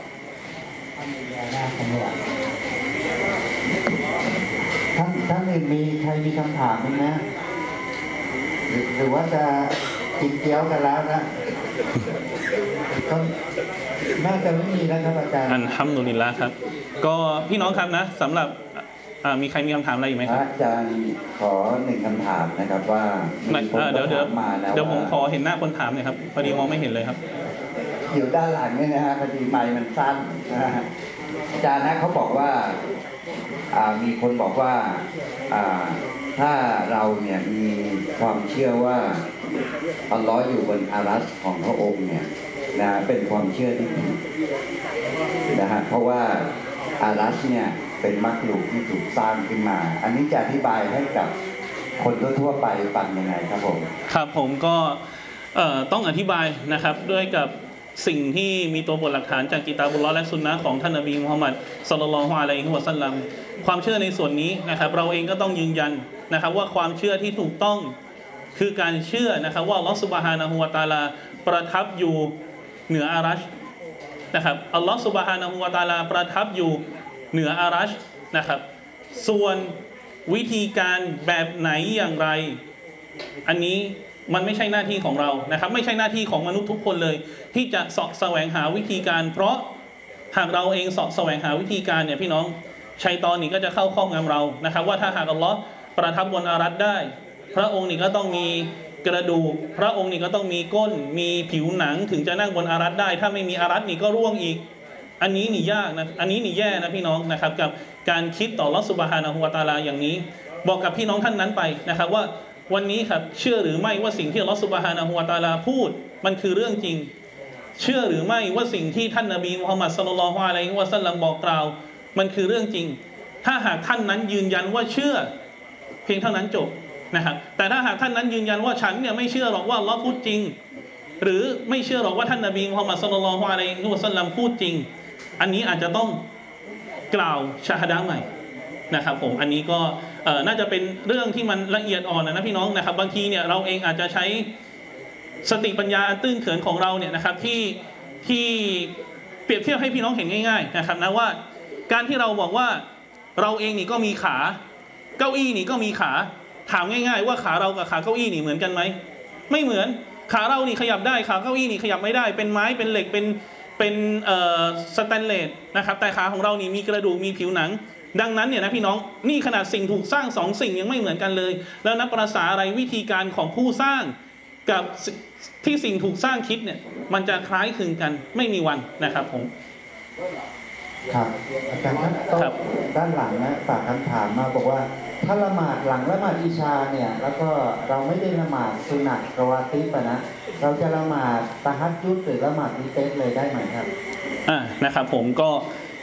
ท่านท่านอื่นมีใครมีคำถามไหมนะหรือหรือว่าจะกินเกี๊ยวกันแล้วนะก็น่าจะไม่มีนะครับอาจารย์อัลฮัมดุลิลละห์ครับก็พี่น้องครับนะสำหรับมีใครมีคำถามอะไรอีกไหมครับอาจารย์ขอหนึ่งคำถามนะครับว่าเดี๋ยวเดี๋ยวเดี๋ยวผมขอเห็นหน้าคนถามหน่อยครับพอดีมองไม่เห็นเลยครับอยู่ด้านหลังนี่นะฮะพอดีไมค์มันสั้นนะฮะอาจารย์นะเขาบอกว่ามีคนบอกว่าถ้าเราเนี่ยมีความเชื่อว่าอัลลอฮ์อยู่บนอารัชของพระองค์เนี่ยนะเป็นความเชื่อที่ผิดนะฮะเพราะว่าอารัชเนี่ยเป็นมักลุกที่ถูกสร้างขึ้นมาอันนี้จะอธิบายให้กับคนทั่วๆไปฟังยังไงครับผมครับผมก็ต้องอธิบายนะครับด้วยกับสิ่งที่มีตัวบทหลักฐานจากกิตาบุลลอฮ์และซุนนะของท่านนบีมุฮัมมัดศ็อลลัลลอฮุอะลัยฮิวะซัลลัมความเชื่อในส่วนนี้นะครับเราเองก็ต้องยืนยันนะครับว่าความเชื่อที่ถูกต้องคือการเชื่อนะครับว่าอัลลอฮฺซุบฮานะฮูวะตะอาลาประทับอยู่เหนืออารัชนะครับอัลลอฮฺซุบฮานะฮูวะตะอาลาประทับอยู่เหนืออารัชนะครับส่วนวิธีการแบบไหนอย่างไรอันนี้มันไม่ใช่หน้าที่ของเรานะครับไม่ใช่หน้าที่ของมนุษย์ทุกคนเลยที่จะเสาะแสวงหาวิธีการเพราะหากเราเองเสาะแสวงหาวิธีการเนี่ยพี่น้องชัยฏอนนี่ก็จะเข้าครอบงำเรานะครับว่าถ้าหากอัลลอฮ์ประทับบนอารัชได้พระองค์นี่ก็ต้องมีกระดูกพระองค์นี่ก็ต้องมีก้นมีผิวหนังถึงจะนั่งบนอารัชได้ถ้าไม่มีอารัชนี่ก็ร่วงอีกอันนี้นี่ยากนะอันนี้นี่แย่นะพี่น้องนะครับกับการคิดต่ออัลลอฮ์ซุบฮานะฮูวะตะอาลาอย่างนี้บอกกับพี่น้องท่านนั้นไปนะครับว่าวันนี้ครับเชื่อหรือไม่ว่าสิ่งที่อัลลอฮฺซุบฮานะฮูวะตะอาลาพูดมันคือเรื่องจริงเชื่อหรือไม่ว่าสิ่งที่ท่านนบีมุฮัมมัดศ็อลลัลลอฮุอะลัยฮิวะซัลลัมบอกกล่าวมันคือเรื่องจริงถ้าหากท่านนั้นยืนยันว่าเชื่อเพียงเท่านั้นจบนะครับแต่ถ้าหากท่านนั้นยืนยันว่าฉันเนี่ยไม่เชื่อหรอกว่าอัลลอฮ์พูดจริงหรือไม่เชื่อหรอกว่าท่านนบีมุฮัมมัดศ็อลลัลลอฮุอะลัยฮิวะซัลลัมพูดจริงอันนี้อาจจะต้องกล่าวชะฮาดะห์ใหม่นะครับผมอันนี้ก็น่าจะเป็นเรื่องที่มันละเอียดอ่อนนะพี่น้องนะครับบางทีเนี่ยเราเองอาจจะใช้สติปัญญาอันตื้นเขินของเราเนี่ยนะครับที่ที่เปรียบเทียบให้พี่น้องเห็นง่ายๆนะครับนะว่าการที่เราบอกว่าเราเองนี่ก็มีขาเก้าอี้นี่ก็มีขาถามง่ายๆว่าขาเรากับขาเก้าอี้นี่เหมือนกันไหมไม่เหมือนขาเรานี่ขยับได้ขาเก้าอี้นี่ขยับไม่ได้เป็นไม้เป็นเหล็กเป็นเป็นเอ่อสแตนเลสนะครับแต่ขาของเรานี่มีกระดูกมีผิวหนังดังนั้นเนี่ยนะพี่น้องนี่ขนาดสิ่งถูกสร้างสองสิ่งยังไม่เหมือนกันเลยแล้วนับประสาอะไรวิธีการของผู้สร้างกับที่สิ่งถูกสร้างคิดเนี่ยมันจะคล้ายคลึงกันไม่มีวันนะครับผมครับอาจารย์ครับด้านหลังนะฝากคำถามมาบอกว่าถ้าละหมาดหลังละหมาดอิชาเนี่ยแล้วก็เราไม่ได้ละหมาดสุนัตรวาติฟนะเราจะละหมาดตะฮัดยุดหรือละหมาดวิเตสเลยได้ไหมครับอ่านะครับผมก็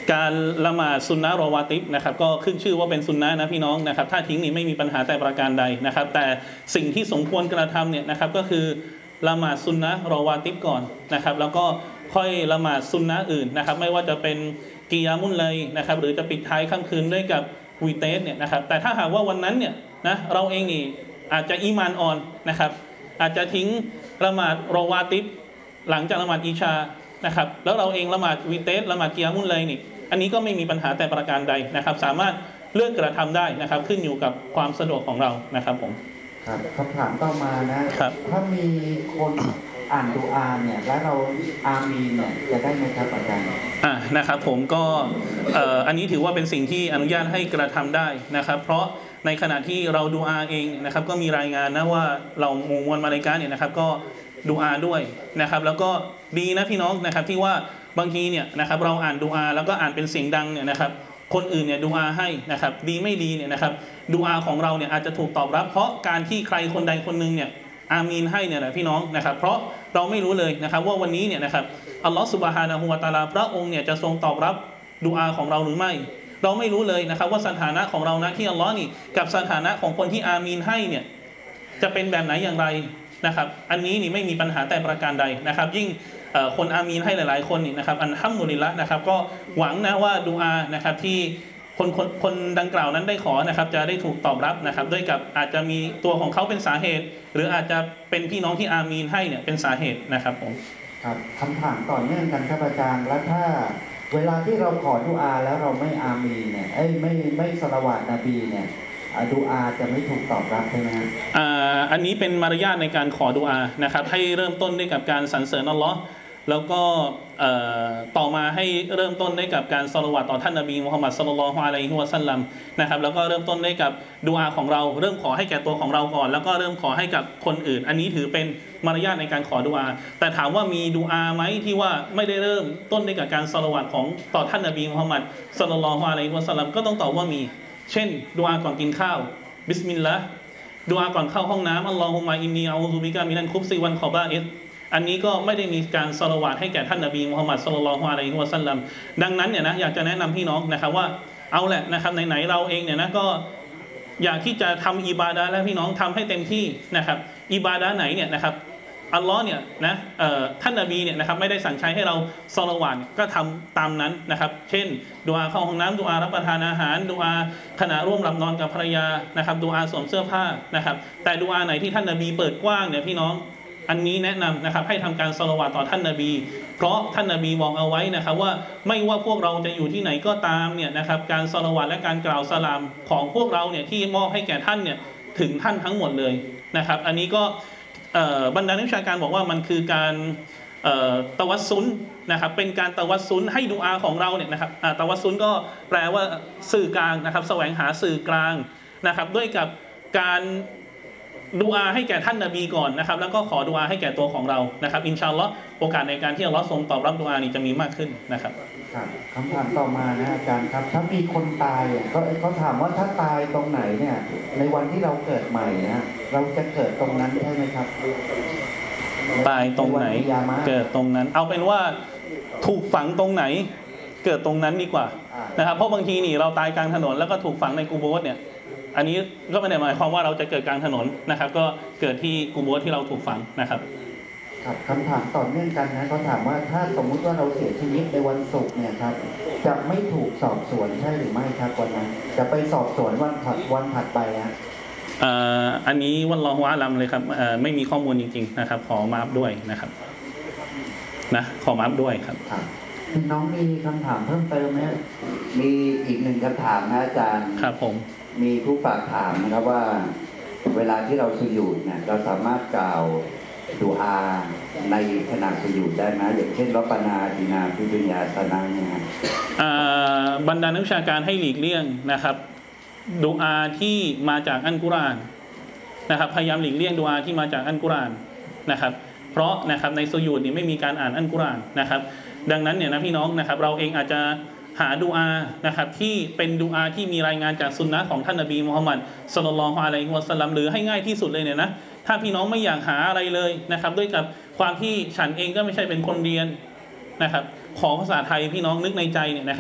การละหมาดซุนนะรอวาติบนะครับก็ขึ้นชื่อว่าเป็นซุนนะนะพี่น้องนะครับถ้าทิ้งนี่ไม่มีปัญหาแต่ประการใดนะครับแต่สิ่งที่สมควรกระทำเนี่ยนะครับก็คือละหมาดซุนนะรอวาติบก่อนนะครับแล้วก็ค่อยละหมาดซุนนะอื่นนะครับไม่ว่าจะเป็นกิยามุลไลนะครับหรือจะปิดท้ายค่ำคืนด้วยกับวีเตสเนี่ยนะครับแต่ถ้าหากว่าวันนั้นเนี่ยนะเราเองนี่อาจจะอีมานอ่อนนะครับอาจจะทิ้งละหมาดรอวาติบหลังจากละหมาดอิชานะครับแล้วเราเองละหมาดวีเตสละหมาดกิยามุลไลนี่อันนี้ก็ไม่มีปัญหาแต่ประการใดนะครับสามารถเลือกกระทำได้นะครับขึ้นอยู่กับความสะดวกของเรานะครับผมครับคำถามต่อมานะครับถ้ามีคนอ่านดุอาเนี่ยแล้วเราอามีนเนี่ยจะได้ไหมครับอาจารย์อ่านะครับผมก็เอ่ออันนี้ถือว่าเป็นสิ่งที่อนุญาตให้กระทำได้นะครับเพราะในขณะที่เราดูอาเองนะครับก็มีรายงานนะว่าเราหมู่มวลมาเลกาเนี่ยนะครับก็ดูอาด้วยนะครับแล้วก็ดีนะพี่น้องนะครับที่ว่าบางทีเนี่ยนะครับเราอ่านดูอาแล้วก็อ่านเป็นเสียงดังเนี่ยนะครับคนอื่นเนี่ยดูอาให้นะครับดีไม่ดีเนี่ยนะครับดูอาของเราเนี่ยอาจจะถูกตอบรับเพราะการที่ใครคนใดคนหนึ่งเนี่ยอามีนให้เนี่ยนะพี่น้องนะครับเพราะเราไม่รู้เลยนะครับว่าวันนี้เนี่ยนะครับอัลลอฮฺซุบฮานะฮูวะตะอาลาพระองค์เนี่ยจะทรงตอบรับดูอาของเราหรือไม่เราไม่รู้เลยนะครับว่าสถานะของเรานะที่อัลลอฮ์นี่กับสถานะของคนที่อามีนให้เนี่ยจะเป็นแบบไหนอย่างไรนะครับอันนี้นี่ไม่มีปัญหาแต่ประการใดนะครับยิ่งคนอามีนให้หลายๆคนนี่นะครับอัลฮัมดุลิลละห์นะครับก็หวังนะว่าดูอานะครับที่คนคนคนดังกล่าวนั้นได้ขอนะครับจะได้ถูกตอบรับนะครับด้วยกับอาจจะมีตัวของเขาเป็นสาเหตุหรืออาจจะเป็นพี่น้องที่อามีนให้เนี่ยเป็นสาเหตุนะครับผมครับคำถามต่อเนื่องกันครับอาจารย์แล้วถ้าเวลาที่เราขอดุอาแล้วเราไม่อามีนเนี่ยเอ้ยไม่ไม่ศอลาวาตนบีเนี่ยดุอาจะไม่ถูกตอบรับใช่ไหมครับอ่าอันนี้เป็นมารยาทในการขอดุอานะครับให้เริ่มต้นด้วยกับการสรรเสริญอัลลอฮ์แล้วก็ต่อมาให้เริ่มต้นด้วยกับการศอลาวาตต่อท่านนบีมุฮัมมัดศ็อลลัลลอฮุอะลัยฮิวะซัลลัมนะครับแล้วก็เริ่มต้นด้วยกับดุอาของเราเริ่มขอให้แก่ตัวของเราก่อนแล้วก็เริ่มขอให้กับคนอื่นอันนี้ถือเป็นมารยาทในการขอดุอาแต่ถามว่ามีดุอาไหมที่ว่าไม่ได้เริ่มต้นด้วยกับการศอลาวาตของต่อท่านนบีมุฮัมมัดศ็อลลัลลอฮุอะลัยฮิวะซัลลัมก็ต้องตอบว่ามีเช่นดุอาก่อนกินข้าวบิสมิลลาห์ดุอาก่อนเข้าห้องน้ำอัลลอฮุมะอินนีอะอูซุบิกะมินัลคุบซิวัลคอบาอิษอันนี้ก็ไม่ได้มีการศอลาวาตให้แก่ท่านนบีมุฮัมมัดศ็อลลัลลอฮุอะลัยฮิวะซัลลัมดังนั้นเนี่ยนะอยากจะแนะนำพี่น้องนะครับว่าเอาแหละนะครับไหนๆเราเองเนี่ยนะก็อยากที่จะทำอิบาดะห์แล้วพี่น้องทำให้เต็มที่นะครับอิบาดะห์ไหนเนี่ยนะครับอัลลอฮ์เนี่ยนะท่านนบีเนี่ยนะครับไม่ได้สั่งใช้ให้เราศอลาวาตก็ทำตามนั้นนะครับเช่นดุอาเข้าห้องน้ำดุอารับประทานอาหารดุอาขณะร่วมหลับนอนกับภรรยานะครับดุอาสวมเสื้อผ้านะครับแต่ดุอาไหนที่ท่านนบีเปิดกว้างเนี่ยพี่น้องอันนี้แนะนำนะครับให้ทำการศอลาวาตต่อท่านนบีเพราะท่านนบีบอกเอาไว้นะครับว่าไม่ว่าพวกเราจะอยู่ที่ไหนก็ตามเนี่ยนะครับการศอลาวาตและการกล่าวสลามของพวกเราเนี่ยที่มอบให้แก่ท่านเนี่ยถึงท่านทั้งหมดเลยนะครับอันนี้ก็บรรดานักวิชาการบอกว่ามันคือการตะวัสซุนนะครับเป็นการตะวัสซุนให้ดุอาของเราเนี่ยนะครับตะวัสซุนก็แปลว่าสื่อกลางนะครับแสวงหาสื่อกลางนะครับด้วยกับการดุอาให้แก่ท่านนบีก่อนนะครับแล้วก็ขอดุอาให้แก่ตัวของเรานะครับอินชาอัลลอฮ์โอกาสในการที่อัลลอฮ์ทรงตอบรับดุอานี่จะมีมากขึ้นนะครับครับคำถามต่อมานะอาจารย์ครับถ้ามีคนตายเขาเขาถามว่าถ้าตายตรงไหนเนี่ยในวันที่เราเกิดใหม่นะเราจะเกิดตรงนั้นใช่ไหมครับตายตรงไหนเกิดตรงนั้นเอาเป็นว่าถูกฝังตรงไหนเกิดตรงนั้นดีกว่านะครับเพราะบางทีนี่เราตายกลางถนนแล้วก็ถูกฝังในกูโบสเนี่ยอันนี้ก็ไม่ได้หมายความว่าเราจะเกิดกลางถนนนะครับก็เกิดที่กูโบสที่เราถูกฝังนะครับครับคำถามต่อเนื่องกันนะเขาถามว่าถ้าสมมุติว่าเราเสียชีวิตในวันศุกร์เนี่ยครับจะไม่ถูกสอบสวนใช่หรือไม่ครับวันนั้นจะไปสอบสวนวันถัดวันถัดไปนะอันนี้วันรอฮุอาลัมเลยครับไม่มีข้อมูลจริงๆนะครับขอมาอัพด้วยนะครับนะขอมาอัพด้วยครับพี่น้องมีคำถามเพิ่มเติมไหมมีอีกหนึ่งคำถามนะอาจารย์ครับผมมีผู้ฝากถามนะครับว่าเวลาที่เราสุญูดเนี่ยเราสามารถกล่าวดุอาในขณะสุญูดได้ไหมอย่างเช่นรับบานาดินาฟิดุนยาสนังเนี่ยบรรดานักวิชาการให้หลีกเลี่ยงนะครับดุอาที่มาจากอัลกุรอานนะครับพยายามหลีกเลี่ยงดุอาที่มาจากอัลกุรอานนะครับเพราะนะครับในสุญูดนี่ไม่มีการอ่านอัลกุรอานนะครับดังนั้นเนี่ยนะพี่น้องนะครับเราเองอาจจะหาดุอานะครับที่เป็นดุอาที่มีรายงานจากซุนนะของท่านนบีมุฮัมมัดศ็อลลัลลอฮุอะลัยฮิวะซัลลัมหรือให้ง่ายที่สุดเลยเนี่ยนะถ้าพี่น้องไม่อยากหาอะไรเลยนะครับด้วยกับความที่ฉันเองก็ไม่ใช่เป็นคนเรียนนะครับขอภาษาไทยพี่น้องนึกในใจเนี่ยนะครับ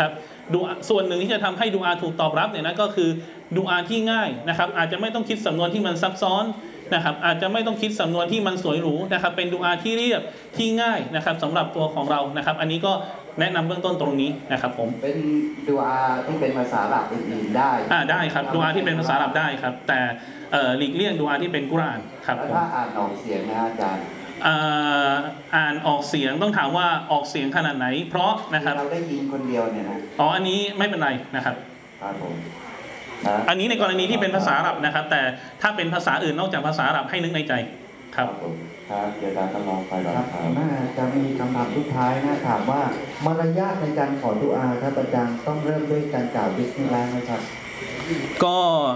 ดูอาส่วนหนึ่งที่จะทำให้ดูอาถูกตอบรับเนี่ยนะก็คือดูอาที่ง่ายนะครับอาจจะไม่ต้องคิดสำนวนที่มันซับซ้อนนะครับอาจจะไม่ต้องคิดสำนวนที่มันสวยหรูนะครับเป็นดูอาที่เรียบที่ง่ายนะครับสำหรับตัวของเรานะครับอันนี้ก็แนะนำเบื้องต้นตรงนี้นะครับผมเป็นดูอาที่เป็นภาษาอาหรับอื่นๆได้อ่าได้ครับดูอาที่เป็นภาษาอาหรับได้ครับแต่หลีกเลี่ยงดูอาที่เป็นกุรอานครับแล้วถ้าอ่านออกเสียงนะอาจารย์อ่านออกเสียงต้องถามว่าออกเสียงขนาดไหนเพราะนะครับเราได้ยินคนเดียวเนี่ยนะอ๋ออันนี้ไม่เป็นไรนะครับครับผมอันนี้ในกรณีที่เป็นภาษาอาหรับนะครับแต่ถ้าเป็นภาษาอื่นนอกจากภาษาอาหรับให้นึกในใจครับครับเดี๋ยวอาจารย์ก็ลองไปลองถามน่าจะมีคำถามสุดท้ายนะถามว่ามารยาทในการขอดุอาครับอาจารย์ต้องเริ่มด้วยการกล่าวบิสมิลลาห์ไหมครับก็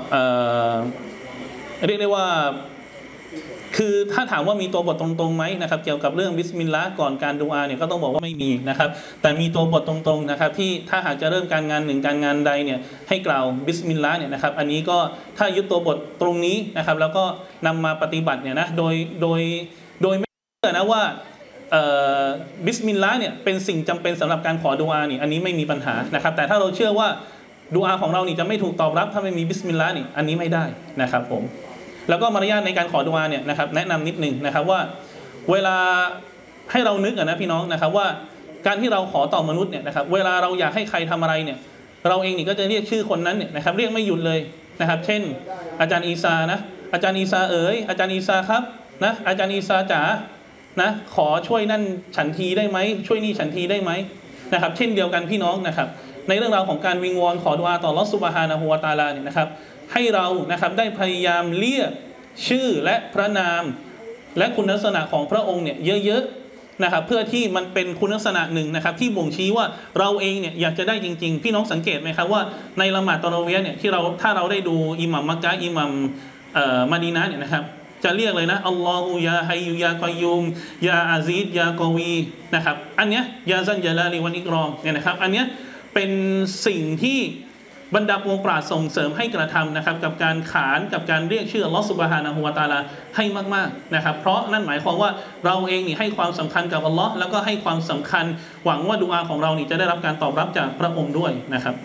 เรียกได้ว่าคือถ้าถามว่ามีตัวบทตรงๆไหมนะครับเกี่ยวกับเรื่องบิสมิลลาห์ก่อนการดุอาเนี่ยก็ต้องบอกว่าไม่มีนะครับแต่มีตัวบทตรงๆนะครับที่ถ้าหากจะเริ่มการงานหนึ่งการงานใดเนี่ยให้กล่าวบิสมิลลาห์เนี่ยนะครับอันนี้ก็ถ้ายึดตัวบทตรงนี้นะครับแล้วก็นำมาปฏิบัติเนี่ยนะโดยโดยโดยไม่เชื่อนะว่าบิสมิลลาห์เนี่ยเป็นสิ่งจำเป็นสำหรับการขอดุอานี่อันนี้ไม่มีปัญหานะครับแต่ถ้าเราเชื่อว่าดุอาของเรานี่จะไม่ถูกตอบรับถ้าไม่มีบิสมิลลาห์นี่อันนี้ไม่ได้นะครับผมแล้วก็มารยาทในการขอดุอาเนี่ยนะครับแนะนำนิดนึงนะครับว่าเวลาให้เรานึกนะพี่น้องนะครับว่าการที่เราขอต่อมนุษย์เนี่ยนะครับเวลาเราอยากให้ใครทำอะไรเนี่ยเราเองนี่ก็จะเรียกชื่อคนนั้นเนี่ยนะครับเรียกไม่หยุดเลยนะครับเช่นอาจารย์อีซานะอาจารย์อีซาเอ๋ยอาจารย์อีซาครับนะอาจารย์อีซาจ๋านะขอช่วยนั่นฉันทีได้ไหมช่วยนี่ฉันทีได้ไหมนะครับเช่นเดียวกันพี่น้องนะครับในเรื่องราวของการวิงวอนขอดุอาต่ออัลเลาะห์ซุบฮานะฮูวะตะอาลาเนี่ยนะครับให้เรานะครับได้พยายามเรียกชื่อและพระนามและคุณลักษณะของพระองค์เนี่ยเยอะๆนะครับเพื่อที่มันเป็นคุณลักษณะหนึ่งนะครับที่บ่งชี้ว่าเราเองเนี่ยอยากจะได้จริงๆพี่น้องสังเกตไหมครับว่าในละหมาดตะเราะวีห์เนี่ยที่เราถ้าเราได้ดูอิหมัมมักกะฮ์อิหมัมเอ่อมะดีนะห์เนี่ยนะครับจะเรียกเลยนะอัลลอฮุยาฮัยยุยากอยยุมยาอาซีดยากอวีนะครับอันเนี้ยยาซันยาลาลีวันอิกรอมเนี่ยนะครับอันเนี้ยเป็นสิ่งที่บรรดาองค์ปราชญ์ส่งเสริมให้กระทำนะครับกับการขานกับการเรียกชื่ออัลลอฮฺซุบฮานะฮูวะตะอาลาให้มากๆนะครับเพราะนั่นหมายความว่าเราเองนี่ให้ความสำคัญกับอัลลอฮ์แล้วก็ให้ความสำคัญหวังว่าดุอาของเรานี่จะได้รับการตอบรับจากพระองค์ด้วยนะครับ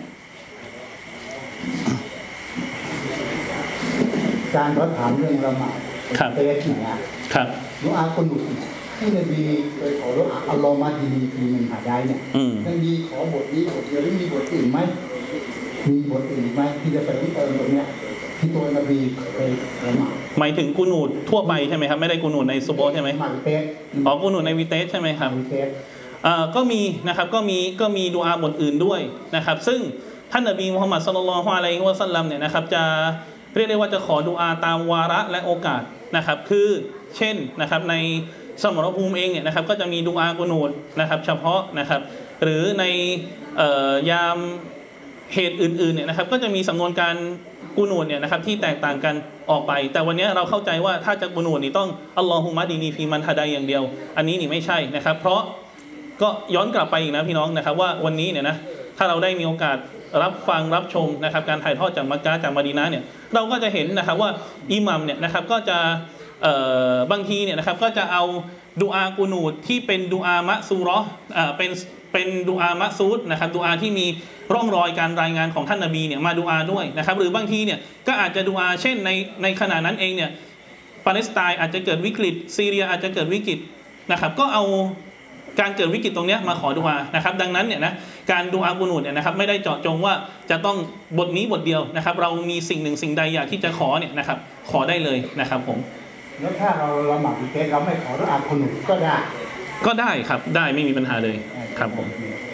การเขาถามเรื่องละหมาดเตะที่ไหนครับดุอาคนหนุ่มที่นบีเคยขอดุอาอัลลอฮฺมาดีนีฟีมันหาได้เนี่ยนบีขอบทนี้บทเดียวหรือมีบทอื่นไหมมีบทอื่นไหมที่จะไปที่เติมตรงเนี้ยที่ตัวนบีเคยละหมาดหมายถึงกูนูดทั่วไปใช่ไหมครับไม่ได้กูนูดในซุโบใช่ไหมวิเตสอ๋อกูนูดในวิเตสใช่ไหมครับวิเตสอ่าก็มีนะครับก็มีก็มีดุอาบทอื่นด้วยนะครับซึ่งท่านนบีมุฮัมมัดศ็อลลัลลอฮุอะลัยฮิวะซัลลัมเนี่ยนะครับจะเรียกได้ว่าจะขอดุอาตามวาระและโอกาสนะครับคือเช่นนะครับในสมรภูมิเองเนี่ยนะครับก็จะมีดุอากูนูดนะครับเฉพาะนะครับหรือในยามเหตุอื่นๆเนี่ยนะครับก็จะมีสำนวนการกูนูดเนี่ยนะครับที่แตกต่างกันออกไปแต่วันนี้เราเข้าใจว่าถ้าจะกูนูดนี่ต้องอัลลอฮุมะดีนีฟีมันฮะดัยอย่างเดียวอันนี้นี่ไม่ใช่นะครับเพราะก็ย้อนกลับไปอีกนะพี่น้องนะครับว่าวันนี้เนี่ยนะถ้าเราได้มีโอกาสรับฟังรับชมนะครับการถ่ายทอดจากมักกะฮ์จากมะดีนะห์เนี่ยเราก็จะเห็นนะครับว่าอิหมัมเนี่ยนะครับก็จะบางทีเนี่ยนะครับก็จะเอาดุอากูนูดที่เป็นดุอามะซูเราะห์เป็นเป็นดุอามะซูดนะครับดุอาที่มีร่องรอยการรายงานของท่านนบีเนี่ยมาดุอาด้วยนะครับหรือบางทีเนี่ยก็อาจจะดุอาเช่นในในขณะนั้นเองเนี่ยปาเลสไตน์อาจจะเกิดวิกฤตซีเรียอาจจะเกิดวิกฤตนะครับก็เอาการเกิดวิกฤตตรงนี้มาขอดุอานะครับดังนั้นเนี่ยนะการดุอากูนูดเนี่ยนะครับไม่ได้เจาะจงว่าจะต้องบทนี้บทเดียวนะครับเรามีสิ่งหนึ่งสิ่งใดอยากที่จะขอเนี่ยนะครับขอได้เลยนะครับผมแล้วถ้าเราละหมาดวิเตสเราไม่ขอดุอากูนูดก็ได้ก็ได้ครับได้ไม่มีปัญหาเลยครับผม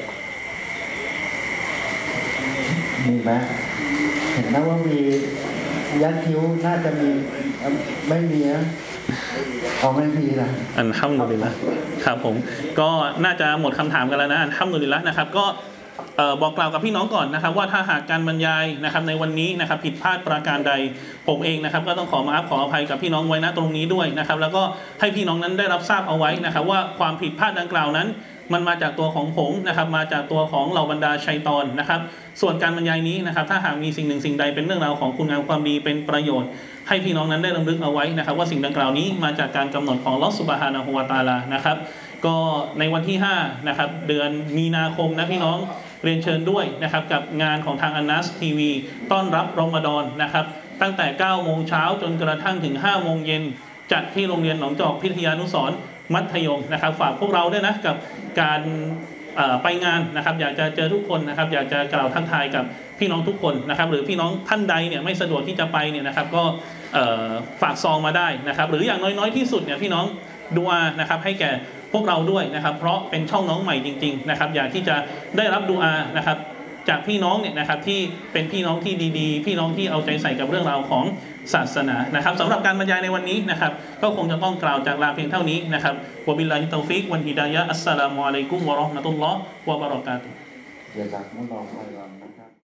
มีไหมเห็นนะว่ามียัดคิ้วน่าจะมีไม่มีนะอ๋อไม่มีนะอัลฮัมดุลิลละห์ครับผมก็น่าจะหมดคำถามกันแล้วนะอัลฮัมดุลิลละห์นะครับก็บอกกล่าวกับพี่น้องก่อนนะครับว่าถ้าหากการบรรยายนะครับในวันนี้นะครับผิดพลาดประการใดผมเองนะครับก็ต้องขอมาอัพขออภัยกับพี่น้องไว้ณตรงนี้ด้วยนะครับแล้วก็ให้พี่น้องนั้นได้รับทราบเอาไว้นะครับว่าความผิดพลาดดังกล่าวนั้นมันมาจากตัวของผมนะครับมาจากตัวของเหล่าบรรดาชัยฏอนนะครับส่วนการบรรยายนี้นะครับถ้าหากมีสิ่งหนึ่งสิ่งใดเป็นเรื่องราวของคุณงามความดีเป็นประโยชน์ให้พี่น้องนั้นได้รำลึกเอาไว้นะครับว่าสิ่งดังกล่าวนี้มาจากการกำหนดของอัลเลาะห์ซุบฮานะฮูวะตะอาลานะครับก็ในวันที่ห้านะครับเดือนมีนาคมนะพี่น้องเรียนเชิญด้วยนะครับกับงานของทางอันนัสทีวีต้อนรับรอมฎอนนะครับตั้งแต่เก้าโมงเช้าจนกระทั่งถึงห้าโมงเย็นจัดที่โรงเรียนหนองจอกพิทยานุสรณ์มัธยมนะครับฝากพวกเราด้วยนะกับการไปงานนะครับอยากจะเจอทุกคนนะครับอยากจะกล่าวทักทายกับพี่น้องทุกคนนะครับหรือพี่น้องท่านใดเนี่ยไม่สะดวกที่จะไปเนี่ยนะครับก็ฝากซองมาได้นะครับหรืออย่างน้อยๆที่สุดเนี่ยพี่น้องดูอานะครับให้แก่พวกเราด้วยนะครับเพราะเป็นช่องน้องใหม่จริงๆนะครับอยากที่จะได้รับดูอานะครับจากพี่น้องเนี่ยนะครับที่เป็นพี่น้องที่ดีๆพี่น้องที่เอาใจใส่กับเรื่องราวของศาสนานะครับสำหรับการบรรยายในวันนี้นะครับก็คงจะต้องกล่าวจากลาเพียงเท่านี้นะครับวะบิลลาฮิตตอฟิกวันฮิดายะฮ์อัสสลามุอะลัยกุมวะเราะห์มะตุลลอฮ์วะบะเราะกาตุฮ์เดี๋ยวจากมุลลอฮ์ไอรอนนะครับ